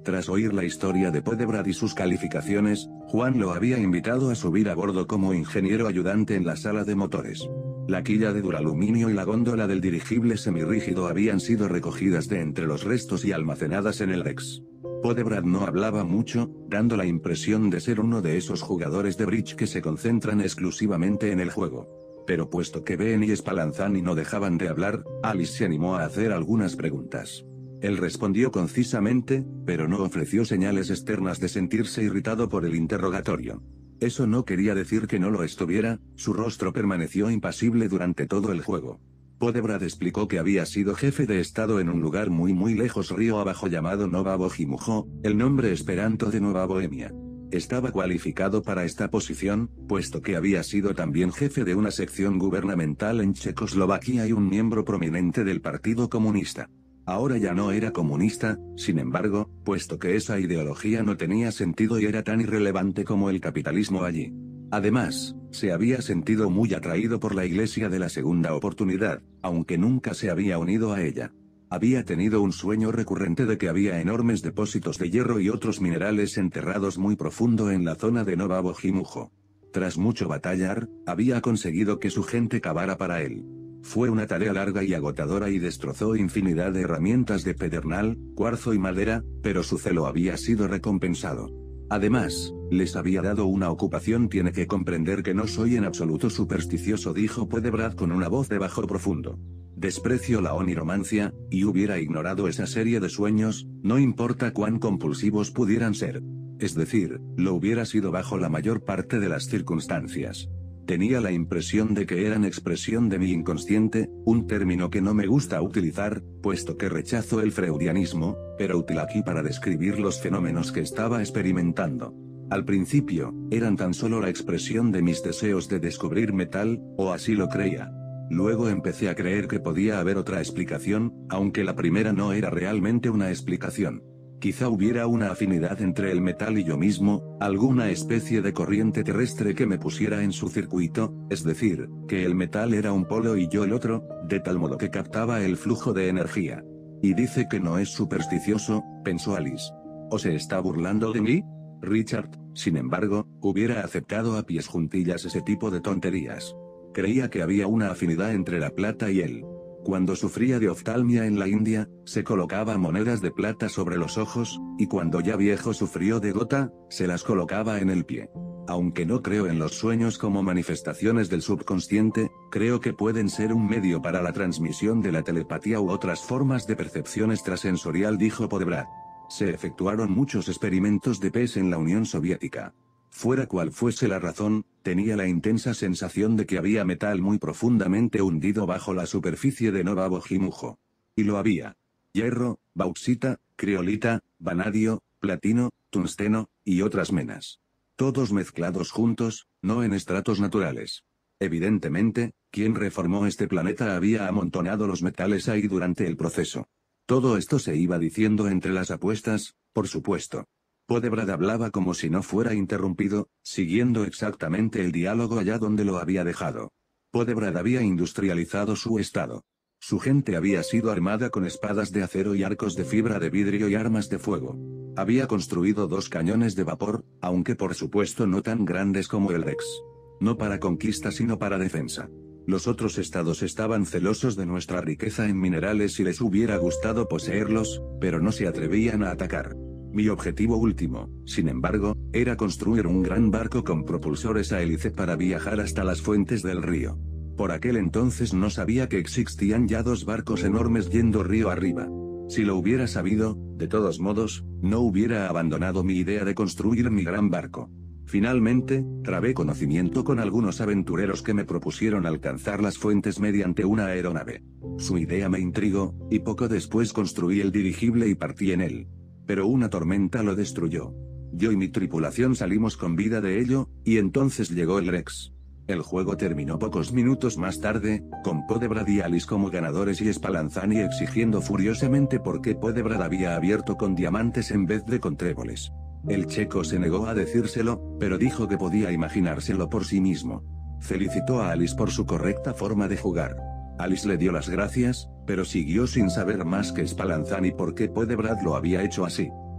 Tras oír la historia de Podebrad y sus calificaciones, Juan lo había invitado a subir a bordo como ingeniero ayudante en la sala de motores. La quilla de duraluminio y la góndola del dirigible semirrígido habían sido recogidas de entre los restos y almacenadas en el Rex. Podebrad no hablaba mucho, dando la impresión de ser uno de esos jugadores de bridge que se concentran exclusivamente en el juego. Pero puesto que Ben y Spallanzani no dejaban de hablar, Alice se animó a hacer algunas preguntas. Él respondió concisamente, pero no ofreció señales externas de sentirse irritado por el interrogatorio. Eso no quería decir que no lo estuviera, su rostro permaneció impasible durante todo el juego. Podebrad explicó que había sido jefe de estado en un lugar muy lejos río abajo llamado Nova Bohemia, el nombre esperanto de Nueva Bohemia. Estaba cualificado para esta posición, puesto que había sido también jefe de una sección gubernamental en Checoslovaquia y un miembro prominente del Partido Comunista. Ahora ya no era comunista, sin embargo, puesto que esa ideología no tenía sentido y era tan irrelevante como el capitalismo allí. Además, se había sentido muy atraído por la Iglesia de la Segunda Oportunidad, aunque nunca se había unido a ella. Había tenido un sueño recurrente de que había enormes depósitos de hierro y otros minerales enterrados muy profundo en la zona de Nova Bohemia. Tras mucho batallar, había conseguido que su gente cavara para él. Fue una tarea larga y agotadora y destrozó infinidad de herramientas de pedernal, cuarzo y madera, pero su celo había sido recompensado. Además, les había dado una ocupación. Tiene que comprender que no soy en absoluto supersticioso, dijo Podebrad con una voz de bajo profundo. Desprecio la oniromancia, y hubiera ignorado esa serie de sueños, no importa cuán compulsivos pudieran ser. Es decir, lo hubiera sido bajo la mayor parte de las circunstancias. Tenía la impresión de que eran expresión de mi inconsciente, un término que no me gusta utilizar, puesto que rechazo el freudianismo, pero útil aquí para describir los fenómenos que estaba experimentando. Al principio, eran tan solo la expresión de mis deseos de descubrir metal, o así lo creía. Luego empecé a creer que podía haber otra explicación, aunque la primera no era realmente una explicación. Quizá hubiera una afinidad entre el metal y yo mismo, alguna especie de corriente terrestre que me pusiera en su circuito, es decir, que el metal era un polo y yo el otro, de tal modo que captaba el flujo de energía. Y dice que no es supersticioso, pensó Alice. ¿O se está burlando de mí? Richard, sin embargo, hubiera aceptado a pies juntillas ese tipo de tonterías. Creía que había una afinidad entre la plata y él. Cuando sufría de oftalmia en la India, se colocaba monedas de plata sobre los ojos, y cuando ya viejo sufrió de gota, se las colocaba en el pie. Aunque no creo en los sueños como manifestaciones del subconsciente, creo que pueden ser un medio para la transmisión de la telepatía u otras formas de percepción extrasensorial, dijo Podebrad. Se efectuaron muchos experimentos de PES en la Unión Soviética. Fuera cual fuese la razón, tenía la intensa sensación de que había metal muy profundamente hundido bajo la superficie de Nova Bohemia. Y lo había. Hierro, bauxita, criolita, vanadio, platino, tungsteno, y otras menas. Todos mezclados juntos, no en estratos naturales. Evidentemente, quien reformó este planeta había amontonado los metales ahí durante el proceso. Todo esto se iba diciendo entre las apuestas, por supuesto. Podebrad hablaba como si no fuera interrumpido, siguiendo exactamente el diálogo allá donde lo había dejado. Podebrad había industrializado su estado. Su gente había sido armada con espadas de acero y arcos de fibra de vidrio y armas de fuego. Había construido 2 cañones de vapor, aunque por supuesto no tan grandes como el Rex. No para conquista sino para defensa. Los otros estados estaban celosos de nuestra riqueza en minerales y les hubiera gustado poseerlos, pero no se atrevían a atacar. Mi objetivo último, sin embargo, era construir un gran barco con propulsores a hélice para viajar hasta las fuentes del río. Por aquel entonces no sabía que existían ya 2 barcos enormes yendo río arriba. Si lo hubiera sabido, de todos modos, no hubiera abandonado mi idea de construir mi gran barco. Finalmente, trabé conocimiento con algunos aventureros que me propusieron alcanzar las fuentes mediante una aeronave. Su idea me intrigó, y poco después construí el dirigible y partí en él. Pero una tormenta lo destruyó. Yo y mi tripulación salimos con vida de ello, y entonces llegó el Rex. El juego terminó pocos minutos más tarde, con Podebrad y Alice como ganadores y Spallanzani exigiendo furiosamente por qué Podebrad había abierto con diamantes en vez de con tréboles. El checo se negó a decírselo, pero dijo que podía imaginárselo por sí mismo. Felicitó a Alice por su correcta forma de jugar. Alice le dio las gracias, pero siguió sin saber más que Spallanzani por qué Podebrad lo había hecho así.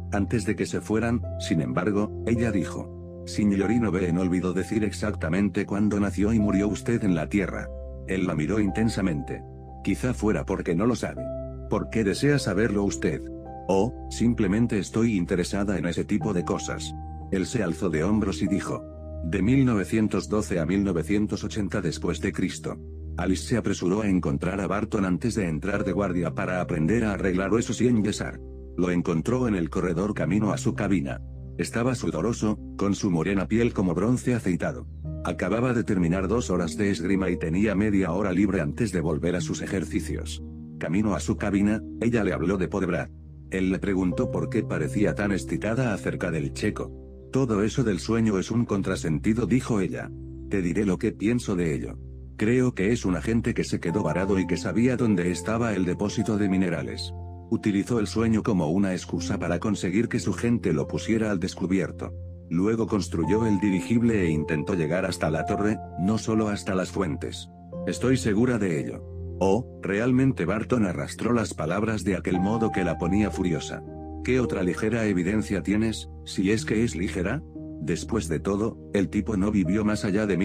Antes de que se fueran, sin embargo, ella dijo: Signorino Ben, olvidó decir exactamente cuándo nació y murió usted en la Tierra. Él la miró intensamente. Quizá fuera porque no lo sabe. ¿Por qué desea saberlo usted? Oh, simplemente estoy interesada en ese tipo de cosas. Él se alzó de hombros y dijo: de 1912 a 1980 después de Cristo. Alice se apresuró a encontrar a Barton antes de entrar de guardia para aprender a arreglar huesos y enyesar. Lo encontró en el corredor camino a su cabina. Estaba sudoroso, con su morena piel como bronce aceitado. Acababa de terminar 2 horas de esgrima y tenía media hora libre antes de volver a sus ejercicios. Camino a su cabina, ella le habló de Podebrad. Él le preguntó por qué parecía tan excitada acerca del checo. Todo eso del sueño es un contrasentido, dijo ella. Te diré lo que pienso de ello. Creo que es un agente que se quedó varado y que sabía dónde estaba el depósito de minerales. Utilizó el sueño como una excusa para conseguir que su gente lo pusiera al descubierto. Luego construyó el dirigible e intentó llegar hasta la torre, no solo hasta las fuentes. Estoy segura de ello. Oh, realmente Barton arrastró las palabras de aquel modo que la ponía furiosa. ¿Qué otra ligera evidencia tienes, si es que es ligera? Después de todo, el tipo no vivió más allá de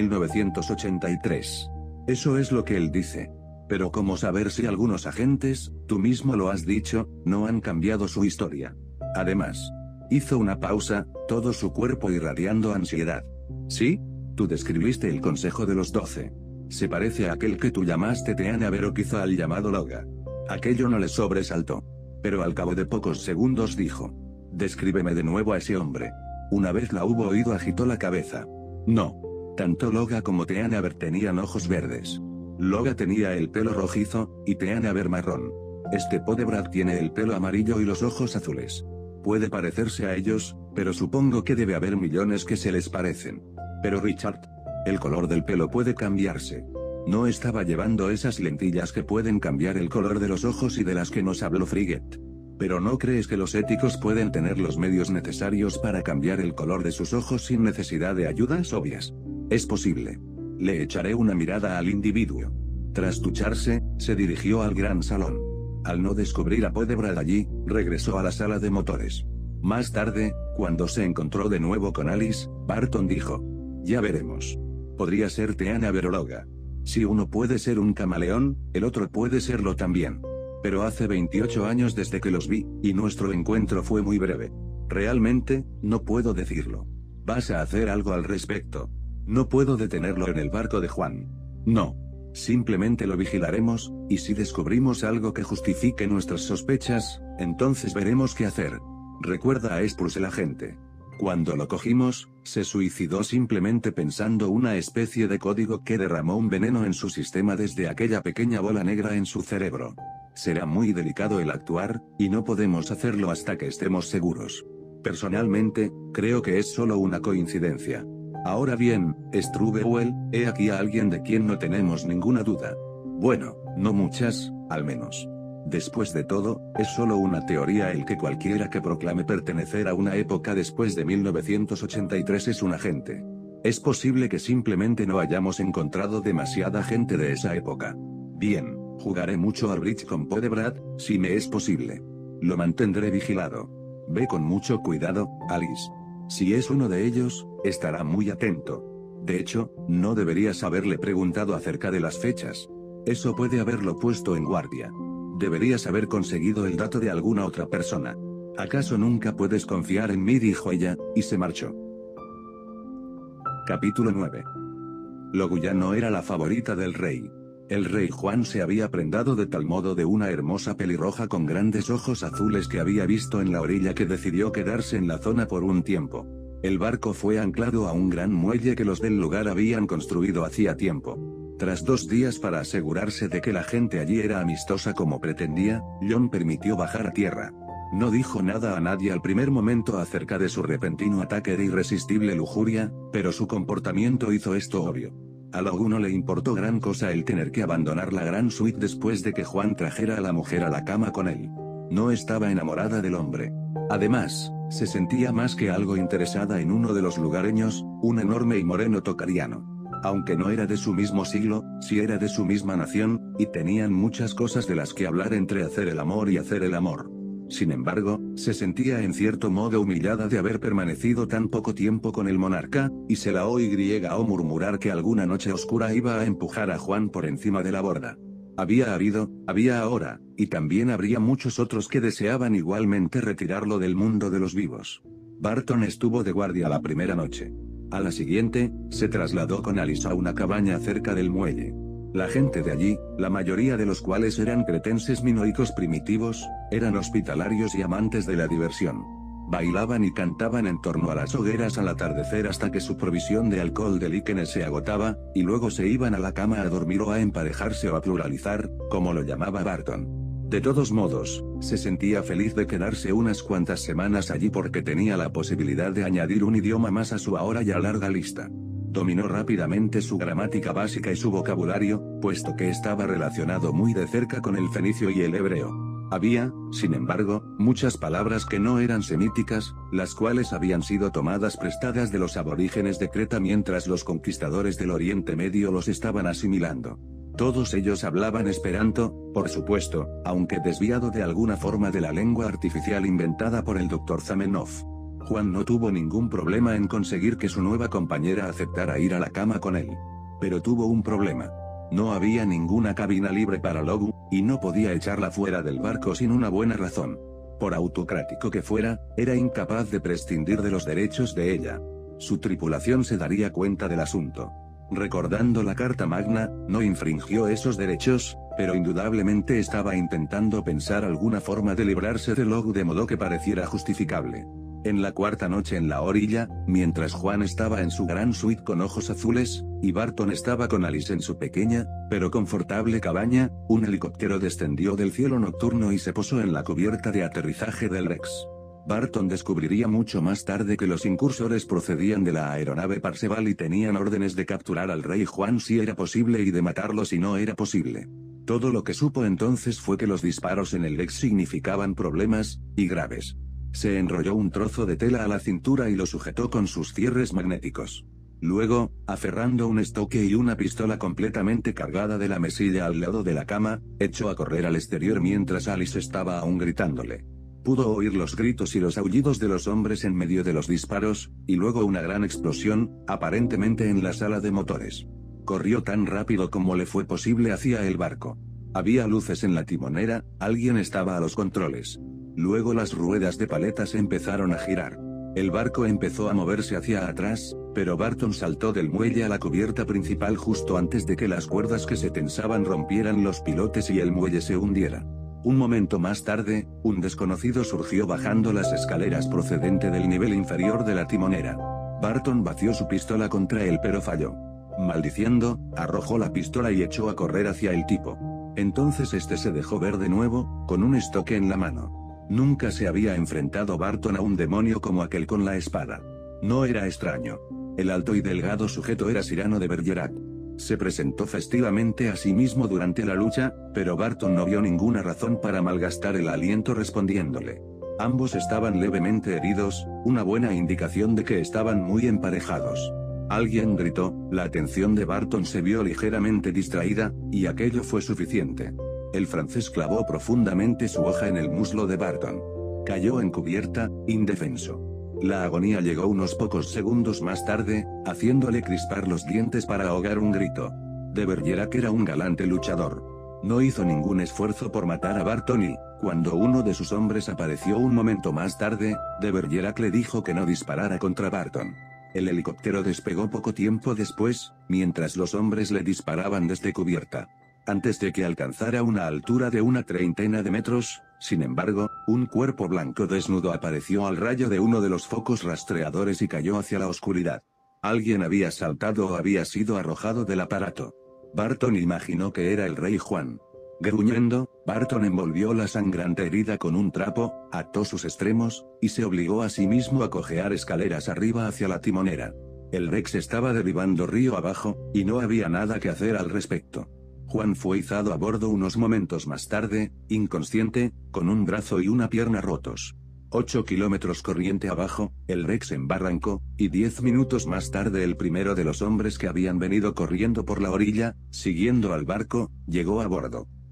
1983. Eso es lo que él dice. Pero ¿cómo saber si algunos agentes, tú mismo lo has dicho, no han cambiado su historia? Además, hizo una pausa, todo su cuerpo irradiando ansiedad. ¿Sí? Tú describiste el Consejo de los 12. Se parece a aquel que tú llamaste Teanaber o quizá al llamado Loga. Aquello no le sobresaltó. Pero al cabo de pocos segundos dijo: descríbeme de nuevo a ese hombre. Una vez la hubo oído, agitó la cabeza. No. Tanto Loga como Teanaber tenían ojos verdes. Loga tenía el pelo rojizo, y Teanaber marrón. Este Podebrad tiene el pelo amarillo y los ojos azules. Puede parecerse a ellos, pero supongo que debe haber millones que se les parecen. Pero Richard, el color del pelo puede cambiarse. No estaba llevando esas lentillas que pueden cambiar el color de los ojos y de las que nos habló Frigget. Pero ¿no crees que los éticos pueden tener los medios necesarios para cambiar el color de sus ojos sin necesidad de ayudas obvias? Es posible. Le echaré una mirada al individuo. Tras ducharse, se dirigió al gran salón. Al no descubrir a Podebrad allí, regresó a la sala de motores. Más tarde, cuando se encontró de nuevo con Alice, Barton dijo: ya veremos. Podría ser Teanaber o Loga. Si uno puede ser un camaleón, el otro puede serlo también. Pero hace 28 años desde que los vi, y nuestro encuentro fue muy breve. Realmente, no puedo decirlo. ¿Vas a hacer algo al respecto? No puedo detenerlo en el barco de Juan. No. Simplemente lo vigilaremos, y si descubrimos algo que justifique nuestras sospechas, entonces veremos qué hacer. Recuerda a Spruce el agente. Cuando lo cogimos, se suicidó simplemente pensando una especie de código que derramó un veneno en su sistema desde aquella pequeña bola negra en su cerebro. Será muy delicado el actuar, y no podemos hacerlo hasta que estemos seguros. Personalmente, creo que es solo una coincidencia. Ahora bien, Strubbewell, he aquí a alguien de quien no tenemos ninguna duda. Bueno, no muchas, al menos. Después de todo, es solo una teoría el que cualquiera que proclame pertenecer a una época después de 1983 es un agente. Es posible que simplemente no hayamos encontrado demasiada gente de esa época. Bien, jugaré mucho al bridge con Podebrad, si me es posible. Lo mantendré vigilado. Ve con mucho cuidado, Alice. Si es uno de ellos, estará muy atento. De hecho, no deberías haberle preguntado acerca de las fechas. Eso puede haberlo puesto en guardia. Deberías haber conseguido el dato de alguna otra persona. ¿Acaso nunca puedes confiar en mí?, dijo ella, y se marchó. Capítulo 9. Loguya no era la favorita del rey. El rey Juan se había prendado de tal modo de una hermosa pelirroja con grandes ojos azules que había visto en la orilla que decidió quedarse en la zona por un tiempo. El barco fue anclado a un gran muelle que los del lugar habían construido hacía tiempo. Tras 2 días para asegurarse de que la gente allí era amistosa como pretendía, John permitió bajar a tierra. No dijo nada a nadie al primer momento acerca de su repentino ataque de irresistible lujuria, pero su comportamiento hizo esto obvio. A Logu no le importó gran cosa el tener que abandonar la gran suite después de que Juan trajera a la mujer a la cama con él. No estaba enamorada del hombre. Además, se sentía más que algo interesada en uno de los lugareños, un enorme y moreno tocariano. Aunque no era de su mismo siglo, sí era de su misma nación, y tenían muchas cosas de las que hablar entre hacer el amor y hacer el amor. Sin embargo, se sentía en cierto modo humillada de haber permanecido tan poco tiempo con el monarca, y se la oyó murmurar que alguna noche oscura iba a empujar a Juan por encima de la borda. Había ahora, y también habría muchos otros que deseaban igualmente retirarlo del mundo de los vivos. Barton estuvo de guardia la primera noche. A la siguiente, se trasladó con Alice a una cabaña cerca del muelle. La gente de allí, la mayoría de los cuales eran cretenses minoicos primitivos, eran hospitalarios y amantes de la diversión. Bailaban y cantaban en torno a las hogueras al atardecer hasta que su provisión de alcohol de líquenes se agotaba, y luego se iban a la cama a dormir o a emparejarse o a pluralizar, como lo llamaba Barton. De todos modos, se sentía feliz de quedarse unas cuantas semanas allí porque tenía la posibilidad de añadir un idioma más a su ahora ya larga lista. Dominó rápidamente su gramática básica y su vocabulario, puesto que estaba relacionado muy de cerca con el fenicio y el hebreo. Había, sin embargo, muchas palabras que no eran semíticas, las cuales habían sido tomadas prestadas de los aborígenes de Creta mientras los conquistadores del Oriente Medio los estaban asimilando. Todos ellos hablaban esperanto, por supuesto, aunque desviado de alguna forma de la lengua artificial inventada por el Dr. Zamenhof. Juan no tuvo ningún problema en conseguir que su nueva compañera aceptara ir a la cama con él. Pero tuvo un problema. No había ninguna cabina libre para Logu, y no podía echarla fuera del barco sin una buena razón. Por autocrático que fuera, era incapaz de prescindir de los derechos de ella. Su tripulación se daría cuenta del asunto. Recordando la Carta Magna, no infringió esos derechos, pero indudablemente estaba intentando pensar alguna forma de librarse de Logu de modo que pareciera justificable. En la cuarta noche en la orilla, mientras Juan estaba en su gran suite con ojos azules, y Barton estaba con Alice en su pequeña, pero confortable cabaña, un helicóptero descendió del cielo nocturno y se posó en la cubierta de aterrizaje del Rex. Barton descubriría mucho más tarde que los incursores procedían de la aeronave Parseval y tenían órdenes de capturar al rey Juan si era posible y de matarlo si no era posible. Todo lo que supo entonces fue que los disparos en el Rex significaban problemas, y graves. Se enrolló un trozo de tela a la cintura y lo sujetó con sus cierres magnéticos. Luego, aferrando un estoque y una pistola completamente cargada de la mesilla al lado de la cama, echó a correr al exterior mientras Alice estaba aún gritándole. Pudo oír los gritos y los aullidos de los hombres en medio de los disparos, y luego una gran explosión, aparentemente en la sala de motores. Corrió tan rápido como le fue posible hacia el barco. Había luces en la timonera, alguien estaba a los controles. Luego las ruedas de paletas empezaron a girar. El barco empezó a moverse hacia atrás, pero Barton saltó del muelle a la cubierta principal justo antes de que las cuerdas que se tensaban rompieran los pilotes y el muelle se hundiera. Un momento más tarde, un desconocido surgió bajando las escaleras procedente del nivel inferior de la timonera. Barton vació su pistola contra él pero falló. Maldiciendo, arrojó la pistola y echó a correr hacia el tipo. Entonces este se dejó ver de nuevo, con un estoque en la mano. Nunca se había enfrentado Barton a un demonio como aquel con la espada. No era extraño. El alto y delgado sujeto era Cyrano de Bergerac. Se presentó festivamente a sí mismo durante la lucha, pero Barton no vio ninguna razón para malgastar el aliento respondiéndole. Ambos estaban levemente heridos, una buena indicación de que estaban muy emparejados. Alguien gritó, la atención de Barton se vio ligeramente distraída, y aquello fue suficiente. El francés clavó profundamente su hoja en el muslo de Barton. Cayó en cubierta, indefenso. La agonía llegó unos pocos segundos más tarde, haciéndole crispar los dientes para ahogar un grito. De Bergerac era un galante luchador. No hizo ningún esfuerzo por matar a Barton y, cuando uno de sus hombres apareció un momento más tarde, de Bergerac le dijo que no disparara contra Barton. El helicóptero despegó poco tiempo después, mientras los hombres le disparaban desde cubierta. Antes de que alcanzara una altura de una treintena de metros, sin embargo, un cuerpo blanco desnudo apareció al rayo de uno de los focos rastreadores y cayó hacia la oscuridad. Alguien había saltado o había sido arrojado del aparato. Barton imaginó que era el rey Juan. Gruñendo, Barton envolvió la sangrante herida con un trapo, ató sus extremos, y se obligó a sí mismo a cojear escaleras arriba hacia la timonera. El Rex estaba derribando río abajo, y no había nada que hacer al respecto. Juan fue izado a bordo unos momentos más tarde, inconsciente, con un brazo y una pierna rotos. 8 kilómetros corriente abajo, el Rex embarrancó, y 10 minutos más tarde el primero de los hombres que habían venido corriendo por la orilla, siguiendo al barco, llegó a bordo.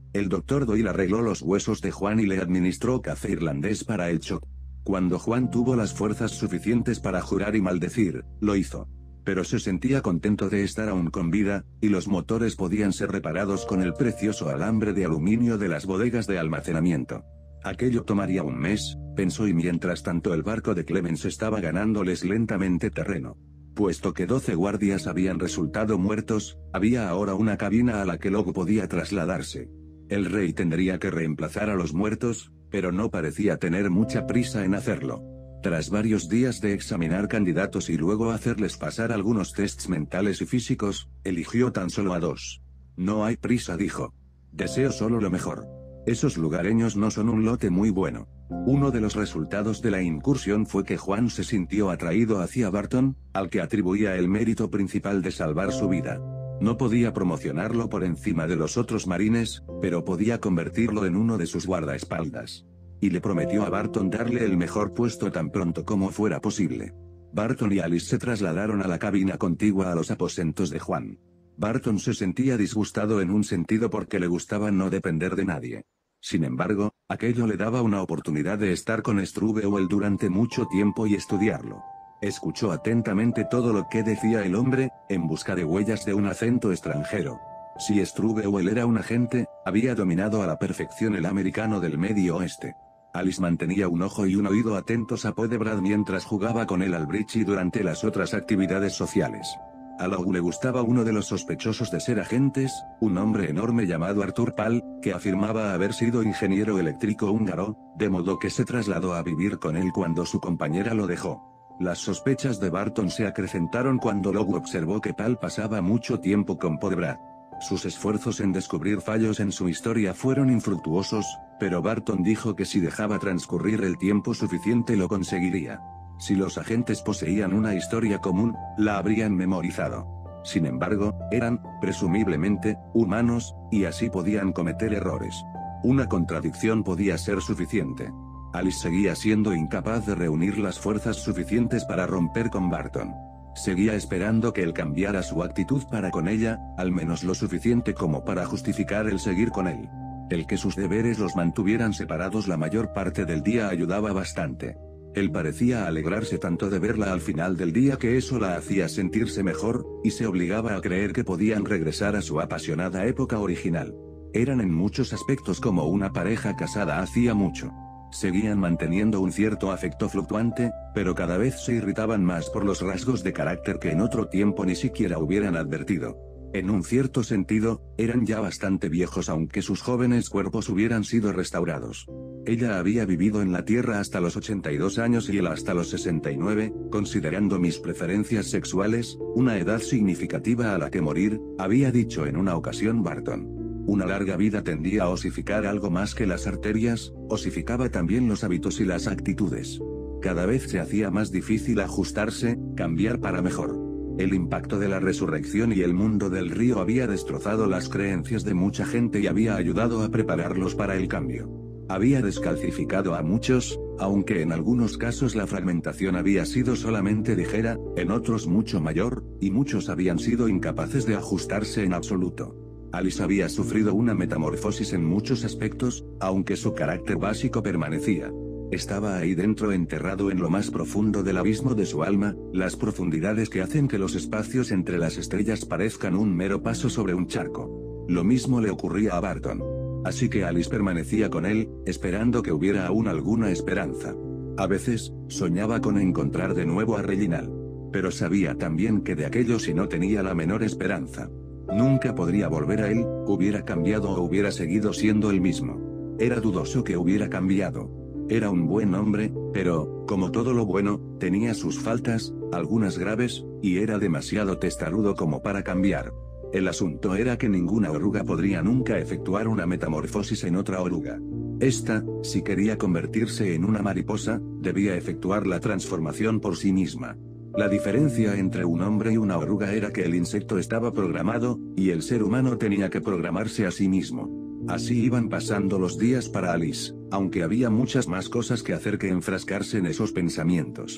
El doctor Doyle arregló los huesos de Juan y le administró café irlandés para el shock. Cuando Juan tuvo las fuerzas suficientes para jurar y maldecir, lo hizo. Pero se sentía contento de estar aún con vida, y los motores podían ser reparados con el precioso alambre de aluminio de las bodegas de almacenamiento. Aquello tomaría un mes, pensó, y mientras tanto el barco de Clemens estaba ganándoles lentamente terreno. Puesto que 12 guardias habían resultado muertos, había ahora una cabina a la que Lobo podía trasladarse. El rey tendría que reemplazar a los muertos, pero no parecía tener mucha prisa en hacerlo. Tras varios días de examinar candidatos y luego hacerles pasar algunos tests mentales y físicos, eligió tan solo a 2. No hay prisa, dijo. Deseo solo lo mejor. Esos lugareños no son un lote muy bueno. Uno de los resultados de la incursión fue que Juan se sintió atraído hacia Barton, al que atribuía el mérito principal de salvar su vida. No podía promocionarlo por encima de los otros marines, pero podía convertirlo en uno de sus guardaespaldas. Y le prometió a Barton darle el mejor puesto tan pronto como fuera posible. Barton y Alice se trasladaron a la cabina contigua a los aposentos de Juan. Barton se sentía disgustado en un sentido porque le gustaba no depender de nadie. Sin embargo, aquello le daba una oportunidad de estar con Struve durante mucho tiempo y estudiarlo. Escuchó atentamente todo lo que decía el hombre, en busca de huellas de un acento extranjero. Si Struve era un agente, había dominado a la perfección el americano del Medio Oeste. Alice mantenía un ojo y un oído atentos a Podebrad mientras jugaba con él al bridge y durante las otras actividades sociales. A Lowe le gustaba uno de los sospechosos de ser agentes, un hombre enorme llamado Arthur Pal, que afirmaba haber sido ingeniero eléctrico húngaro, de modo que se trasladó a vivir con él cuando su compañera lo dejó. Las sospechas de Barton se acrecentaron cuando Lowe observó que Pal pasaba mucho tiempo con Podebrad. Sus esfuerzos en descubrir fallos en su historia fueron infructuosos, pero Barton dijo que si dejaba transcurrir el tiempo suficiente lo conseguiría. Si los agentes poseían una historia común, la habrían memorizado. Sin embargo, eran, presumiblemente, humanos, y así podían cometer errores. Una contradicción podía ser suficiente. Alice seguía siendo incapaz de reunir las fuerzas suficientes para romper con Barton. Seguía esperando que él cambiara su actitud para con ella, al menos lo suficiente como para justificar el seguir con él. El que sus deberes los mantuvieran separados la mayor parte del día ayudaba bastante. Él parecía alegrarse tanto de verla al final del día que eso la hacía sentirse mejor, y se obligaba a creer que podían regresar a su apasionada época original. Eran en muchos aspectos como una pareja casada hacía mucho. Seguían manteniendo un cierto afecto fluctuante, pero cada vez se irritaban más por los rasgos de carácter que en otro tiempo ni siquiera hubieran advertido. En un cierto sentido, eran ya bastante viejos aunque sus jóvenes cuerpos hubieran sido restaurados. Ella había vivido en la Tierra hasta los 82 años y él hasta los 69, considerando mis preferencias sexuales, una edad significativa a la que morir, había dicho en una ocasión Barton. Una larga vida tendía a osificar algo más que las arterias, osificaba también los hábitos y las actitudes. Cada vez se hacía más difícil ajustarse, cambiar para mejor. El impacto de la resurrección y el mundo del río había destrozado las creencias de mucha gente y había ayudado a prepararlos para el cambio. Había descalcificado a muchos, aunque en algunos casos la fragmentación había sido solamente ligera, en otros mucho mayor, y muchos habían sido incapaces de ajustarse en absoluto. Alice había sufrido una metamorfosis en muchos aspectos, aunque su carácter básico permanecía. Estaba ahí dentro enterrado en lo más profundo del abismo de su alma, las profundidades que hacen que los espacios entre las estrellas parezcan un mero paso sobre un charco. Lo mismo le ocurría a Barton. Así que Alice permanecía con él, esperando que hubiera aún alguna esperanza. A veces, soñaba con encontrar de nuevo a Reginald. Pero sabía también que de aquello si no tenía la menor esperanza. Nunca podría volver a él, hubiera cambiado o hubiera seguido siendo el mismo. Era dudoso que hubiera cambiado. Era un buen hombre, pero, como todo lo bueno, tenía sus faltas, algunas graves, y era demasiado testarudo como para cambiar. El asunto era que ninguna oruga podría nunca efectuar una metamorfosis en otra oruga. Esta, si quería convertirse en una mariposa, debía efectuar la transformación por sí misma. La diferencia entre un hombre y una oruga era que el insecto estaba programado, y el ser humano tenía que programarse a sí mismo. Así iban pasando los días para Alice, aunque había muchas más cosas que hacer que enfrascarse en esos pensamientos.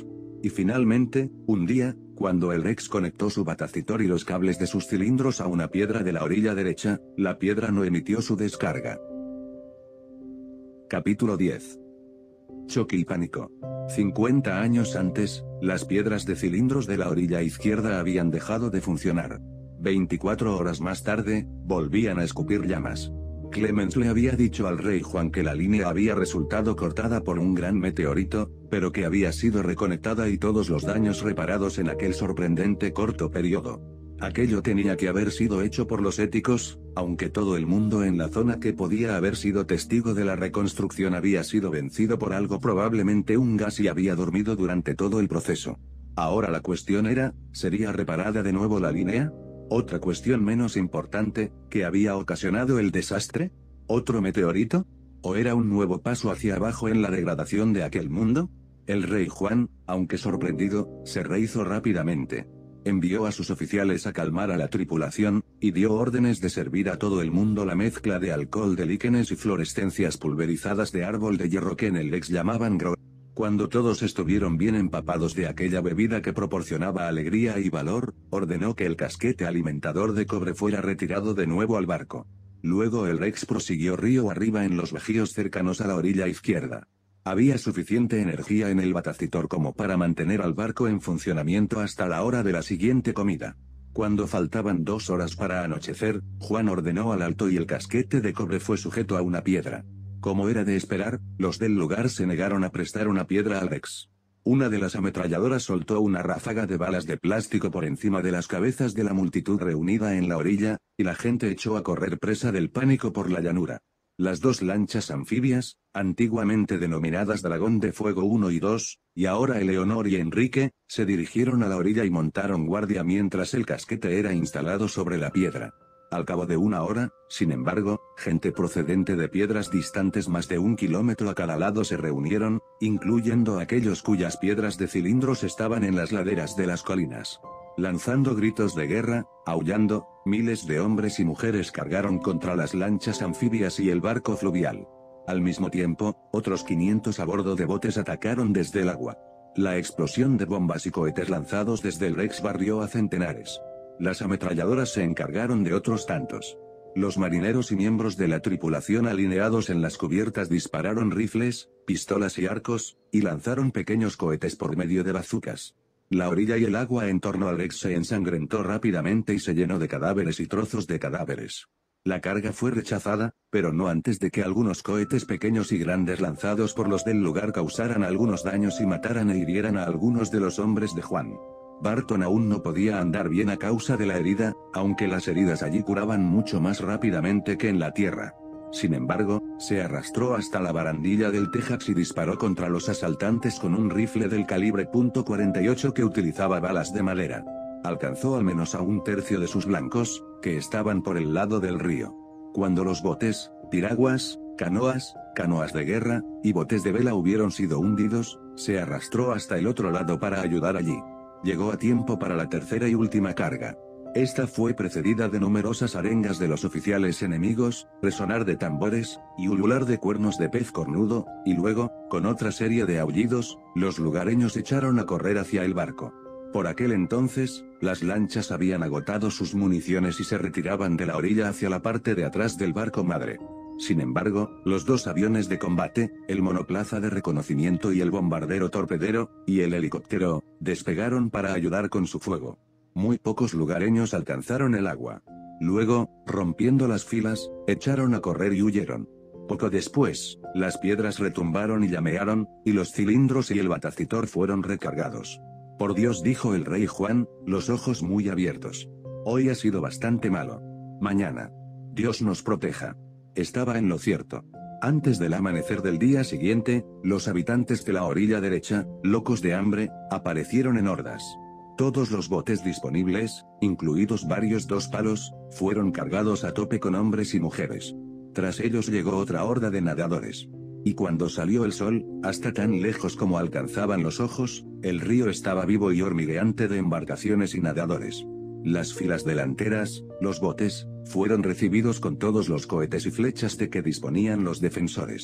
Y finalmente, un día, cuando el Rex conectó su batacitor y los cables de sus cilindros a una piedra de la orilla derecha, la piedra no emitió su descarga. Capítulo 10. Choque y pánico. 50 años antes, las piedras de cilindros de la orilla izquierda habían dejado de funcionar. 24 horas más tarde, volvían a escupir llamas. Clemens le había dicho al rey Juan que la línea había resultado cortada por un gran meteorito, pero que había sido reconectada y todos los daños reparados en aquel sorprendente corto periodo. Aquello tenía que haber sido hecho por los éticos, aunque todo el mundo en la zona que podía haber sido testigo de la reconstrucción había sido vencido por algo, probablemente un gas, y había dormido durante todo el proceso. Ahora la cuestión era, ¿sería reparada de nuevo la línea? Otra cuestión menos importante, ¿qué había ocasionado el desastre? ¿Otro meteorito? ¿O era un nuevo paso hacia abajo en la degradación de aquel mundo? El rey Juan, aunque sorprendido, se rehízo rápidamente. Envió a sus oficiales a calmar a la tripulación, y dio órdenes de servir a todo el mundo la mezcla de alcohol de líquenes y fluorescencias pulverizadas de árbol de hierro que en el Rex llamaban grog. Cuando todos estuvieron bien empapados de aquella bebida que proporcionaba alegría y valor, ordenó que el casquete alimentador de cobre fuera retirado de nuevo al barco. Luego el Rex prosiguió río arriba en los bajíos cercanos a la orilla izquierda. Había suficiente energía en el batacitor como para mantener al barco en funcionamiento hasta la hora de la siguiente comida. Cuando faltaban 2 horas para anochecer, Juan ordenó al alto y el casquete de cobre fue sujeto a una piedra. Como era de esperar, los del lugar se negaron a prestar una piedra al Rex. Una de las ametralladoras soltó una ráfaga de balas de plástico por encima de las cabezas de la multitud reunida en la orilla, y la gente echó a correr presa del pánico por la llanura. Las 2 lanchas anfibias, antiguamente denominadas Dragón de Fuego 1 y 2, y ahora Eleonor y Enrique, se dirigieron a la orilla y montaron guardia mientras el casquete era instalado sobre la piedra. Al cabo de 1 hora, sin embargo, gente procedente de piedras distantes más de 1 kilómetro a cada lado se reunieron, incluyendo aquellos cuyas piedras de cilindros estaban en las laderas de las colinas. Lanzando gritos de guerra, aullando, miles de hombres y mujeres cargaron contra las lanchas anfibias y el barco fluvial. Al mismo tiempo, otros 500 a bordo de botes atacaron desde el agua. La explosión de bombas y cohetes lanzados desde el Rex barrió a centenares. Las ametralladoras se encargaron de otros tantos. Los marineros y miembros de la tripulación alineados en las cubiertas dispararon rifles, pistolas y arcos, y lanzaron pequeños cohetes por medio de bazucas. La orilla y el agua en torno al Rex se ensangrentó rápidamente y se llenó de cadáveres y trozos de cadáveres. La carga fue rechazada, pero no antes de que algunos cohetes pequeños y grandes lanzados por los del lugar causaran algunos daños y mataran e hirieran a algunos de los hombres de Juan. Barton aún no podía andar bien a causa de la herida, aunque las heridas allí curaban mucho más rápidamente que en la tierra. Sin embargo, se arrastró hasta la barandilla del Tejax y disparó contra los asaltantes con un rifle del calibre .48 que utilizaba balas de madera. Alcanzó al menos a 1/3 de sus blancos, que estaban por el lado del río. Cuando los botes, piraguas, canoas de guerra, y botes de vela hubieron sido hundidos, se arrastró hasta el otro lado para ayudar allí. Llegó a tiempo para la tercera y última carga. Esta fue precedida de numerosas arengas de los oficiales enemigos, resonar de tambores, y ulular de cuernos de pez cornudo, y luego, con otra serie de aullidos, los lugareños echaron a correr hacia el barco. Por aquel entonces, las lanchas habían agotado sus municiones y se retiraban de la orilla hacia la parte de atrás del barco madre. Sin embargo, los 2 aviones de combate, el monoplaza de reconocimiento y el bombardero torpedero, y el helicóptero, despegaron para ayudar con su fuego. Muy pocos lugareños alcanzaron el agua. Luego, rompiendo las filas, echaron a correr y huyeron. Poco después, las piedras retumbaron y llamearon, y los cilindros y el batacitor fueron recargados. Por Dios, dijo el rey Juan, los ojos muy abiertos. Hoy ha sido bastante malo. Mañana. Dios nos proteja. Estaba en lo cierto. Antes del amanecer del día siguiente, los habitantes de la orilla derecha, locos de hambre, aparecieron en hordas. Todos los botes disponibles, incluidos varios 2 palos, fueron cargados a tope con hombres y mujeres. Tras ellos llegó otra horda de nadadores. Y cuando salió el sol, hasta tan lejos como alcanzaban los ojos, el río estaba vivo y hormigueante de embarcaciones y nadadores. Las filas delanteras, los botes, fueron recibidos con todos los cohetes y flechas de que disponían los defensores.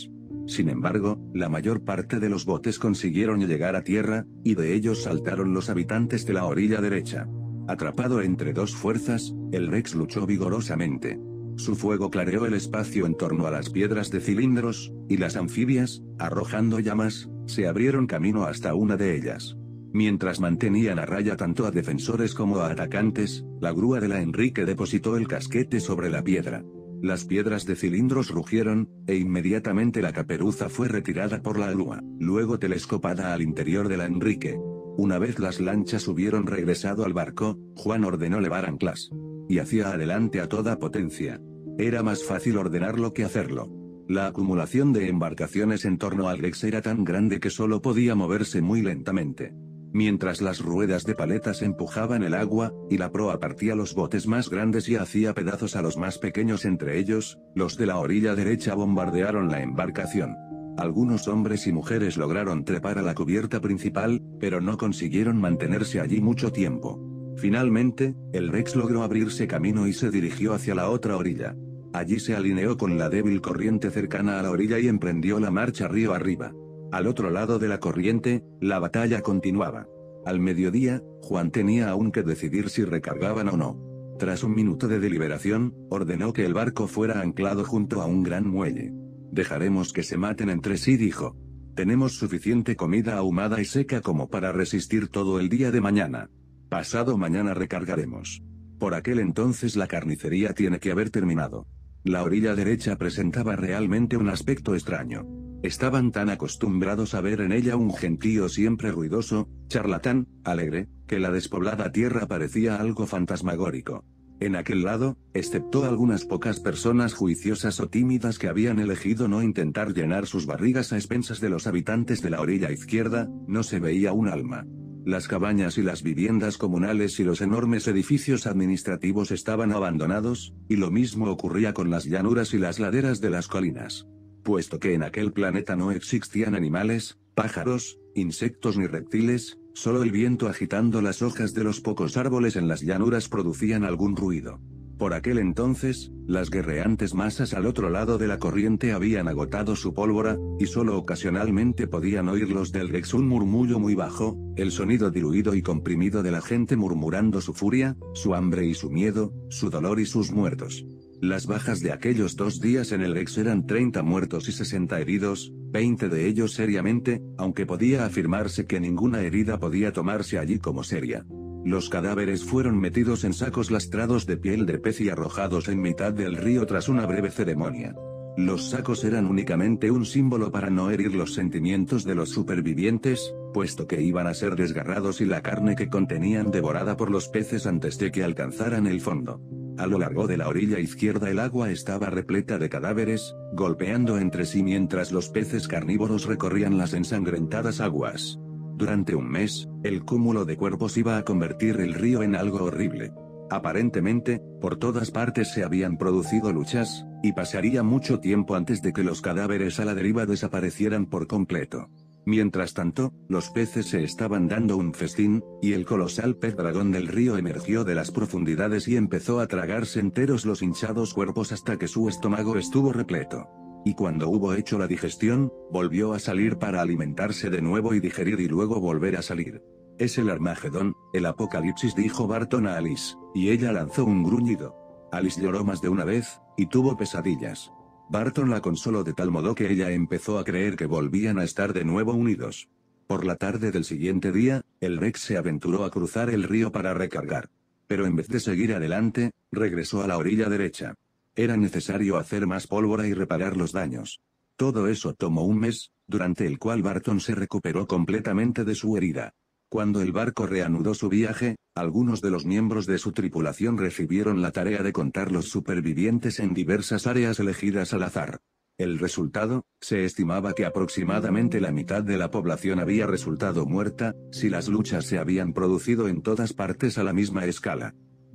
Sin embargo, la mayor parte de los botes consiguieron llegar a tierra, y de ellos saltaron los habitantes de la orilla derecha. Atrapado entre dos fuerzas, el Rex luchó vigorosamente. Su fuego clareó el espacio en torno a las piedras de cilindros, y las anfibias, arrojando llamas, se abrieron camino hasta una de ellas. Mientras mantenían a raya tanto a defensores como a atacantes, la grúa de la Enrique depositó el casquete sobre la piedra. Las piedras de cilindros rugieron, e inmediatamente la caperuza fue retirada por la grúa, luego telescopada al interior de la Enrique. Una vez las lanchas hubieron regresado al barco, Juan ordenó levar anclas. Y hacia adelante a toda potencia. Era más fácil ordenarlo que hacerlo. La acumulación de embarcaciones en torno al Rex era tan grande que solo podía moverse muy lentamente. Mientras las ruedas de paletas empujaban el agua, y la proa partía los botes más grandes y hacía pedazos a los más pequeños entre ellos, los de la orilla derecha bombardearon la embarcación. Algunos hombres y mujeres lograron trepar a la cubierta principal, pero no consiguieron mantenerse allí mucho tiempo. Finalmente, el Rex logró abrirse camino y se dirigió hacia la otra orilla. Allí se alineó con la débil corriente cercana a la orilla y emprendió la marcha río arriba. Al otro lado de la corriente, la batalla continuaba. Al mediodía, Juan tenía aún que decidir si recargaban o no. Tras un minuto de deliberación, ordenó que el barco fuera anclado junto a un gran muelle. «Dejaremos que se maten entre sí», dijo. «Tenemos suficiente comida ahumada y seca como para resistir todo el día de mañana. Pasado mañana recargaremos. Por aquel entonces la carnicería tiene que haber terminado». La orilla derecha presentaba realmente un aspecto extraño. Estaban tan acostumbrados a ver en ella un gentío siempre ruidoso, charlatán, alegre, que la despoblada tierra parecía algo fantasmagórico. En aquel lado, excepto algunas pocas personas juiciosas o tímidas que habían elegido no intentar llenar sus barrigas a expensas de los habitantes de la orilla izquierda, no se veía un alma. Las cabañas y las viviendas comunales y los enormes edificios administrativos estaban abandonados, y lo mismo ocurría con las llanuras y las laderas de las colinas. Puesto que en aquel planeta no existían animales, pájaros, insectos ni reptiles, solo el viento agitando las hojas de los pocos árboles en las llanuras producían algún ruido. Por aquel entonces, las guerreantes masas al otro lado de la corriente habían agotado su pólvora, y solo ocasionalmente podían oír los del Rex un murmullo muy bajo, el sonido diluido y comprimido de la gente murmurando su furia, su hambre y su miedo, su dolor y sus muertos. Las bajas de aquellos 2 días en el Rex eran 30 muertos y 60 heridos, 20 de ellos seriamente, aunque podía afirmarse que ninguna herida podía tomarse allí como seria. Los cadáveres fueron metidos en sacos lastrados de piel de pez y arrojados en mitad del río tras una breve ceremonia. Los sacos eran únicamente un símbolo para no herir los sentimientos de los supervivientes, puesto que iban a ser desgarrados y la carne que contenían devorada por los peces antes de que alcanzaran el fondo. A lo largo de la orilla izquierda el agua estaba repleta de cadáveres, golpeando entre sí mientras los peces carnívoros recorrían las ensangrentadas aguas. Durante un mes, el cúmulo de cuerpos iba a convertir el río en algo horrible. Aparentemente, por todas partes se habían producido luchas, y pasaría mucho tiempo antes de que los cadáveres a la deriva desaparecieran por completo. Mientras tanto, los peces se estaban dando un festín, y el colosal pez dragón del río emergió de las profundidades y empezó a tragarse enteros los hinchados cuerpos hasta que su estómago estuvo repleto. Y cuando hubo hecho la digestión, volvió a salir para alimentarse de nuevo y digerir y luego volver a salir. «Es el Armagedón, el apocalipsis», dijo Barton a Alice, y ella lanzó un gruñido. Alice lloró más de una vez, y tuvo pesadillas. Barton la consoló de tal modo que ella empezó a creer que volvían a estar de nuevo unidos. Por la tarde del siguiente día, el Rex se aventuró a cruzar el río para recargar. Pero en vez de seguir adelante, regresó a la orilla derecha. Era necesario hacer más pólvora y reparar los daños. Todo eso tomó un mes, durante el cual Barton se recuperó completamente de su herida. Cuando el barco reanudó su viaje, algunos de los miembros de su tripulación recibieron la tarea de contar los supervivientes en diversas áreas elegidas al azar. El resultado, se estimaba que aproximadamente la mitad de la población había resultado muerta, si las luchas se habían producido en todas partes a la misma escala.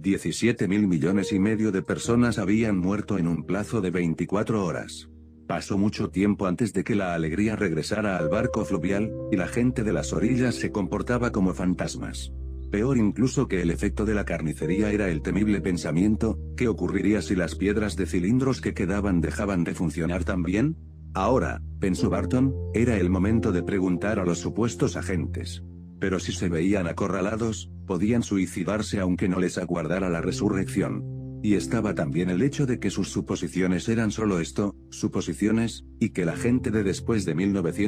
17.000 millones y medio de personas habían muerto en un plazo de 24 horas. Pasó mucho tiempo antes de que la alegría regresara al barco fluvial, y la gente de las orillas se comportaba como fantasmas. Peor incluso que el efecto de la carnicería era el temible pensamiento: ¿qué ocurriría si las piedras de cilindros que quedaban dejaban de funcionar también? Ahora, pensó Barton, era el momento de preguntar a los supuestos agentes. Pero si se veían acorralados, podían suicidarse aunque no les aguardara la resurrección. Y estaba también el hecho de que sus suposiciones eran solo esto, suposiciones, y que la gente de después de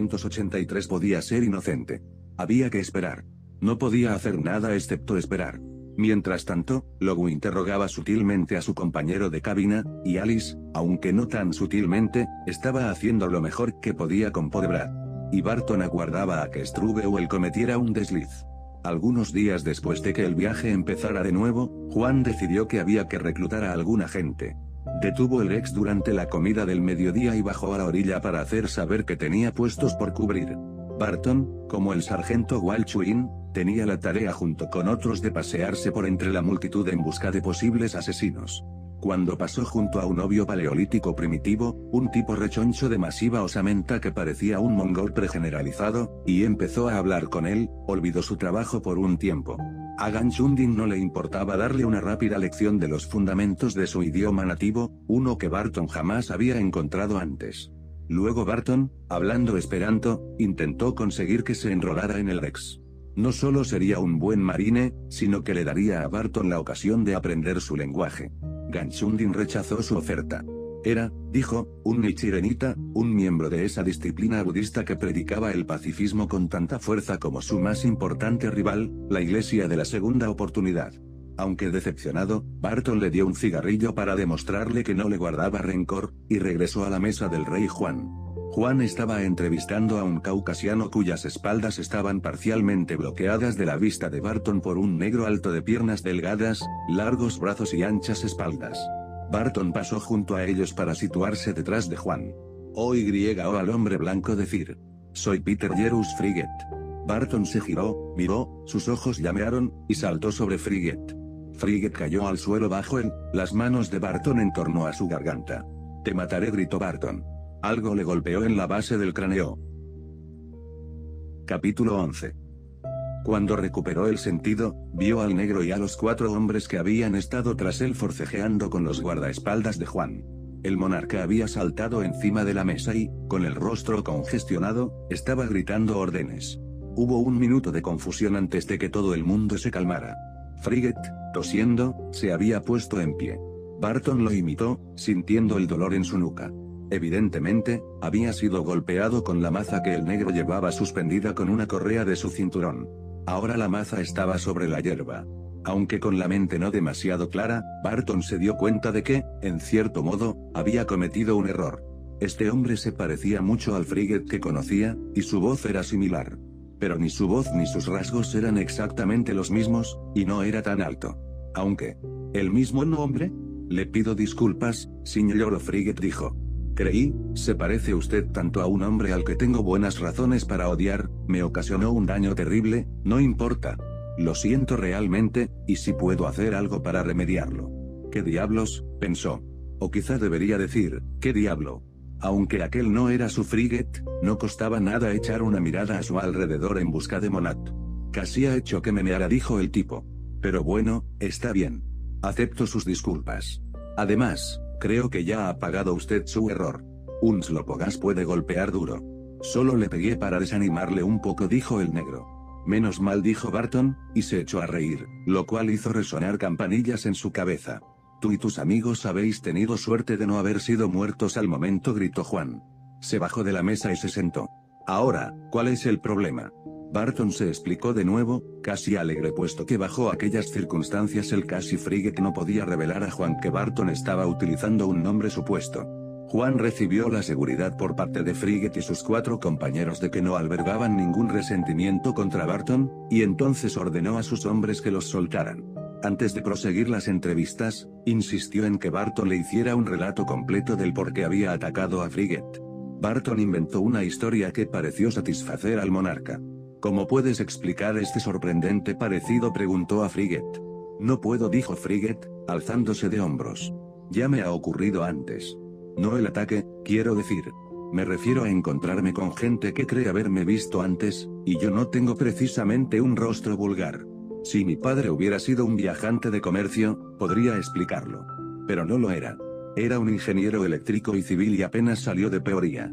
1983 podía ser inocente. Había que esperar. No podía hacer nada excepto esperar. Mientras tanto, Lowe interrogaba sutilmente a su compañero de cabina, y Alice, aunque no tan sutilmente, estaba haciendo lo mejor que podía con Podebrat. Y Barton aguardaba a que Strubel cometiera un desliz. Algunos días después de que el viaje empezara de nuevo, Juan decidió que había que reclutar a algún agente. Detuvo el Rex durante la comida del mediodía y bajó a la orilla para hacer saber que tenía puestos por cubrir. Barton, como el sargento Walchuin, tenía la tarea junto con otros de pasearse por entre la multitud en busca de posibles asesinos. Cuando pasó junto a un obvio paleolítico primitivo, un tipo rechoncho de masiva osamenta que parecía un mongol pregeneralizado, y empezó a hablar con él, olvidó su trabajo por un tiempo. A Ganchundin no le importaba darle una rápida lección de los fundamentos de su idioma nativo, uno que Barton jamás había encontrado antes. Luego Barton, hablando esperanto, intentó conseguir que se enrolara en el Rex. No solo sería un buen marine, sino que le daría a Barton la ocasión de aprender su lenguaje. Ganchundin rechazó su oferta. Era, dijo, un Nichirenita, un miembro de esa disciplina budista que predicaba el pacifismo con tanta fuerza como su más importante rival, la Iglesia de la Segunda Oportunidad. Aunque decepcionado, Barton le dio un cigarrillo para demostrarle que no le guardaba rencor, y regresó a la mesa del rey Juan. Juan estaba entrevistando a un caucasiano cuyas espaldas estaban parcialmente bloqueadas de la vista de Barton por un negro alto de piernas delgadas, largos brazos y anchas espaldas. Barton pasó junto a ellos para situarse detrás de Juan. Oyó al hombre blanco decir: «Soy Peter Jerus Frigget». Barton se giró, miró, sus ojos llamearon, y saltó sobre Frigget. Frigget cayó al suelo bajo él, las manos de Barton en torno a su garganta. «Te mataré», gritó Barton. Algo le golpeó en la base del cráneo. Capítulo 11. Cuando recuperó el sentido, vio al negro y a los 4 hombres que habían estado tras él forcejeando con los guardaespaldas de Juan. El monarca había saltado encima de la mesa y, con el rostro congestionado, estaba gritando órdenes. Hubo un minuto de confusión antes de que todo el mundo se calmara. Frigget, tosiendo, se había puesto en pie. Barton lo imitó, sintiendo el dolor en su nuca. Evidentemente, había sido golpeado con la maza que el negro llevaba suspendida con una correa de su cinturón. Ahora la maza estaba sobre la hierba. Aunque con la mente no demasiado clara, Barton se dio cuenta de que, en cierto modo, había cometido un error. Este hombre se parecía mucho al Frigget que conocía, y su voz era similar. Pero ni su voz ni sus rasgos eran exactamente los mismos, y no era tan alto. Aunque, ¿el mismo nombre? Le pido disculpas, señor Frigget dijo. Creí, se parece usted tanto a un hombre al que tengo buenas razones para odiar, me ocasionó un daño terrible, no importa. Lo siento realmente, y si puedo hacer algo para remediarlo. ¿Qué diablos?, pensó. O quizá debería decir, ¿qué diablo? Aunque aquel no era su Frigget, no costaba nada echar una mirada a su alrededor en busca de Monat. Casi ha hecho que me meara, dijo el tipo. Pero bueno, está bien. Acepto sus disculpas. Además, creo que ya ha pagado usted su error. Un slopogas puede golpear duro. Solo le pegué para desanimarle un poco, dijo el negro. Menos mal, dijo Barton, y se echó a reír, lo cual hizo resonar campanillas en su cabeza. Tú y tus amigos habéis tenido suerte de no haber sido muertos al momento, gritó Juan. Se bajó de la mesa y se sentó. Ahora, ¿cuál es el problema? Barton se explicó de nuevo, casi alegre puesto que bajo aquellas circunstancias el casi Frigget no podía revelar a Juan que Barton estaba utilizando un nombre supuesto. Juan recibió la seguridad por parte de Frigget y sus 4 compañeros de que no albergaban ningún resentimiento contra Barton, y entonces ordenó a sus hombres que los soltaran. Antes de proseguir las entrevistas, insistió en que Barton le hiciera un relato completo del por qué había atacado a Frigget. Barton inventó una historia que pareció satisfacer al monarca. ¿Cómo puedes explicar este sorprendente parecido?, preguntó a Frigget. No puedo, dijo Frigget, alzándose de hombros. Ya me ha ocurrido antes. No el ataque, quiero decir. Me refiero a encontrarme con gente que cree haberme visto antes, y yo no tengo precisamente un rostro vulgar. Si mi padre hubiera sido un viajante de comercio, podría explicarlo. Pero no lo era. Era un ingeniero eléctrico y civil y apenas salió de Peoria.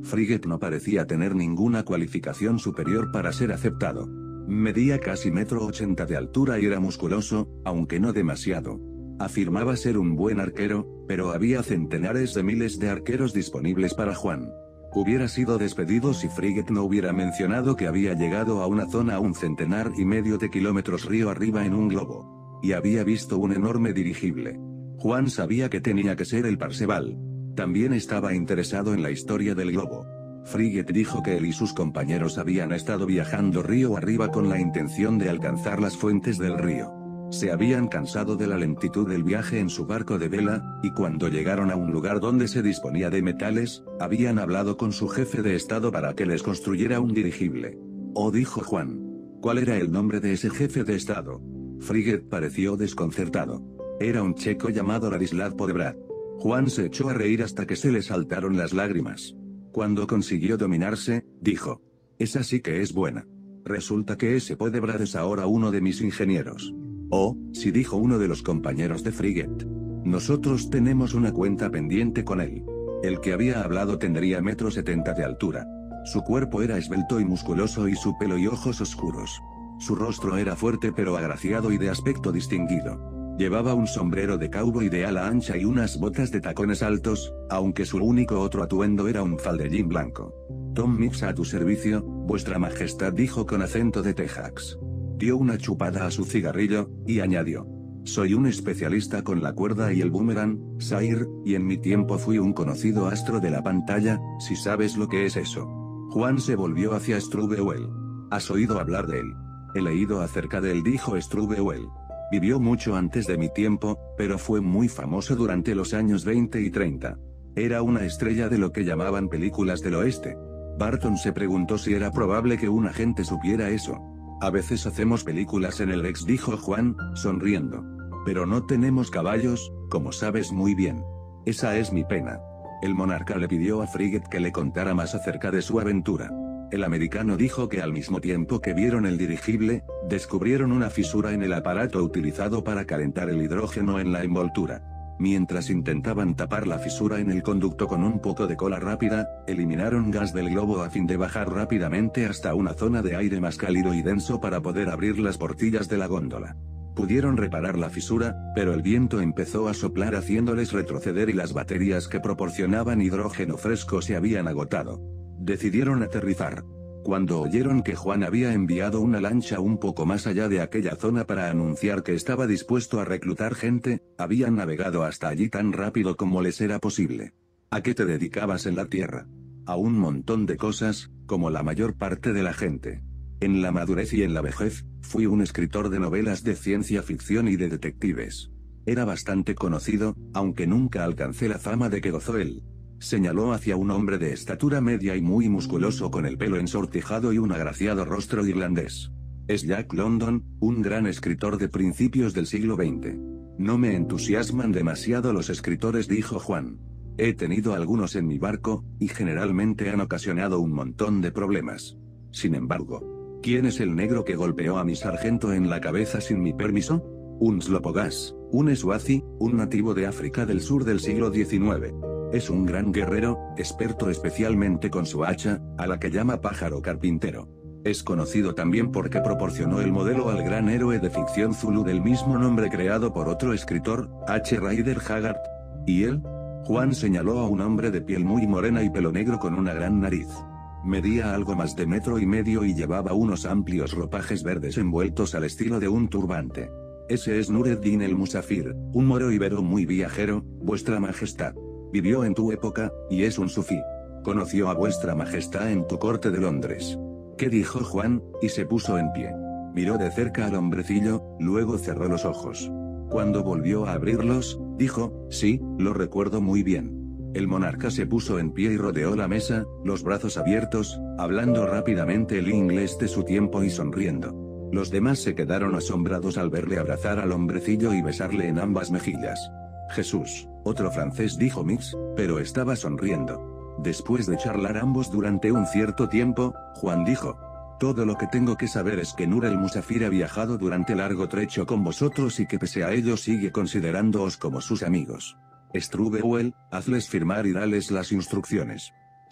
Frigget no parecía tener ninguna cualificación superior para ser aceptado. Medía casi 1,80 m de altura y era musculoso, aunque no demasiado. Afirmaba ser un buen arquero, pero había centenares de miles de arqueros disponibles para Juan. Hubiera sido despedido si Frigget no hubiera mencionado que había llegado a una zona a 1,5 de kilómetros río arriba en un globo. Y había visto un enorme dirigible. Juan sabía que tenía que ser el Parseval. También estaba interesado en la historia del globo. Frigget dijo que él y sus compañeros habían estado viajando río arriba con la intención de alcanzar las fuentes del río. Se habían cansado de la lentitud del viaje en su barco de vela, y cuando llegaron a un lugar donde se disponía de metales, habían hablado con su jefe de estado para que les construyera un dirigible. Oh, dijo Juan. ¿Cuál era el nombre de ese jefe de estado? Frigget pareció desconcertado. Era un checo llamado Ladislav Podebrat. Juan se echó a reír hasta que se le saltaron las lágrimas. Cuando consiguió dominarse, dijo: esa sí que es buena. Resulta que ese Podebrat es ahora uno de mis ingenieros. Oh, sí, dijo uno de los compañeros de Frigget. Nosotros tenemos una cuenta pendiente con él. El que había hablado tendría 1,70 m de altura. Su cuerpo era esbelto y musculoso y su pelo y ojos oscuros. Su rostro era fuerte pero agraciado y de aspecto distinguido. Llevaba un sombrero de cowboy de ala ancha y unas botas de tacones altos, aunque su único otro atuendo era un faldellín blanco. Tom Mix a tu servicio, vuestra majestad, dijo con acento de Tejax. Dio una chupada a su cigarrillo, y añadió: soy un especialista con la cuerda y el boomerang, sire, y en mi tiempo fui un conocido astro de la pantalla, si sabes lo que es eso. Juan se volvió hacia Strubewell. ¿Has oído hablar de él? He leído acerca de él, dijo Strubewell. Vivió mucho antes de mi tiempo, pero fue muy famoso durante los años 20 y 30. Era una estrella de lo que llamaban películas del oeste. Barton se preguntó si era probable que un agente supiera eso. A veces hacemos películas en el ex, dijo Juan, sonriendo. Pero no tenemos caballos, como sabes muy bien. Esa es mi pena. El monarca le pidió a Frigget que le contara más acerca de su aventura. El americano dijo que al mismo tiempo que vieron el dirigible, descubrieron una fisura en el aparato utilizado para calentar el hidrógeno en la envoltura. Mientras intentaban tapar la fisura en el conducto con un poco de cola rápida, eliminaron gas del globo a fin de bajar rápidamente hasta una zona de aire más cálido y denso para poder abrir las portillas de la góndola. Pudieron reparar la fisura, pero el viento empezó a soplar haciéndoles retroceder y las baterías que proporcionaban hidrógeno fresco se habían agotado. Decidieron aterrizar. Cuando oyeron que Juan había enviado una lancha un poco más allá de aquella zona para anunciar que estaba dispuesto a reclutar gente, habían navegado hasta allí tan rápido como les era posible. ¿A qué te dedicabas en la tierra? A un montón de cosas, como la mayor parte de la gente. En la madurez y en la vejez, fui un escritor de novelas de ciencia ficción y de detectives. Era bastante conocido, aunque nunca alcancé la fama de que gozó él. Señaló hacia un hombre de estatura media y muy musculoso con el pelo ensortijado y un agraciado rostro irlandés. Es Jack London, un gran escritor de principios del siglo XX. No me entusiasman demasiado los escritores, dijo Juan. He tenido algunos en mi barco, y generalmente han ocasionado un montón de problemas. Sin embargo, ¿quién es el negro que golpeó a mi sargento en la cabeza sin mi permiso? Un Slopogas, un Swazi, un nativo de África del sur del siglo XIX. Es un gran guerrero, experto especialmente con su hacha, a la que llama pájaro carpintero. Es conocido también porque proporcionó el modelo al gran héroe de ficción Zulu del mismo nombre creado por otro escritor, H. Rider Haggard. ¿Y él? Juan señaló a un hombre de piel muy morena y pelo negro con una gran nariz. Medía algo más de 1,5 m y llevaba unos amplios ropajes verdes envueltos al estilo de un turbante. Ese es Nureddin el Musafir, un moro ibero muy viajero, vuestra majestad. Vivió en tu época, y es un sufí. Conoció a vuestra majestad en tu corte de Londres. ¿Qué dijo Juan? Y se puso en pie. Miró de cerca al hombrecillo, luego cerró los ojos. Cuando volvió a abrirlos, dijo: sí, lo recuerdo muy bien. El monarca se puso en pie y rodeó la mesa, los brazos abiertos, hablando rápidamente el inglés de su tiempo y sonriendo. Los demás se quedaron asombrados al verle abrazar al hombrecillo y besarle en ambas mejillas. Jesús, otro francés, dijo Mix, pero estaba sonriendo. Después de charlar ambos durante un cierto tiempo, Juan dijo: todo lo que tengo que saber es que Nur el Musafir ha viajado durante largo trecho con vosotros y que pese a ello sigue considerándoos como sus amigos. Strubewell, hazles firmar y dales las instrucciones.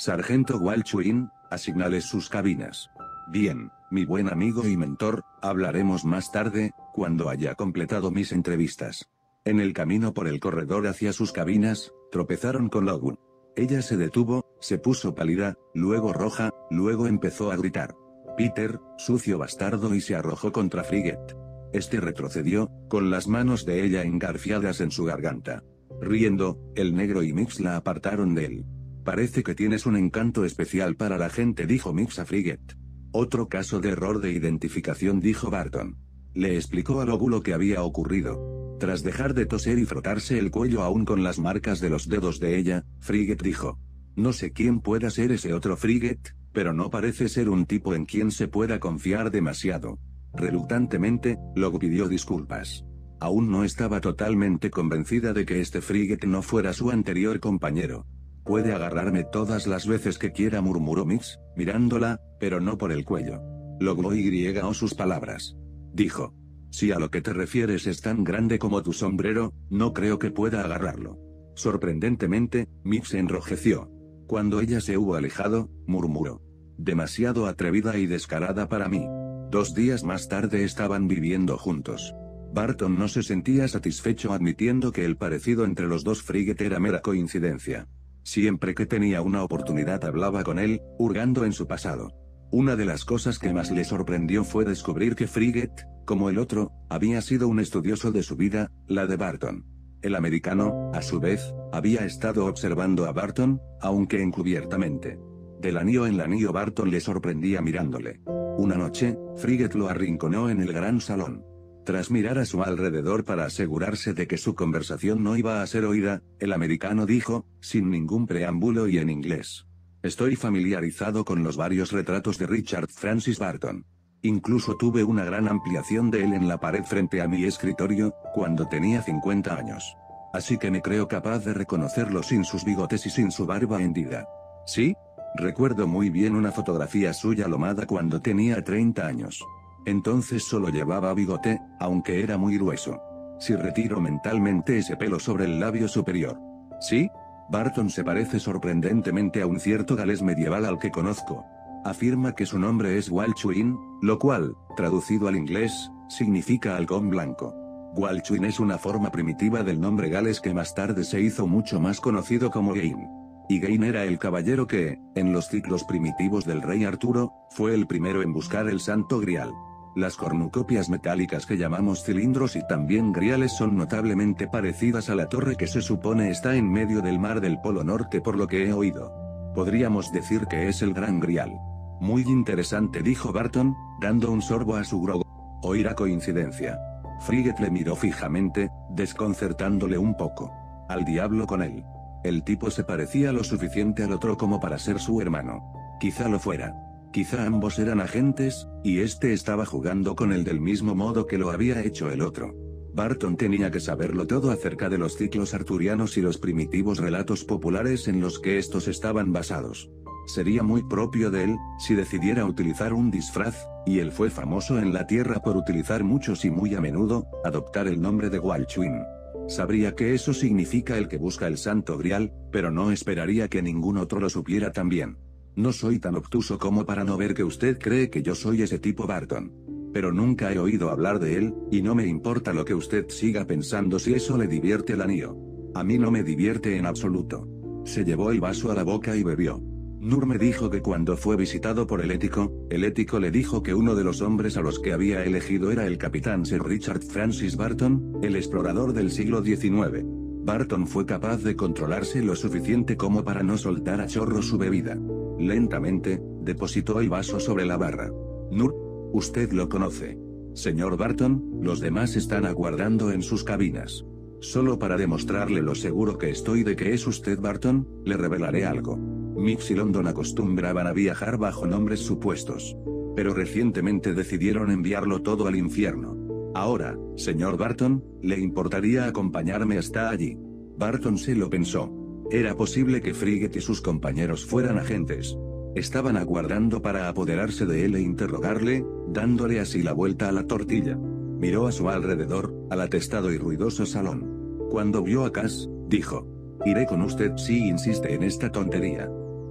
Sargento Walchuin, asignales sus cabinas. Bien, mi buen amigo y mentor, hablaremos más tarde, cuando haya completado mis entrevistas. En el camino por el corredor hacia sus cabinas, tropezaron con Logun. Ella se detuvo, se puso pálida, luego roja, luego empezó a gritar. Peter, sucio bastardo, y se arrojó contra Frigate. Este retrocedió, con las manos de ella engarfiadas en su garganta. Riendo, el negro y Mix la apartaron de él. Parece que tienes un encanto especial para la gente, dijo Mix a Frigate. Otro caso de error de identificación, dijo Barton. Le explicó a Logu lo que había ocurrido. Tras dejar de toser y frotarse el cuello aún con las marcas de los dedos de ella, Frigate dijo. No sé quién pueda ser ese otro Frigate, pero no parece ser un tipo en quien se pueda confiar demasiado. Reluctantemente, Logu pidió disculpas. Aún no estaba totalmente convencida de que este Frigate no fuera su anterior compañero. Puede agarrarme todas las veces que quiera, murmuró Mix, mirándola, pero no por el cuello. Logu y sus palabras. Dijo. Si a lo que te refieres es tan grande como tu sombrero, no creo que pueda agarrarlo. Sorprendentemente, Mix se enrojeció. Cuando ella se hubo alejado, murmuró. Demasiado atrevida y descarada para mí. 2 días más tarde estaban viviendo juntos. Barton no se sentía satisfecho admitiendo que el parecido entre los dos Frigate era mera coincidencia. Siempre que tenía una oportunidad hablaba con él, hurgando en su pasado. Una de las cosas que más le sorprendió fue descubrir que Frigate, como el otro, había sido un estudioso de su vida, la de Barton. El americano, a su vez, había estado observando a Barton, aunque encubiertamente. Del anillo en anillo Barton le sorprendía mirándole. Una noche, Frigate lo arrinconó en el gran salón. Tras mirar a su alrededor para asegurarse de que su conversación no iba a ser oída, el americano dijo, sin ningún preámbulo y en inglés. Estoy familiarizado con los varios retratos de Richard Francis Barton. Incluso tuve una gran ampliación de él en la pared frente a mi escritorio, cuando tenía 50 años. Así que me creo capaz de reconocerlo sin sus bigotes y sin su barba hendida. ¿Sí? Recuerdo muy bien una fotografía suya lomada cuando tenía 30 años. Entonces solo llevaba bigote, aunque era muy grueso. Si retiro mentalmente ese pelo sobre el labio superior. ¿Sí? Barton se parece sorprendentemente a un cierto galés medieval al que conozco. Afirma que su nombre es Walchuin, lo cual, traducido al inglés, significa halcón blanco. Walchuin es una forma primitiva del nombre gales que más tarde se hizo mucho más conocido como Gain. Y Gain era el caballero que, en los ciclos primitivos del rey Arturo, fue el primero en buscar el Santo Grial. Las cornucopias metálicas que llamamos cilindros y también griales son notablemente parecidas a la torre que se supone está en medio del mar del Polo Norte por lo que he oído. Podríamos decir que es el Gran Grial. Muy interesante, dijo Barton, dando un sorbo a su grog. Oíra coincidencia. Frigate le miró fijamente, desconcertándole un poco. Al diablo con él. El tipo se parecía lo suficiente al otro como para ser su hermano. Quizá lo fuera. Quizá ambos eran agentes, y este estaba jugando con él del mismo modo que lo había hecho el otro. Barton tenía que saberlo todo acerca de los ciclos arturianos y los primitivos relatos populares en los que estos estaban basados. Sería muy propio de él, si decidiera utilizar un disfraz, y él fue famoso en la Tierra por utilizar muchos y muy a menudo, adoptar el nombre de Walchuin. Sabría que eso significa el que busca el Santo Grial, pero no esperaría que ningún otro lo supiera también. No soy tan obtuso como para no ver que usted cree que yo soy ese tipo Barton. Pero nunca he oído hablar de él, y no me importa lo que usted siga pensando si eso le divierte el anillo. A mí no me divierte en absoluto. Se llevó el vaso a la boca y bebió. Nur me dijo que cuando fue visitado por el ético le dijo que uno de los hombres a los que había elegido era el capitán Sir Richard Francis Barton, el explorador del siglo XIX. Barton fue capaz de controlarse lo suficiente como para no soltar a chorro su bebida. Lentamente, depositó el vaso sobre la barra. Nur, usted lo conoce. Señor Barton, los demás están aguardando en sus cabinas. Solo para demostrarle lo seguro que estoy de que es usted Barton, le revelaré algo. Mix y London acostumbraban a viajar bajo nombres supuestos. Pero recientemente decidieron enviarlo todo al infierno. Ahora, señor Barton, ¿le importaría acompañarme hasta allí? Barton se lo pensó. Era posible que Frigate y sus compañeros fueran agentes. Estaban aguardando para apoderarse de él e interrogarle, dándole así la vuelta a la tortilla. Miró a su alrededor, al atestado y ruidoso salón. Cuando vio a Cass, dijo: iré con usted si insiste en esta tontería.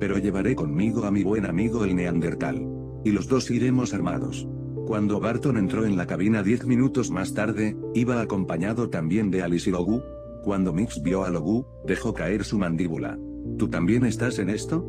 Pero llevaré conmigo a mi buen amigo el Neandertal. Y los dos iremos armados. Cuando Barton entró en la cabina 10 minutos más tarde, iba acompañado también de Alice y Logu. Cuando Mix vio a Logu, dejó caer su mandíbula. ¿Tú también estás en esto?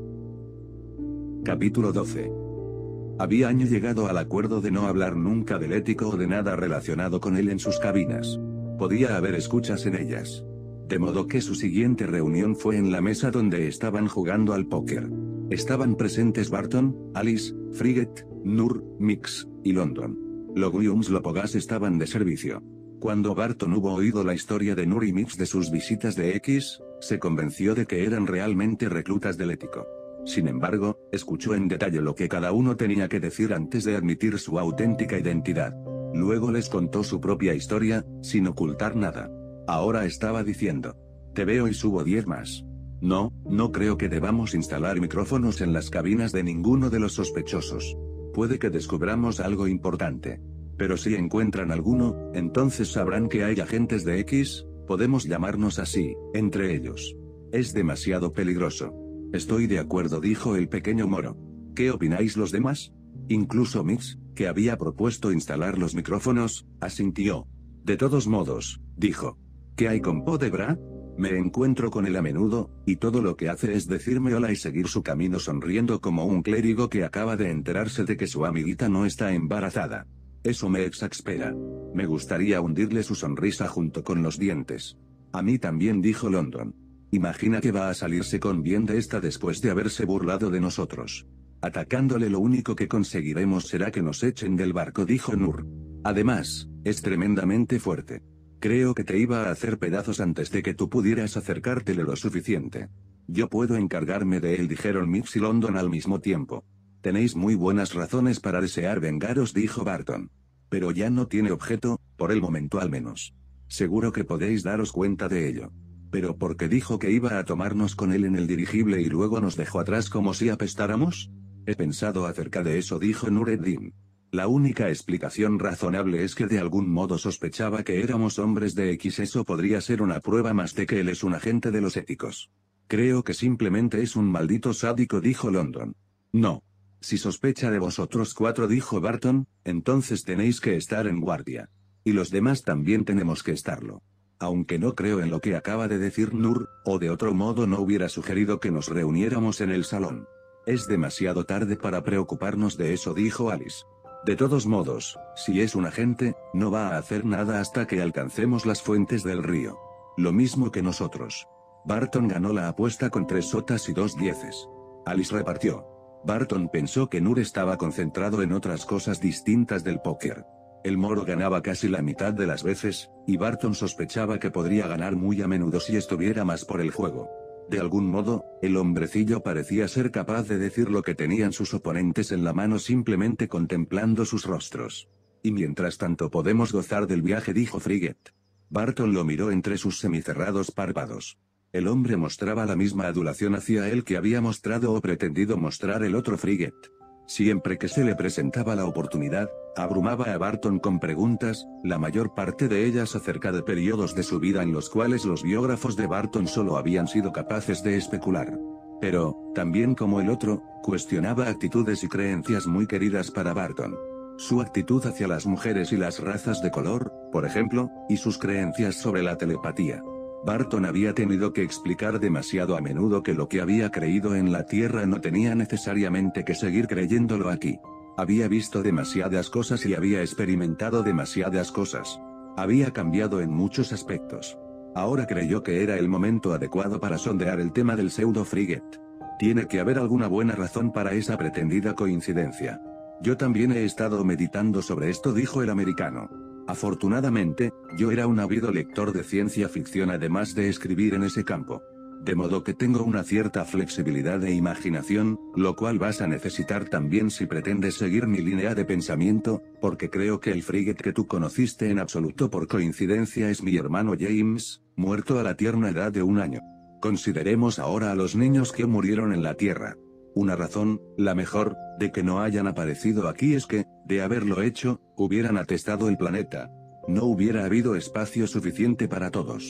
Capítulo 12. Habían llegado al acuerdo de no hablar nunca del ético o de nada relacionado con él en sus cabinas. Podía haber escuchas en ellas. De modo que su siguiente reunión fue en la mesa donde estaban jugando al póker. Estaban presentes Barton, Alice, Frigate, Nur, Mix, y London. Logu y Umslopogaas estaban de servicio. Cuando Barton hubo oído la historia de Nur y Mix de sus visitas de X, se convenció de que eran realmente reclutas del ético. Sin embargo, escuchó en detalle lo que cada uno tenía que decir antes de admitir su auténtica identidad. Luego les contó su propia historia, sin ocultar nada. Ahora estaba diciendo: te veo y subo 10 más. No creo que debamos instalar micrófonos en las cabinas de ninguno de los sospechosos. Puede que descubramos algo importante. Pero si encuentran alguno, entonces sabrán que hay agentes de X, podemos llamarnos así, entre ellos. Es demasiado peligroso. Estoy de acuerdo, dijo el pequeño Moro. ¿Qué opináis los demás? Incluso Mix, que había propuesto instalar los micrófonos, asintió. De todos modos, dijo. ¿Qué hay con Podebra? Me encuentro con él a menudo, y todo lo que hace es decirme hola y seguir su camino sonriendo como un clérigo que acaba de enterarse de que su amiguita no está embarazada. Eso me exaspera. Me gustaría hundirle su sonrisa junto con los dientes. A mí también, dijo London. Imagina que va a salirse con bien de esta después de haberse burlado de nosotros. Atacándole lo único que conseguiremos será que nos echen del barco, dijo Nur. Además, es tremendamente fuerte. Creo que te iba a hacer pedazos antes de que tú pudieras acercártele lo suficiente. Yo puedo encargarme de él, dijeron Mix y London al mismo tiempo. Tenéis muy buenas razones para desear vengaros, dijo Barton. Pero ya no tiene objeto, por el momento al menos. Seguro que podéis daros cuenta de ello. ¿Pero por qué dijo que iba a tomarnos con él en el dirigible y luego nos dejó atrás como si apestáramos? He pensado acerca de eso, dijo Nureddin. La única explicación razonable es que de algún modo sospechaba que éramos hombres de X. Eso podría ser una prueba más de que él es un agente de los éticos. Creo que simplemente es un maldito sádico, dijo London. No. Si sospecha de vosotros 4, dijo Barton, entonces tenéis que estar en guardia. Y los demás también tenemos que estarlo. Aunque no creo en lo que acaba de decir Nur, o de otro modo no hubiera sugerido que nos reuniéramos en el salón. Es demasiado tarde para preocuparnos de eso, dijo Alice. De todos modos, si es un agente, no va a hacer nada hasta que alcancemos las fuentes del río. Lo mismo que nosotros. Barton ganó la apuesta con 3 sotas y 2 dieces. Alice repartió. Barton pensó que Nur estaba concentrado en otras cosas distintas del póker. El Moro ganaba casi la mitad de las veces, y Barton sospechaba que podría ganar muy a menudo si estuviera más por el juego. De algún modo, el hombrecillo parecía ser capaz de decir lo que tenían sus oponentes en la mano simplemente contemplando sus rostros. Y mientras tanto podemos gozar del viaje, dijo Frigate. Barton lo miró entre sus semicerrados párpados. El hombre mostraba la misma adulación hacia él que había mostrado o pretendido mostrar el otro Frigate. Siempre que se le presentaba la oportunidad, abrumaba a Barton con preguntas, la mayor parte de ellas acerca de periodos de su vida en los cuales los biógrafos de Barton solo habían sido capaces de especular. Pero, también como el otro, cuestionaba actitudes y creencias muy queridas para Barton. Su actitud hacia las mujeres y las razas de color, por ejemplo, y sus creencias sobre la telepatía. Barton había tenido que explicar demasiado a menudo que lo que había creído en la Tierra no tenía necesariamente que seguir creyéndolo aquí. Había visto demasiadas cosas y había experimentado demasiadas cosas. Había cambiado en muchos aspectos. Ahora creyó que era el momento adecuado para sondear el tema del pseudo Frigate. Tiene que haber alguna buena razón para esa pretendida coincidencia. Yo también he estado meditando sobre esto, dijo el americano. Afortunadamente, yo era un ávido lector de ciencia ficción además de escribir en ese campo. De modo que tengo una cierta flexibilidad e imaginación, lo cual vas a necesitar también si pretendes seguir mi línea de pensamiento, porque creo que el Frigate que tú conociste en absoluto por coincidencia es mi hermano James, muerto a la tierna edad de 1 año. Consideremos ahora a los niños que murieron en la Tierra. Una razón, la mejor, de que no hayan aparecido aquí es que, de haberlo hecho, hubieran atestado el planeta. No hubiera habido espacio suficiente para todos.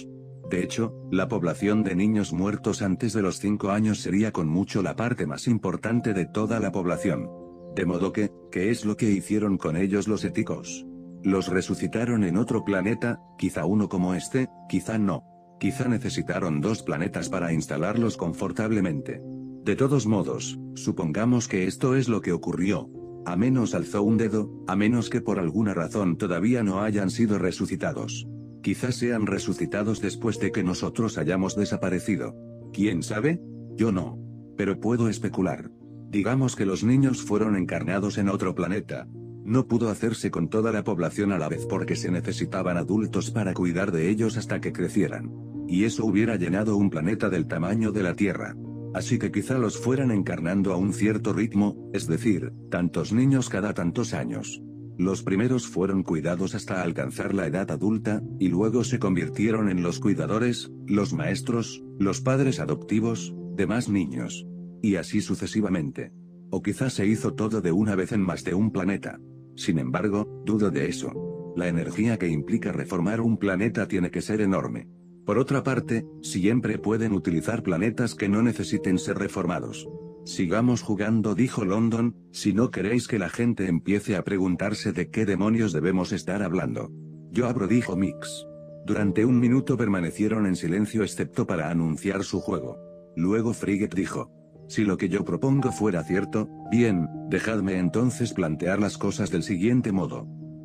De hecho, la población de niños muertos antes de los 5 años sería con mucho la parte más importante de toda la población. De modo que, ¿qué es lo que hicieron con ellos los éticos? Los resucitaron en otro planeta, quizá uno como este, quizá no. Quizá necesitaron 2 planetas para instalarlos confortablemente. De todos modos, supongamos que esto es lo que ocurrió. A menos alzó un dedo, a menos que por alguna razón todavía no hayan sido resucitados. Quizás sean resucitados después de que nosotros hayamos desaparecido. ¿Quién sabe? Yo no. Pero puedo especular. Digamos que los niños fueron encarnados en otro planeta. No pudo hacerse con toda la población a la vez porque se necesitaban adultos para cuidar de ellos hasta que crecieran. Y eso hubiera llenado un planeta del tamaño de la Tierra. Así que quizá los fueran encarnando a un cierto ritmo, es decir, tantos niños cada tantos años. Los primeros fueron cuidados hasta alcanzar la edad adulta, y luego se convirtieron en los cuidadores, los maestros, los padres adoptivos, de más niños. Y así sucesivamente. O quizás se hizo todo de una vez en más de un planeta. Sin embargo, dudo de eso. La energía que implica reformar un planeta tiene que ser enorme. Por otra parte, siempre pueden utilizar planetas que no necesiten ser reformados. Sigamos jugando, dijo London, si no queréis que la gente empiece a preguntarse de qué demonios debemos estar hablando. Yo abro, dijo Mix. Durante un minuto permanecieron en silencio excepto para anunciar su juego. Luego Frigget dijo: si lo que yo propongo fuera cierto, bien, dejadme entonces plantear las cosas del siguiente modo.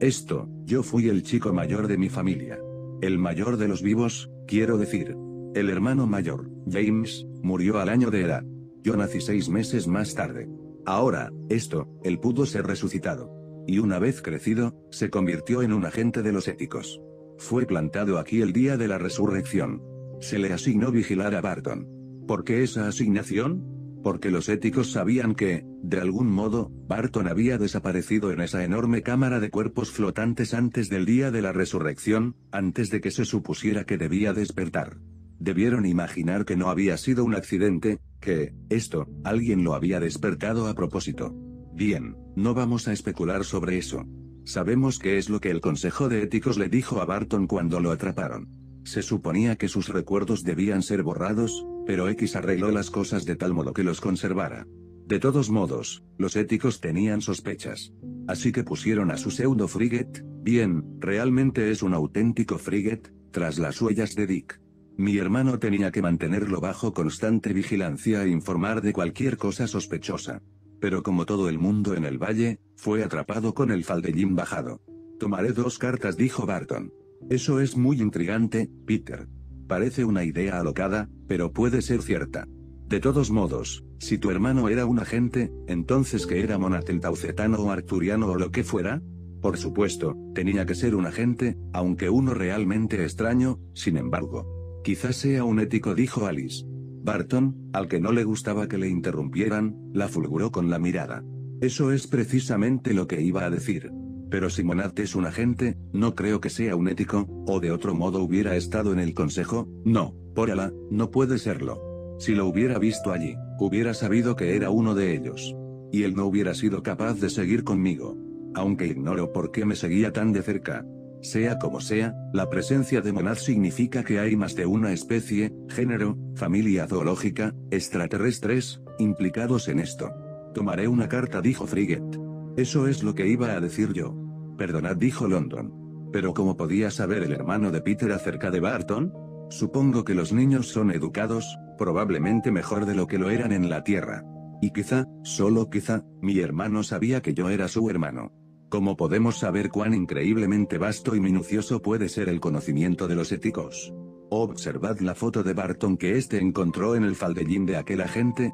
Yo fui el chico mayor de mi familia. El mayor de los vivos, quiero decir. El hermano mayor, James, murió al año de edad. Yo nací 6 meses más tarde. Ahora, él pudo ser resucitado. Y una vez crecido, se convirtió en un agente de los éticos. Fue plantado aquí el día de la resurrección. Se le asignó vigilar a Barton. ¿Por qué esa asignación? Porque los éticos sabían que, de algún modo, Barton había desaparecido en esa enorme cámara de cuerpos flotantes antes del día de la resurrección, antes de que se supusiera que debía despertar. Debieron imaginar que no había sido un accidente, que, alguien lo había despertado a propósito. Bien, no vamos a especular sobre eso. Sabemos qué es lo que el Consejo de Éticos le dijo a Barton cuando lo atraparon. Se suponía que sus recuerdos debían ser borrados, pero X arregló las cosas de tal modo que los conservara. De todos modos, los éticos tenían sospechas. Así que pusieron a su pseudo Frigget, realmente es un auténtico Frigget, tras las huellas de Dick. Mi hermano tenía que mantenerlo bajo constante vigilancia e informar de cualquier cosa sospechosa. Pero como todo el mundo en el valle, fue atrapado con el faldellín bajado. Tomaré 2 cartas, dijo Barton. Eso es muy intrigante, Peter. Parece una idea alocada, pero puede ser cierta. De todos modos, si tu hermano era un agente, entonces ¿qué era monateltaucetano o arturiano o lo que fuera? Por supuesto, tenía que ser un agente, aunque uno realmente extraño, sin embargo. Quizás sea un ético, dijo Alice. Barton, al que no le gustaba que le interrumpieran, la fulguró con la mirada. Eso es precisamente lo que iba a decir. Pero si Monat es un agente, no creo que sea un ético, o de otro modo hubiera estado en el consejo, no, por Alá, no puede serlo. Si lo hubiera visto allí, hubiera sabido que era uno de ellos. Y él no hubiera sido capaz de seguir conmigo. Aunque ignoro por qué me seguía tan de cerca. Sea como sea, la presencia de Monad significa que hay más de una especie, género, familia zoológica, extraterrestres, implicados en esto. Tomaré una carta, dijo Frigget. Eso es lo que iba a decir yo. Perdonad, dijo London. Pero ¿cómo podía saber el hermano de Peter acerca de Barton? Supongo que los niños son educados, probablemente mejor de lo que lo eran en la Tierra. Y quizá, solo quizá, mi hermano sabía que yo era su hermano. ¿Cómo podemos saber cuán increíblemente vasto y minucioso puede ser el conocimiento de los éticos? Observad la foto de Barton que encontró en el faldellín de aquel agente,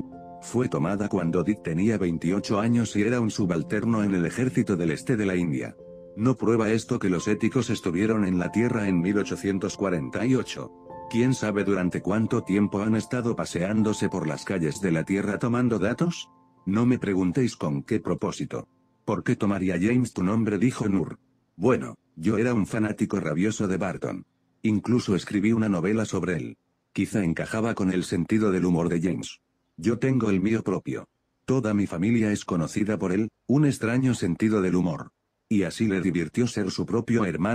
fue tomada cuando Dick tenía 28 años y era un subalterno en el ejército del este de la India. ¿No prueba esto que los éticos estuvieron en la Tierra en 1848? ¿Quién sabe durante cuánto tiempo han estado paseándose por las calles de la Tierra tomando datos? No me preguntéis con qué propósito. ¿Por qué tomaría James tu nombre?, dijo Nur. Bueno, yo era un fanático rabioso de Barton. Incluso escribí una novela sobre él. Quizá encajaba con el sentido del humor de James. Yo tengo el mío propio. Toda mi familia es conocida por él, un extraño sentido del humor. Y así le divirtió ser su propio hermano,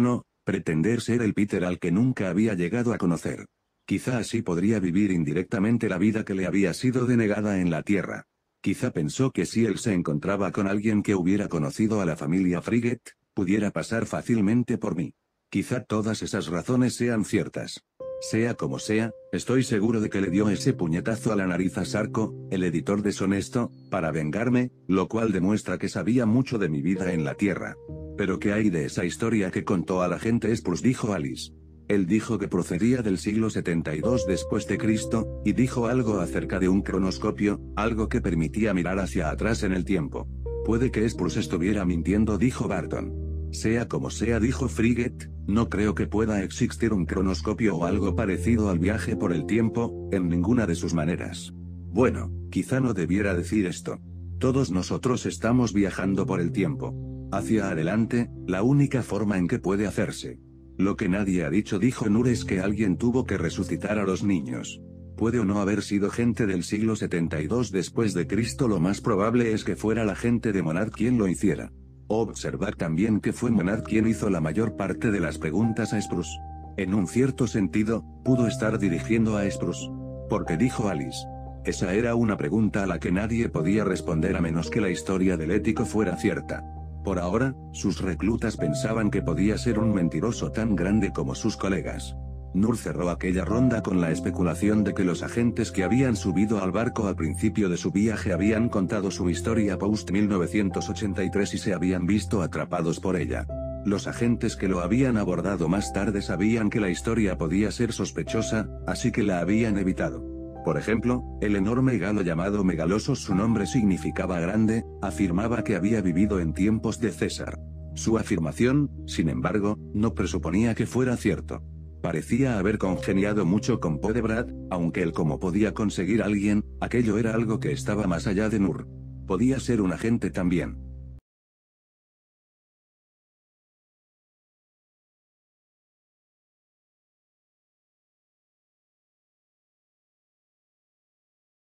Pretender ser el Peter al que nunca había llegado a conocer. Quizá así podría vivir indirectamente la vida que le había sido denegada en la Tierra. Quizá pensó que si él se encontraba con alguien que hubiera conocido a la familia Frigget, pudiera pasar fácilmente por mí. Quizá todas esas razones sean ciertas. Sea como sea, estoy seguro de que le dio ese puñetazo a la nariz a Sarko, el editor deshonesto, para vengarme, lo cual demuestra que sabía mucho de mi vida en la Tierra. ¿Pero qué hay de esa historia que contó a la gente Spruce?, dijo Alice. Él dijo que procedía del siglo 72 después de Cristo, y dijo algo acerca de un cronoscopio, algo que permitía mirar hacia atrás en el tiempo. Puede que Spruce estuviera mintiendo, dijo Barton. Sea como sea, dijo Frigget, no creo que pueda existir un cronoscopio o algo parecido al viaje por el tiempo, en ninguna de sus maneras. Bueno, quizá no debiera decir esto. Todos nosotros estamos viajando por el tiempo. Hacia adelante, la única forma en que puede hacerse. Lo que nadie ha dicho, dijo Nur, es que alguien tuvo que resucitar a los niños. Puede o no haber sido gente del siglo 72 después de Cristo, lo más probable es que fuera la gente de Monad quien lo hiciera. Observad también que fue Monad quien hizo la mayor parte de las preguntas a Spruce. En un cierto sentido, pudo estar dirigiendo a Spruce. Porque dijo Alice. Esa era una pregunta a la que nadie podía responder a menos que la historia del ético fuera cierta. Por ahora, sus reclutas pensaban que podía ser un mentiroso tan grande como sus colegas. Nur cerró aquella ronda con la especulación de que los agentes que habían subido al barco al principio de su viaje habían contado su historia post-1983 y se habían visto atrapados por ella. Los agentes que lo habían abordado más tarde sabían que la historia podía ser sospechosa, así que la habían evitado. Por ejemplo, el enorme galo llamado Megalosos, su nombre significaba grande, afirmaba que había vivido en tiempos de César. Su afirmación, sin embargo, no presuponía que fuera cierto. Parecía haber congeniado mucho con Poe de Brad, aunque el cómo podía conseguir a alguien, aquello era algo que estaba más allá de Nur. Podía ser un agente también.